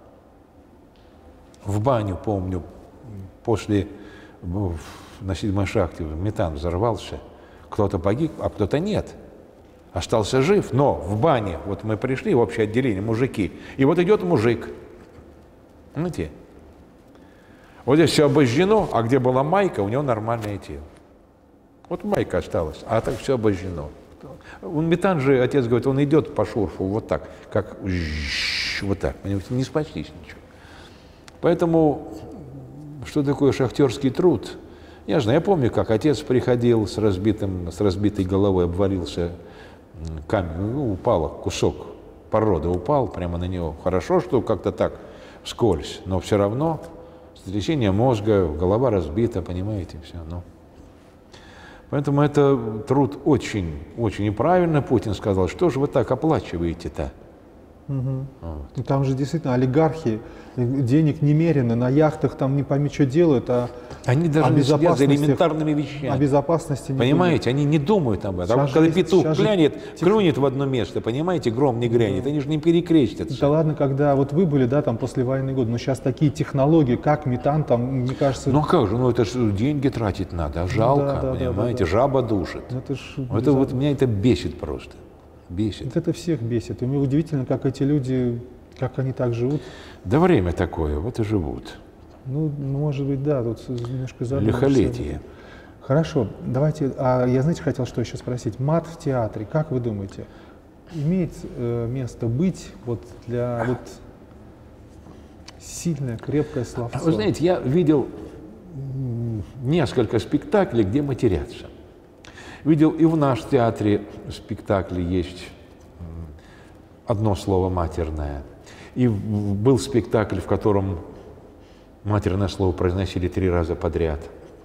В баню, помню, после, на 7-й шахте метан взорвался. Кто-то погиб, а кто-то нет. Остался жив, но в бане, вот мы пришли в общее отделение, мужики, и вот идет мужик. Знаете? Вот здесь все обожжено, а где была майка, у него нормальное тело. Вот майка осталась, а так все обожжено. Метан же, отец говорит, он идет по шурфу вот так, как вот так, не спастись ничего. Поэтому, что такое шахтерский труд? Я знаю, я помню, как отец приходил с разбитой головой, обвалился камень, ну, упал кусок породы, упал прямо на него. Хорошо, что как-то так вскользь, но все равно сотрясение мозга, голова разбита, понимаете, все. Ну. Поэтому это труд очень, очень неправильно. Путин сказал, что же вы так оплачиваете-то? Угу. Вот. Там же действительно олигархи, денег немерено, на яхтах там не пойми, что делают, а они даже не следят за элементарными вещами. О безопасности не понимаете, думают. они не думают об этом. А когда петух клюнет в одно место, понимаете, гром не грянет, они же не перекрестятся. Да ладно, когда вот вы были, да, там после военные годы, но сейчас такие технологии, как метан, там, мне кажется... Ну как же, ну это же деньги тратить надо, жалко, да, понимаете, жаба душит. Это вот меня это бесит просто. Бесит. Это всех бесит. И мне удивительно, как эти люди, как они так живут. Да время такое, вот и живут. Ну, может быть, да, тут немножко задуматься. Лихолетие. Хорошо, давайте, я, знаете, хотел что еще спросить. Мат в театре, как вы думаете, имеет место быть вот для вот сильное, крепкое словцо? Вы знаете, я видел несколько спектаклей, где матерятся. Видел и в нашем театре спектакле есть одно слово матерное. И был спектакль, в котором матерное слово произносили 3 раза подряд.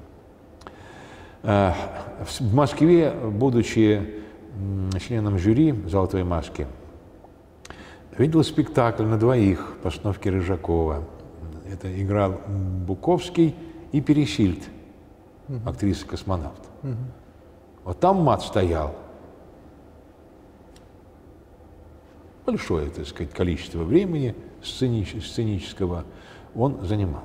В Москве, будучи членом жюри «Золотой маски», видел спектакль на 2 постановки Рыжакова. Это играл Буковский и Пересильд, актриса-космонавт. Вот там мат стоял. Большое, так сказать, количество времени сценического он занимал.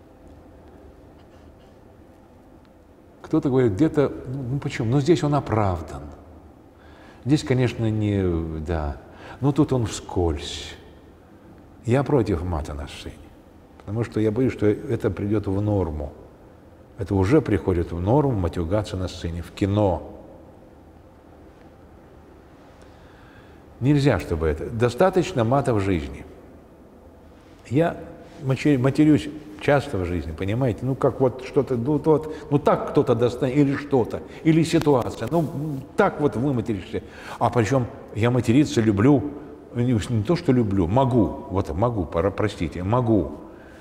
Кто-то говорит, где-то, ну почему? Ну здесь он оправдан. Здесь, конечно, не, да. Но тут он вскользь. Я против мата на сцене. Потому что я боюсь, что это придет в норму. Это уже приходит в норму матюгаться на сцене, в кино. Нельзя, чтобы это. Достаточно мата в жизни. Я матерюсь часто в жизни, понимаете? Ну, как вот что-то, ну так кто-то достанет, или что-то, или ситуация. Ну, так вот выматеришься. А причем я материться люблю, не то, что люблю, могу, вот могу, простите, могу.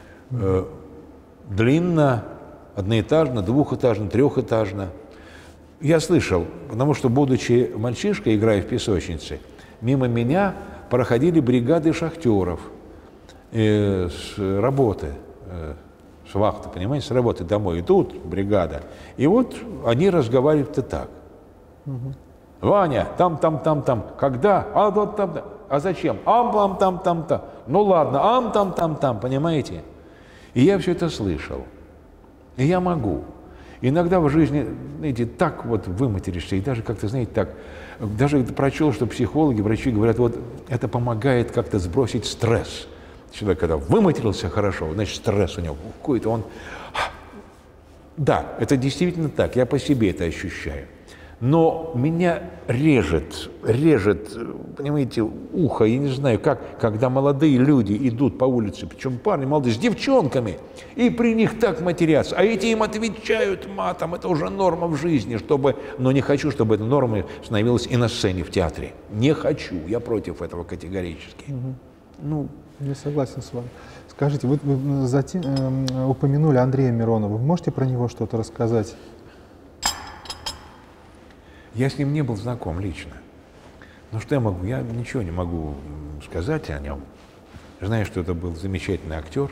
Длинно, одноэтажно, 2-этажно, 3-этажно. Я слышал, потому что, будучи мальчишкой, играя в песочнице, мимо меня проходили бригады шахтеров с работы, с вахты, понимаете, с работы домой. Идут бригада, и вот они разговаривают-то так. Ваня, там, когда? А вот там, а зачем? Там. Ну ладно, там, понимаете? И я все это слышал. И я могу. Иногда в жизни, знаете, так вот выматеришься, и даже как-то, знаете, так, даже прочел, что психологи, врачи говорят, вот это помогает как-то сбросить стресс. Человек, когда выматерился хорошо, значит, стресс у него какой-то, он... Да, это действительно так, я по себе это ощущаю. Но меня режет, понимаете, ухо, я не знаю, как, когда молодые люди идут по улице, причем парни молодые, с девчонками, и при них так матерятся, а эти им отвечают матом, это уже норма в жизни, чтобы, но не хочу, чтобы эта норма становилась и на сцене в театре. Не хочу, я против этого категорически. Ну, я согласен с вами. Скажите, вы затем упомянули Андрея Миронова, вы можете про него что-то рассказать? Я с ним не был знаком лично. Ну что я могу? Я ничего не могу сказать о нем. Знаю, что это был замечательный актер.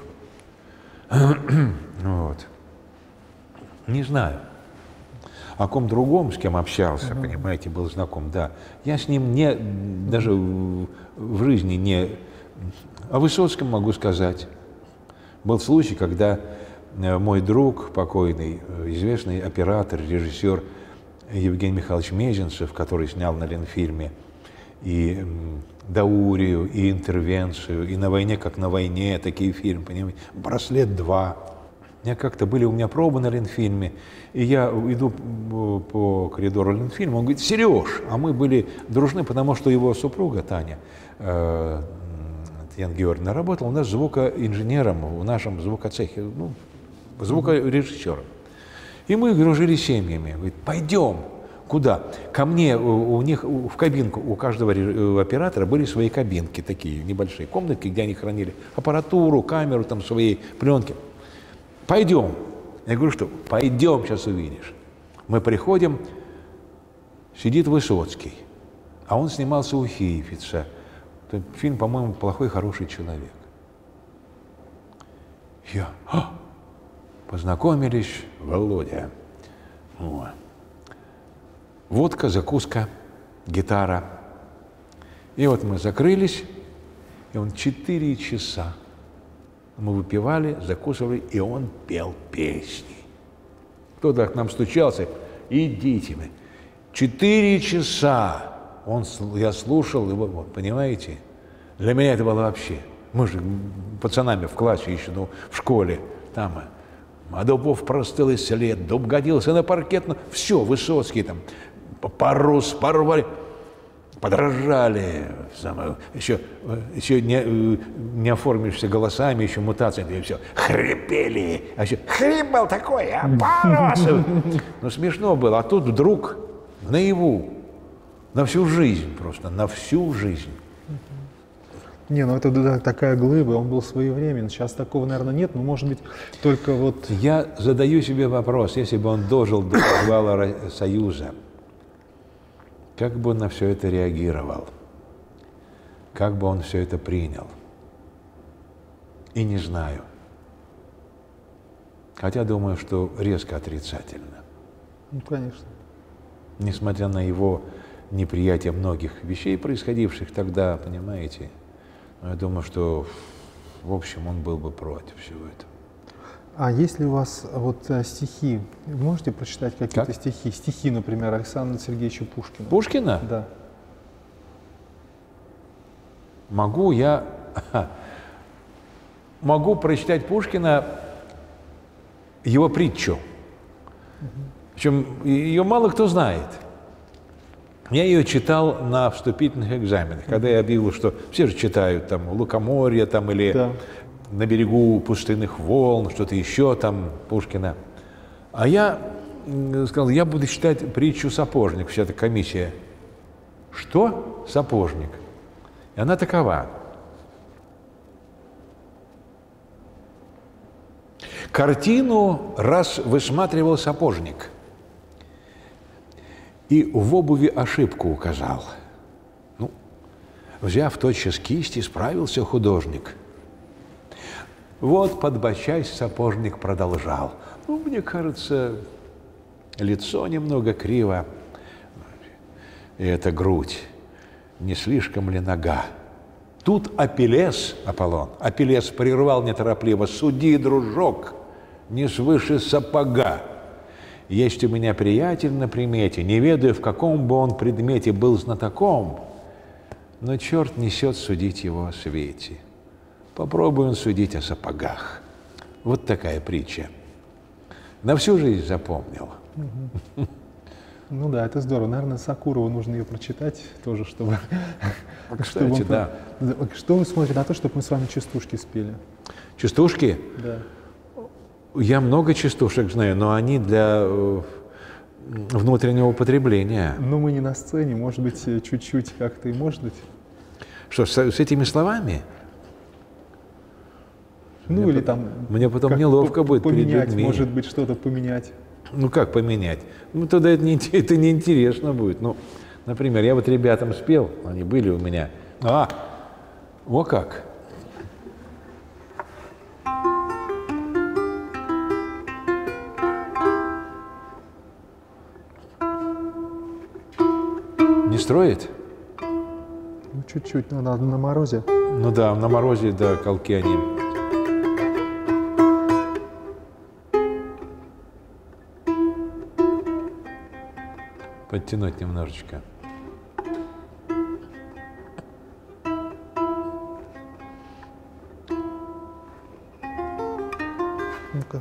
Вот. Не знаю. О ком другом, с кем общался, понимаете, был знаком, да. Я с ним не, даже в жизни не... О Высоцком могу сказать. Был случай, когда мой друг, покойный, известный оператор, режиссер Евгений Михайлович Мезенцев, который снял на Ленфильме и «Даурию», и «Интервенцию», и «На войне, как на войне», такие фильмы, понимаете, «Браслет 2». Как-то были у меня пробы на Ленфильме, и я иду по коридору Ленфильма, он говорит: «Сереж!» А мы были дружны, потому что его супруга Таня, Татьяна Георгиевна, работала у нас звукоинженером в нашем звукоцехе, ну, звукорежиссером. И мы дружили семьями. Говорит: «Пойдем». Куда? Ко мне, у них в кабинку, у каждого оператора были свои кабинки, такие небольшие комнатки, где они хранили аппаратуру, камеру, там свои пленки. «Пойдем». Я говорю, что «пойдем, сейчас увидишь». Мы приходим, сидит Высоцкий, а он снимался у Хейфица. Фильм, по-моему, «Плохой, хороший человек». Я... Познакомились, Володя. Вот. Водка, закуска, гитара. И вот мы закрылись, и он 4 часа. Мы выпивали, закусывали, и он пел песни. Кто-то к нам стучался: «Идите вы». 4 часа я слушал его, вот, понимаете? Для меня это было вообще. Мы же пацанами в классе еще, ну, в школе, там... А дубов простыл и след, дуб годился на паркет, ну, все, Высоцкий там, парус порвали, подражали, еще не оформившись голосами, еще мутациями, и все, хрипели, а еще хрип был такой, а парус. Ну, смешно было, а тут вдруг наяву, на всю жизнь просто, на всю жизнь. Не, ну это такая глыба, он был своевременен. Сейчас такого, наверное, нет, но, может быть, только вот... Я задаю себе вопрос, если бы он дожил до развала Союза, как бы он на все это реагировал? Как бы он все это принял? И не знаю. Хотя думаю, что резко отрицательно. Ну, конечно. Несмотря на его неприятие многих вещей, происходивших тогда, понимаете... Я думаю, что, в общем, он был бы против всего этого. А есть ли у вас вот стихи? Вы можете прочитать какие-то стихи? Стихи, например, Александра Сергеевича Пушкина. Пушкина? Да. Могу прочитать Пушкина, его притчу. Причем ее мало кто знает. Я ее читал на вступительных экзаменах, когда я объявил, что все же читают там «Лукоморье» там, или «На берегу пустынных волн», что-то еще там Пушкина. А я сказал, я буду читать притчу «Сапожник», вся эта комиссия. Что? «Сапожник». И она такова. Картину раз высматривал сапожник и в обуви ошибку указал. Ну, взяв тотчас кисть, исправился художник. Вот, подбочась, сапожник продолжал. Ну, мне кажется, лицо немного криво, и эта грудь, не слишком ли нога? Тут Апеллес, Аполлон, Апеллес прервал неторопливо: «Суди, дружок, не свыше сапога. Есть у меня приятель на примете, не ведаю, в каком бы он предмете был знатоком, но черт несет судить его о свете. Попробуй он судить о сапогах». Вот такая притча. На всю жизнь запомнил. Ну да, это здорово. Наверное, Сакурову нужно ее прочитать тоже, чтобы... Кстати, да. Что вы смотрите на то, чтобы мы с вами частушки спели? Частушки? Да. Я много частушек знаю, но они для внутреннего употребления. Но мы не на сцене, может быть, чуть-чуть как-то и может быть. Что, с этими словами? Ну мне или там... Мне потом неловко будет перед людьми. Может быть, что-то поменять. Ну как поменять? Ну тогда это неинтересно будет. Ну, например, я вот ребятам спел, они были у меня. О как! Не строит? Ну чуть-чуть, но надо на морозе. Ну да, на морозе, да, колки они. Подтянуть немножечко. Ну-ка.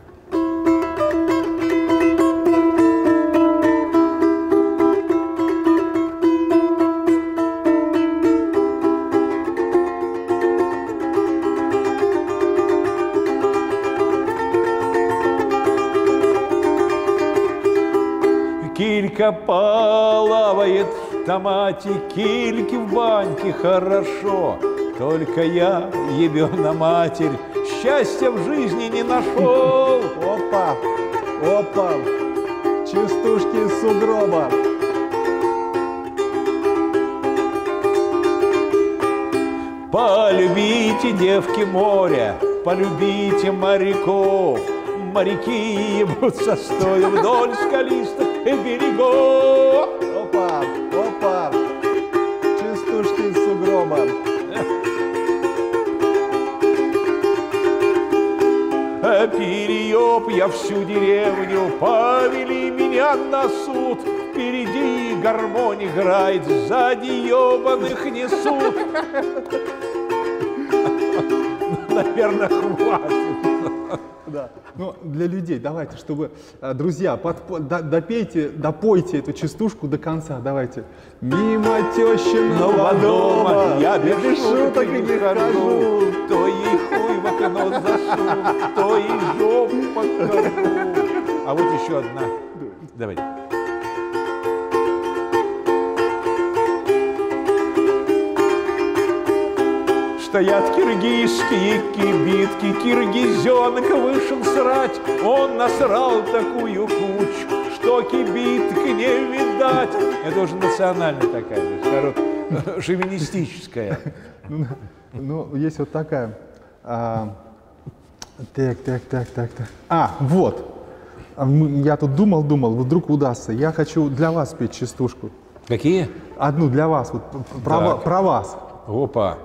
Килька плавает в томате, кильки в баньке хорошо. Только я, ебена матерь, счастья в жизни не нашел. Опа, опа, частушки из сугроба. Полюбите, девки, моря, полюбите моряков. Моряки ебут со стоя вдоль скалистых берегов. Опа, опа, частушки из сугроба. Перееб я всю деревню, повели меня на суд. Впереди гармонь играет, сзади ебаных несут. Наверное, хватит. Да. Ну, для людей давайте, чтобы, друзья, допойте эту частушку до конца, давайте. Мимо тещиного дома я без шуток и не хожу, то ей хуй в окно засуну, то ей жопу подкажу. А вот еще одна. Давайте. Стоят киргизские кибитки, киргизенок вышел срать. Он насрал такую кучу, что кибиток не видать. Это уже национальная такая, шовинистическая. Ну, есть вот такая. Так. Вот. Я тут думал, вдруг удастся. Я хочу для вас спеть частушку. Какие? Одну для вас, вот про вас. Опа.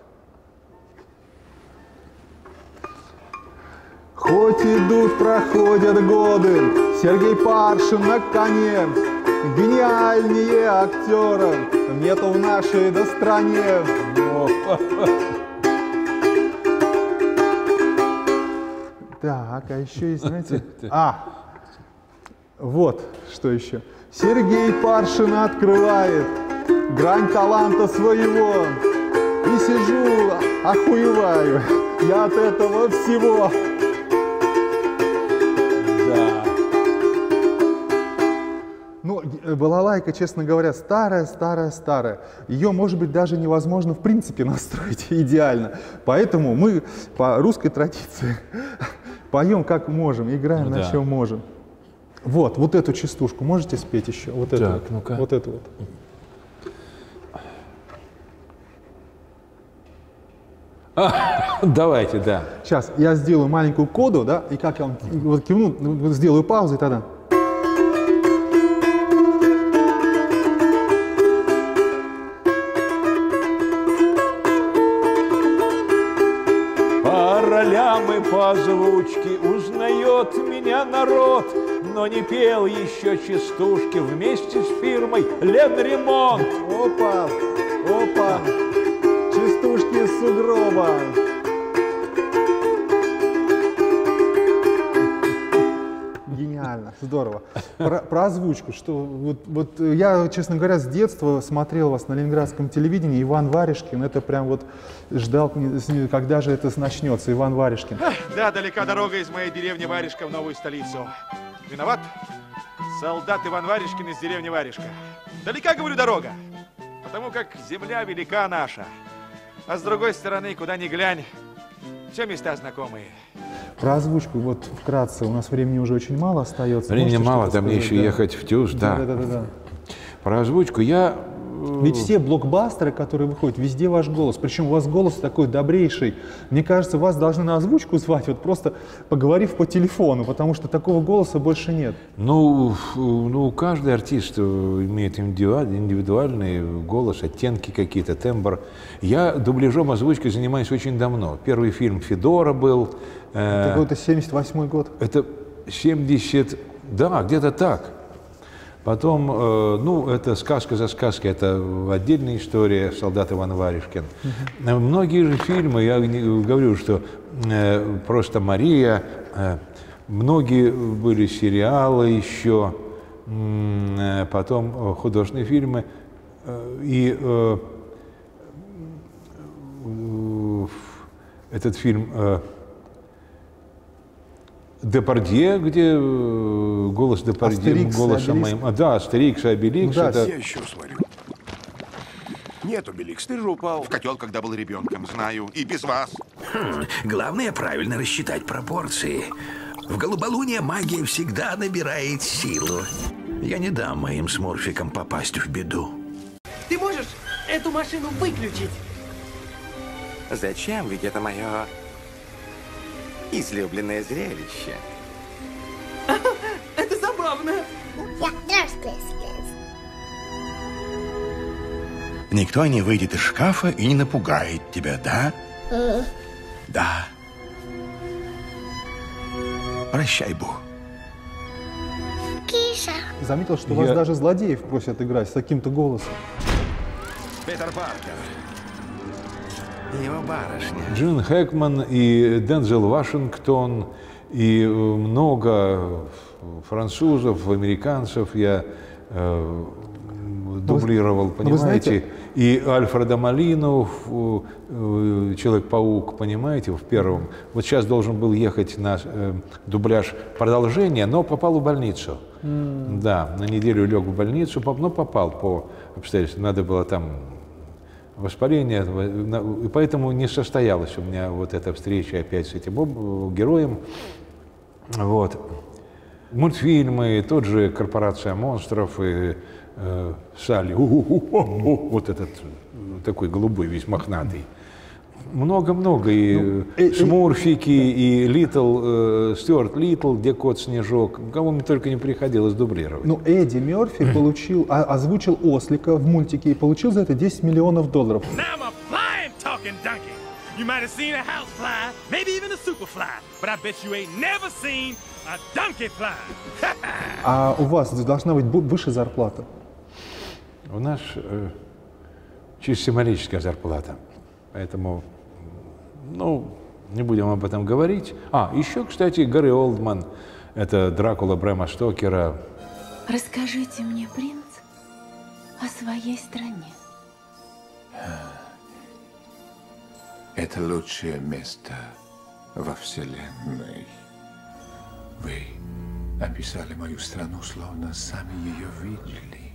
Хоть идут, проходят годы, Сергей Паршин на коне, гениальнее актеров нету в нашей стране. Так, а еще есть, знаете? Вот, что еще. Сергей Паршин открывает грань таланта своего. И сижу, охуеваю я от этого всего. Ну, балалайка, честно говоря, старая. Ее, может быть, даже невозможно в принципе настроить идеально. Поэтому мы по русской традиции поем как можем, играем на чем можем. Вот эту частушку можете спеть еще? Вот эту. Так, ну-ка. Вот эту вот. Давайте, да. Сейчас я сделаю маленькую коду, да, и как я вам вот кивну, сделаю паузу и тогда. По ролям и по озвучке узнает меня народ, но не пел еще частушки вместе с фирмой Ленремонт. Опа, частушки из сугроба. Гениально. Здорово. Про озвучку. Что, вот я, честно говоря, с детства смотрел вас на ленинградском телевидении. Иван Варежкин. Это прям вот ждал, когда же это начнется. Иван Варежкин. Да, далека дорога из моей деревни Варежка в новую столицу. Виноват? Солдат Иван Варежкин из деревни Варежка. Далека, говорю, дорога. Потому как земля велика наша. А с другой стороны, куда ни глянь, все места знакомые. Про озвучку, вот вкратце, у нас времени уже очень мало остается. Времени мало, там мне еще ехать в ТЮЗ, да. Да. Про озвучку я... Ведь все блокбастеры, которые выходят, везде ваш голос. Причем у вас голос такой добрейший. Мне кажется, вас должны на озвучку звать, вот просто поговорив по телефону, потому что такого голоса больше нет. Ну каждый артист имеет индивидуальный голос, оттенки какие-то, тембр. Я дубляжом, озвучкой занимаюсь очень давно. Первый фильм «Федора» был. Это какой-то 78-й год? Это 70... Да, где-то так. Потом, ну, это «Сказка за сказкой», это отдельная история, «Солдат Иван Варежкин». Многие же фильмы, я говорю, что «Просто Мария», многие были сериалы еще, потом художественные фильмы. И этот фильм Депардье, где голос Депардье, голосом моим. Да, Астерикс и Обеликс. Да, это... я еще сварю. Нет, Обеликс, ты же упал в котел, когда был ребенком, знаю, и без вас. Главное правильно рассчитать пропорции. В голуболуние магия всегда набирает силу. Я не дам моим смурфикам попасть в беду. Ты можешь эту машину выключить? Зачем? Ведь это мое излюбленное зрелище. Это забавно. Никто не выйдет из шкафа и не напугает тебя, да? Да. Прощай, Бу. Киша. Заметил, что вас даже злодеев просят играть с таким-то голосом. Питер Паркер. Его барышня. Джин Хэкман и Дензел Вашингтон, и много французов, американцев я дублировал, понимаете? И Альфреда Молину, Человек-паук, понимаете, в первом. Вот сейчас должен был ехать на дубляж продолжения, но попал в больницу. Да, на неделю лег в больницу, но попал по обстоятельствам. Надо было там воспаление, и поэтому не состоялась у меня вот эта встреча опять с этим героем. Вот. Мультфильмы, тот же «Корпорация монстров» и Салли, вот этот такой голубой, весь мохнатый. Много-много, и Смурфики, и Стюарт Литл, где кот Снежок, кому мне только не приходилось дублировать. Ну, Эдди Мерфи озвучил Ослика в мультике и получил за это $10 миллионов. You might have seen a house fly, maybe even a super fly, but I bet you ain't never seen a donkey fly. А у вас должна быть выше зарплата? У нас чисто символическая зарплата, поэтому, ну, не будем об этом говорить. Еще, кстати, Гарри Олдман, это Дракула Брэма Стокера. Расскажите мне, принц, о своей стране. Это лучшее место во Вселенной. Вы описали мою страну, словно сами ее видели.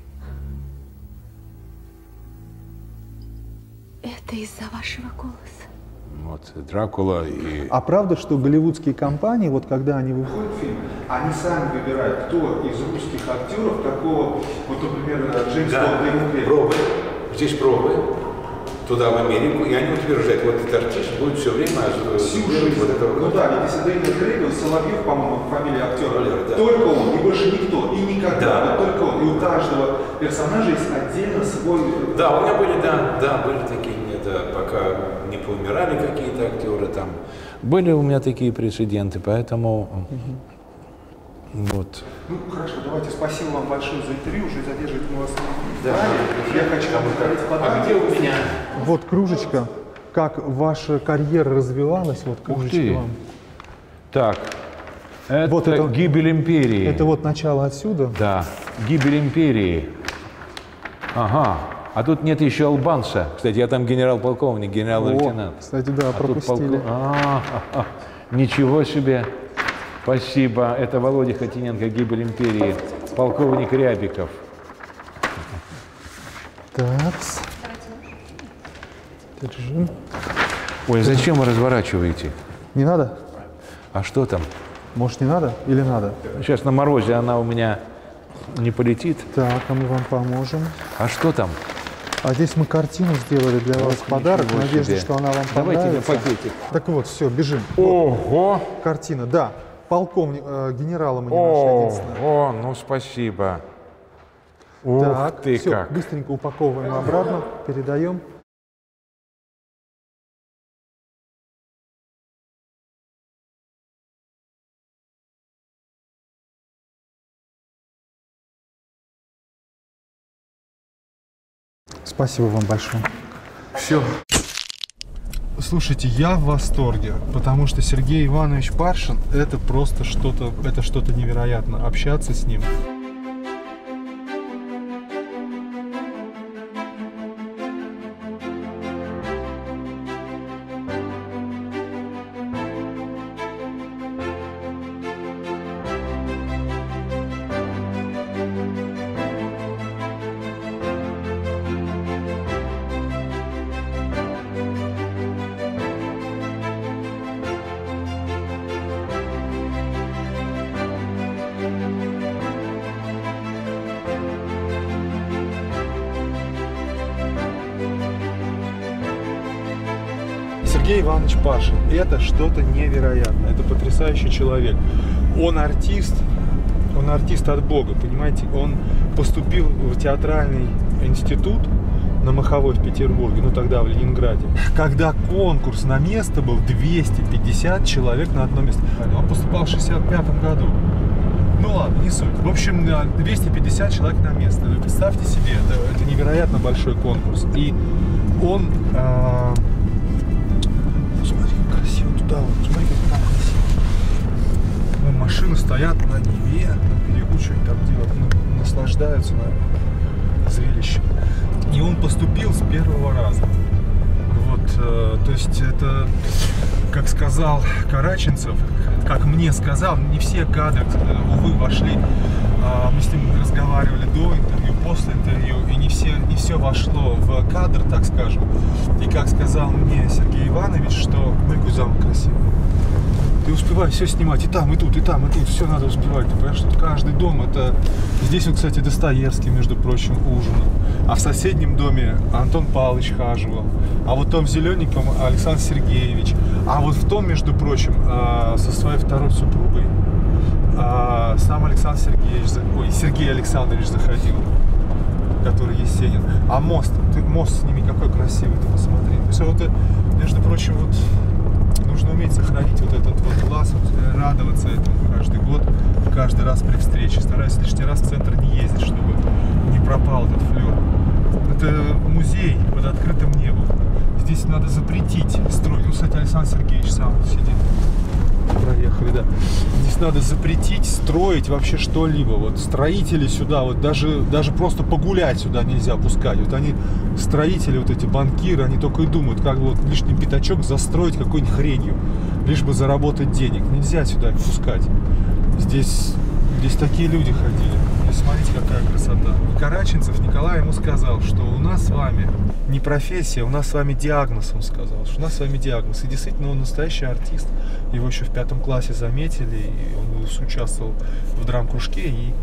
Это из-за вашего голоса. Вот, Дракула и... А правда, что голливудские компании, вот когда они выходят в фильм, они сами выбирают, кто из русских актеров, какого, вот, например, Джеймс Бонд, пробы. Здесь пробы. Туда, в Америку, и они утверждают, вот этот артист будет все время озвучивать вот этого. Ну да, ведь если Дэниел Крейг, Соловьев, по-моему, фамилия актера, да. Только он, и больше никто, и никогда, вот только он. И у каждого персонажа есть отдельно свой... Да, у меня были, были такие, пока не поумирали какие-то актеры там. Были у меня такие прецеденты, поэтому... Вот. Ну, хорошо, давайте, спасибо вам большое за интервью, уже задерживать мы вас не далее. Я хочу вам сказать подарок. Где у меня? Вот кружечка. Как ваша карьера развивалась, вот кружечка вам. Так, Это вот это гибель империи. Это вот начало отсюда. Да, гибель империи. Ага. А тут нет еще албанца. Кстати, я там генерал-полковник, генерал-лейтенант. Кстати, да, пропустили. Ничего себе. Спасибо. Это Володя Хотиненко, гибель империи. Полковник Рябиков. Так. Держи. Ой, зачем вы разворачиваете? Не надо? А что там? Может, не надо или надо? Сейчас на морозе она у меня не полетит. Так, а мы вам поможем. А что там? А здесь мы картину сделали для вас подарок, в надежде, что она вам понравится. Давайте мне пакетик. Так вот, все, бежим. Ого! Вот, картина, да. Полковник, генерала мы не нашли, единственное. О, ну спасибо. Ух Так, ты все, как. быстренько упаковываем обратно, передаем. Спасибо вам большое. Все. Слушайте, я в восторге, потому что Сергей Иванович Паршин – это просто что-то невероятно. Общаться с ним. Сергей Иванович Паршин – это что-то невероятное, это потрясающий человек. Он артист от Бога, понимаете? Он поступил в театральный институт на Маховой в Петербурге, ну тогда в Ленинграде. Когда конкурс на место был 250 человек на одно место. Он поступал в 65 году. Ну ладно, не суть. В общем, 250 человек на место. Вы представьте себе, это невероятно большой конкурс. И он... Смотри, как красиво туда, вот, смотри, как там красиво. Вон машины стоят на Неве, на берегу, что-нибудь там делают, наслаждаются на зрелище. И он поступил с первого раза. Вот, то есть это, как сказал Караченцев, как мне сказал, не все кадры, увы, вошли. Мы с ним разговаривали до интервью, после интервью, и не все вошло в кадр, так скажем. И как сказал мне Сергей Иванович, что какой замок красивый. Ты успеваешь все снимать, и там, и тут, и там, и тут, все надо успевать. Ты понимаешь, что каждый дом это... Здесь вот, кстати, Достоевский, между прочим, ужинал. А в соседнем доме Антон Павлович хаживал. А вот в том зелененьком Александр Сергеевич. А вот в том, между прочим, со своей второй супругой сам Александр Сергеевич, Сергей Александрович заходил, который Есенин. А мост с ними какой красивый, ты посмотри. То есть вот, между прочим, вот нужно уметь сохранить вот этот вот глаз, вот, радоваться этому каждый год, каждый раз при встрече. Стараюсь лишний раз в центр не ездить, чтобы не пропал этот флёр. Это музей под открытым небом. Здесь надо запретить строить. Ну, кстати, Александр Сергеевич сам сидит. Проехали, да. Здесь надо запретить строить вообще что-либо. Вот строители сюда, вот даже просто погулять сюда нельзя пускать. Вот они, строители, вот эти банкиры, они только и думают, как бы вот лишний пятачок застроить какой-нибудь хренью, лишь бы заработать денег. Нельзя сюда их пускать. Здесь такие люди ходили. И смотрите, какая красота. И Караченцев Николай ему сказал, что у нас с вами не профессия, у нас с вами диагноз, он сказал, что у нас с вами диагноз. И действительно, он настоящий артист. Его еще в 5 классе заметили, и он участвовал в драм-кружке и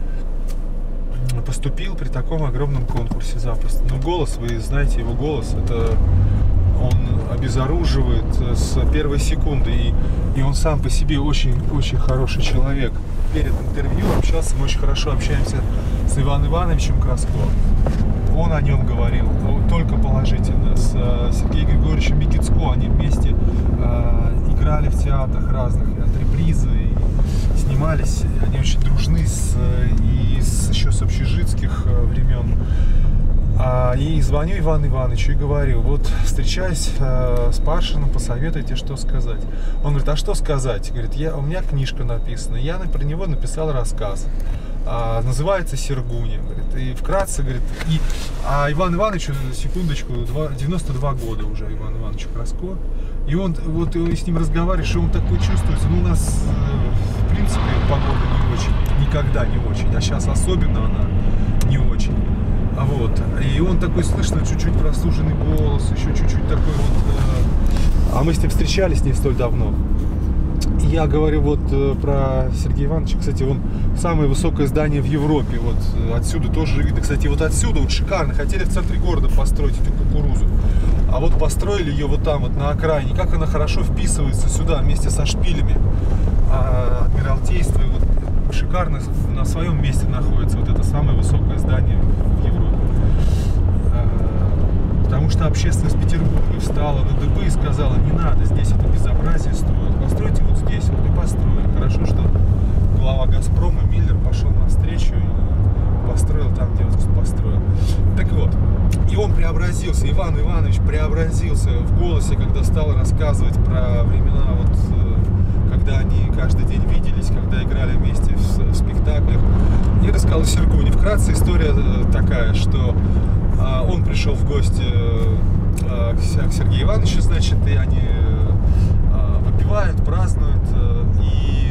поступил при таком огромном конкурсе запросто. Но голос, вы знаете его голос, это он обезоруживает с первой секунды, и он сам по себе очень хороший человек. Перед интервью общался, мы очень хорошо общаемся с Иваном Ивановичем Краско. Он о нем говорил только положительно. С Сергеем Григорьевичем Бекицко они вместе играли в театрах разных, антрепризы, и снимались. Они очень дружны еще с общежитских времен. И звоню Ивану Ивановичу и говорю, вот встречаюсь с Паршиным, посоветуйте, что сказать. Он говорит, а что сказать? Говорит, у меня книжка написана, я про него написал рассказ. Называется «Сергуня». Говорит, и вкратце, говорит, а Иван Ивановичу, секундочку, 92 года уже Иван Ивановичу Краско. И он, вот с ним разговариваешь, и он такой чувствуется. Ну, у нас, в принципе, погода не очень, никогда не очень, а сейчас особенно она не очень. Вот. И он такой, слышно, чуть-чуть простуженный голос, еще чуть-чуть такой вот. А мы с ним встречались не столь давно. И я говорю вот про Сергея Ивановича, кстати, он самое высокое здание в Европе, вот отсюда тоже видно, кстати, вот отсюда вот шикарно, хотели в центре города построить эту кукурузу, а вот построили ее вот там вот на окраине, как она хорошо вписывается сюда вместе со шпилями Адмиралтейства, и вот шикарно на своем месте находится вот это самое высокое здание в Европе. Потому что общественность Петербурга встала на дыбы и сказала, не надо здесь это безобразие строить, постройте вот здесь, вот и построили. Хорошо, что глава Газпрома Миллер пошел навстречу и построил там, где он построил. Так вот, и он преобразился, Иван Иванович преобразился в голосе, когда стал рассказывать про времена, вот, когда они каждый день виделись, когда играли вместе в спектаклях. И рассказал Сергуне. Вкратце история такая, что он пришел в гости к Сергею Ивановичу, значит, и они выпивают, празднуют, и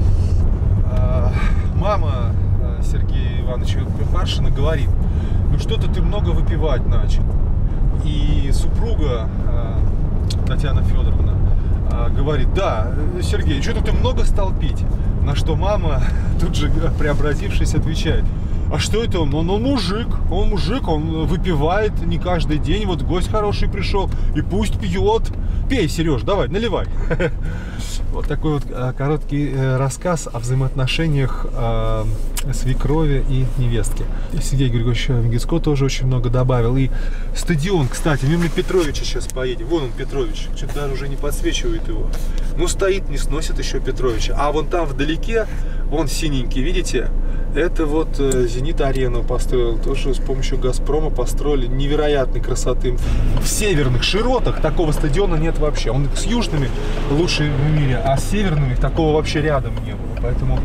мама Сергея Ивановича Паршина говорит, ну что-то ты много выпивать начал. И супруга Татьяна Федоровна говорит, да, Сергей, что-то ты много стал пить. На что мама, тут же преобразившись, отвечает, а что это он? Он мужик, он выпивает не каждый день, вот гость хороший пришел, и пусть пьет. Пей, Сереж, давай, наливай. Вот такой вот короткий рассказ о взаимоотношениях свекрови и невестки. Сергей Григорьевич Мегицко тоже очень много добавил. И стадион, кстати, мимо Петровича сейчас поедем. Вон он, Петрович, что-то даже уже не подсвечивает его. Ну, стоит, не сносит еще Петровича. А вон там вдалеке, вон синенький, видите? Это вот Зенит-арену построил, тоже с помощью Газпрома построили, невероятной красоты. В северных широтах такого стадиона нет вообще. Он с южными лучший в мире, а с северными такого вообще рядом не было. Поэтому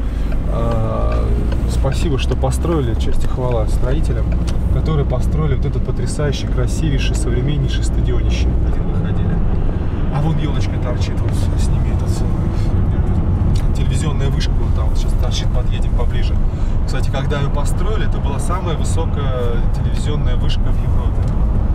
спасибо, что построили, честь и хвала строителям, которые построили вот этот потрясающий, красивейший, современнейший стадионище, где мы ходили. А вон елочка торчит, вот сними этот телевизионная вышка, вот там вот сейчас торчит, подъедем поближе. Кстати, когда ее построили, это была самая высокая телевизионная вышка в Европе.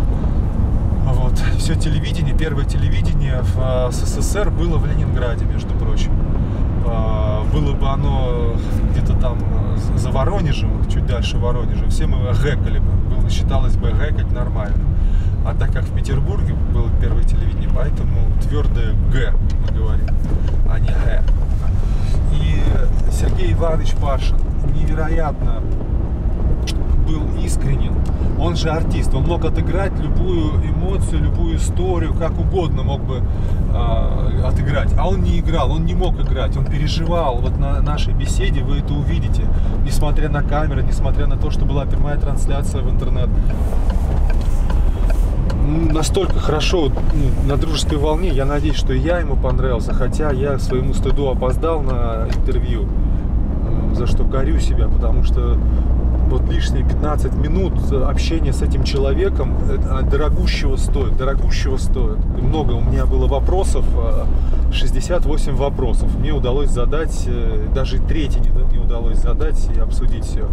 Вот. Все телевидение, первое телевидение в СССР было в Ленинграде, между прочим. Было бы оно где-то там за Воронежем, чуть дальше Воронежа, все мы гэкали бы, считалось бы гэкать нормально. А так как в Петербурге было первое телевидение, поэтому твердое Г мы говорим, а не Г. И Сергей Иванович Паршин невероятно был искренен. Он же артист, он мог отыграть любую эмоцию, любую историю, как угодно мог бы отыграть. А он не играл, он не мог играть, он переживал. Вот на нашей беседе вы это увидите, несмотря на камеры, несмотря на то, что была прямая трансляция в интернет. Настолько хорошо, на дружеской волне, я надеюсь, что и я ему понравился, хотя я к своему стыду опоздал на интервью, за что корю себя, потому что вот лишние 15 минут общения с этим человеком дорогущего стоит, дорогущего стоит. Много у меня было вопросов, 68 вопросов. Мне удалось задать, даже третий не удалось задать и обсудить все.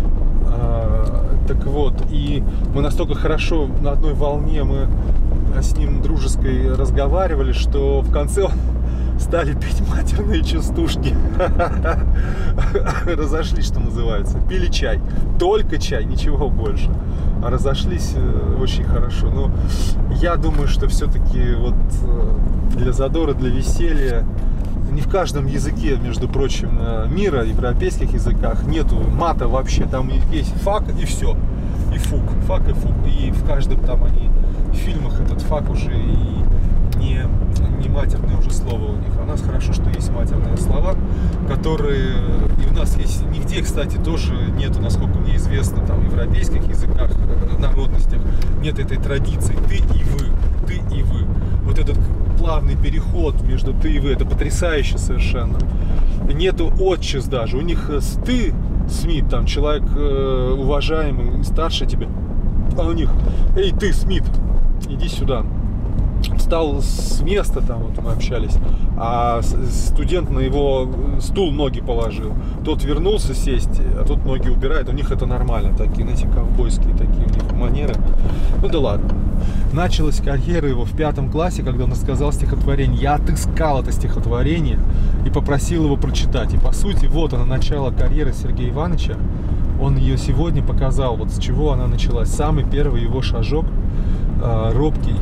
Так вот, и мы настолько хорошо на одной волне, мы с ним дружеской разговаривали, что в конце стали петь матерные частушки. Разошлись, что называется. Пили чай. Только чай, ничего больше. А разошлись очень хорошо. Но я думаю, что все-таки вот для задора, для веселья, не в каждом языке, между прочим, мира, европейских языках нету мата вообще. Там есть фак и все. И фук. Фак и фук. И в каждом там они в фильмах этот фак уже и не матерное уже слово у них. У нас хорошо, что есть матерные слова, которые и у нас есть нигде, кстати, тоже нету, насколько мне известно, там, в европейских языках, народностях нет этой традиции. Ты и вы, ты и вы. Вот этот плавный переход между ты и вы, это потрясающе совершенно. Нету отчиз даже. У них ты, Смит, там человек уважаемый, старше тебя, а у них: эй, ты, Смит, иди сюда. Встал с места, там вот мы общались, а студент на его стул ноги положил. Тот вернулся сесть, а тот ноги убирает. У них это нормально, такие, знаете, ковбойские такие у них манеры. Ну да ладно. Началась карьера его в 5 классе, когда он рассказал стихотворение. Я отыскал это стихотворение и попросил его прочитать. И по сути, вот она, начало карьеры Сергея Ивановича. Он ее сегодня показал, вот с чего она началась. Самый первый его шажок, робкий,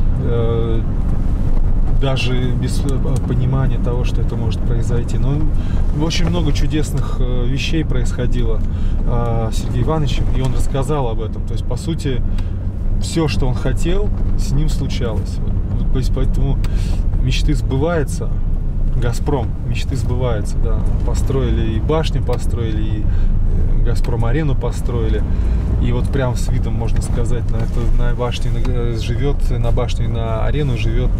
даже без понимания того, что это может произойти. Но очень много чудесных вещей происходило с Сергеем Ивановичем, и он рассказал об этом. То есть, по сути, все, что он хотел, с ним случалось. Поэтому мечты сбываются. Газпром, мечты сбываются, да. Построили и башню, построили, и Газпром-арену построили. И вот прям с видом, можно сказать, на башне живет, на башне, на арену живет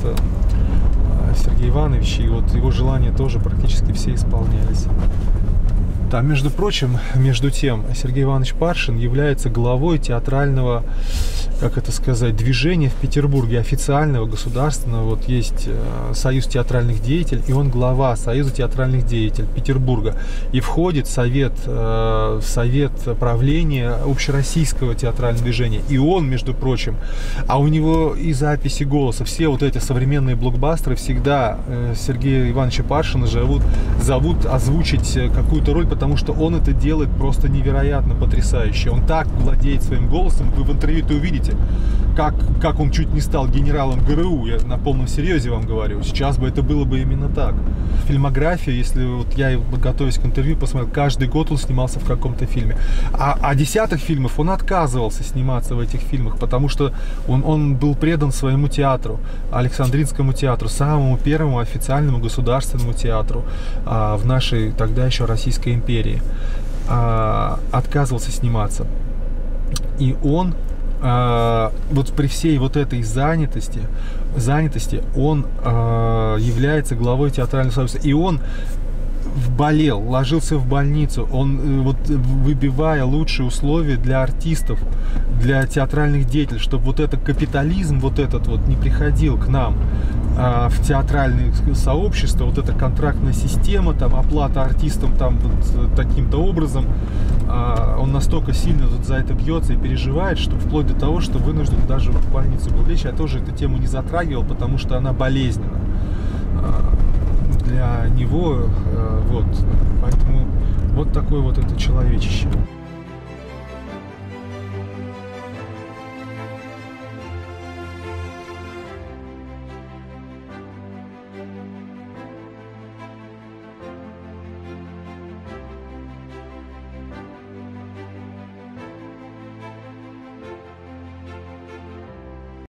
Сергей Иванович. И вот его желания тоже практически все исполнялись. Там, между прочим, между тем, Сергей Иванович Паршин является главой театрального, как это сказать, движения в Петербурге, официального, государственного. Вот есть Союз театральных деятелей, и он глава Союза театральных деятелей Петербурга. И входит в совет правления общероссийского театрального движения. И он, между прочим, а у него и записи голоса, все вот эти современные блокбастеры всегда Сергея Ивановича Паршина зовут озвучить какую-то роль, потому что он это делает просто невероятно потрясающе. Он так владеет своим голосом, вы в интервью-то увидите, как он чуть не стал генералом ГРУ, я на полном серьезе вам говорю. Сейчас бы это было бы именно так. Фильмография, если вот я, готовясь к интервью, посмотрел, каждый год он снимался в каком-то фильме. А десятых фильмов он отказывался сниматься в этих фильмах, потому что он был предан своему театру, Александринскому театру, самому первому официальному государственному театру в нашей тогда еще Российской империи. Отказывался сниматься. И он вот при всей вот этой занятости он является главой театрального союза. И он болел, ложился в больницу, он вот выбивая лучшие условия для артистов, для театральных деятелей, чтобы вот этот капитализм, вот этот вот не приходил к нам в театральное сообщество, вот эта контрактная система, там оплата артистам там вот таким-то образом, он настолько сильно вот за это бьется и переживает, что вплоть до того, что вынужден даже в больницу был лечь. Я тоже эту тему не затрагивал, потому что она болезненна для него, вот, поэтому вот такое вот это человечище.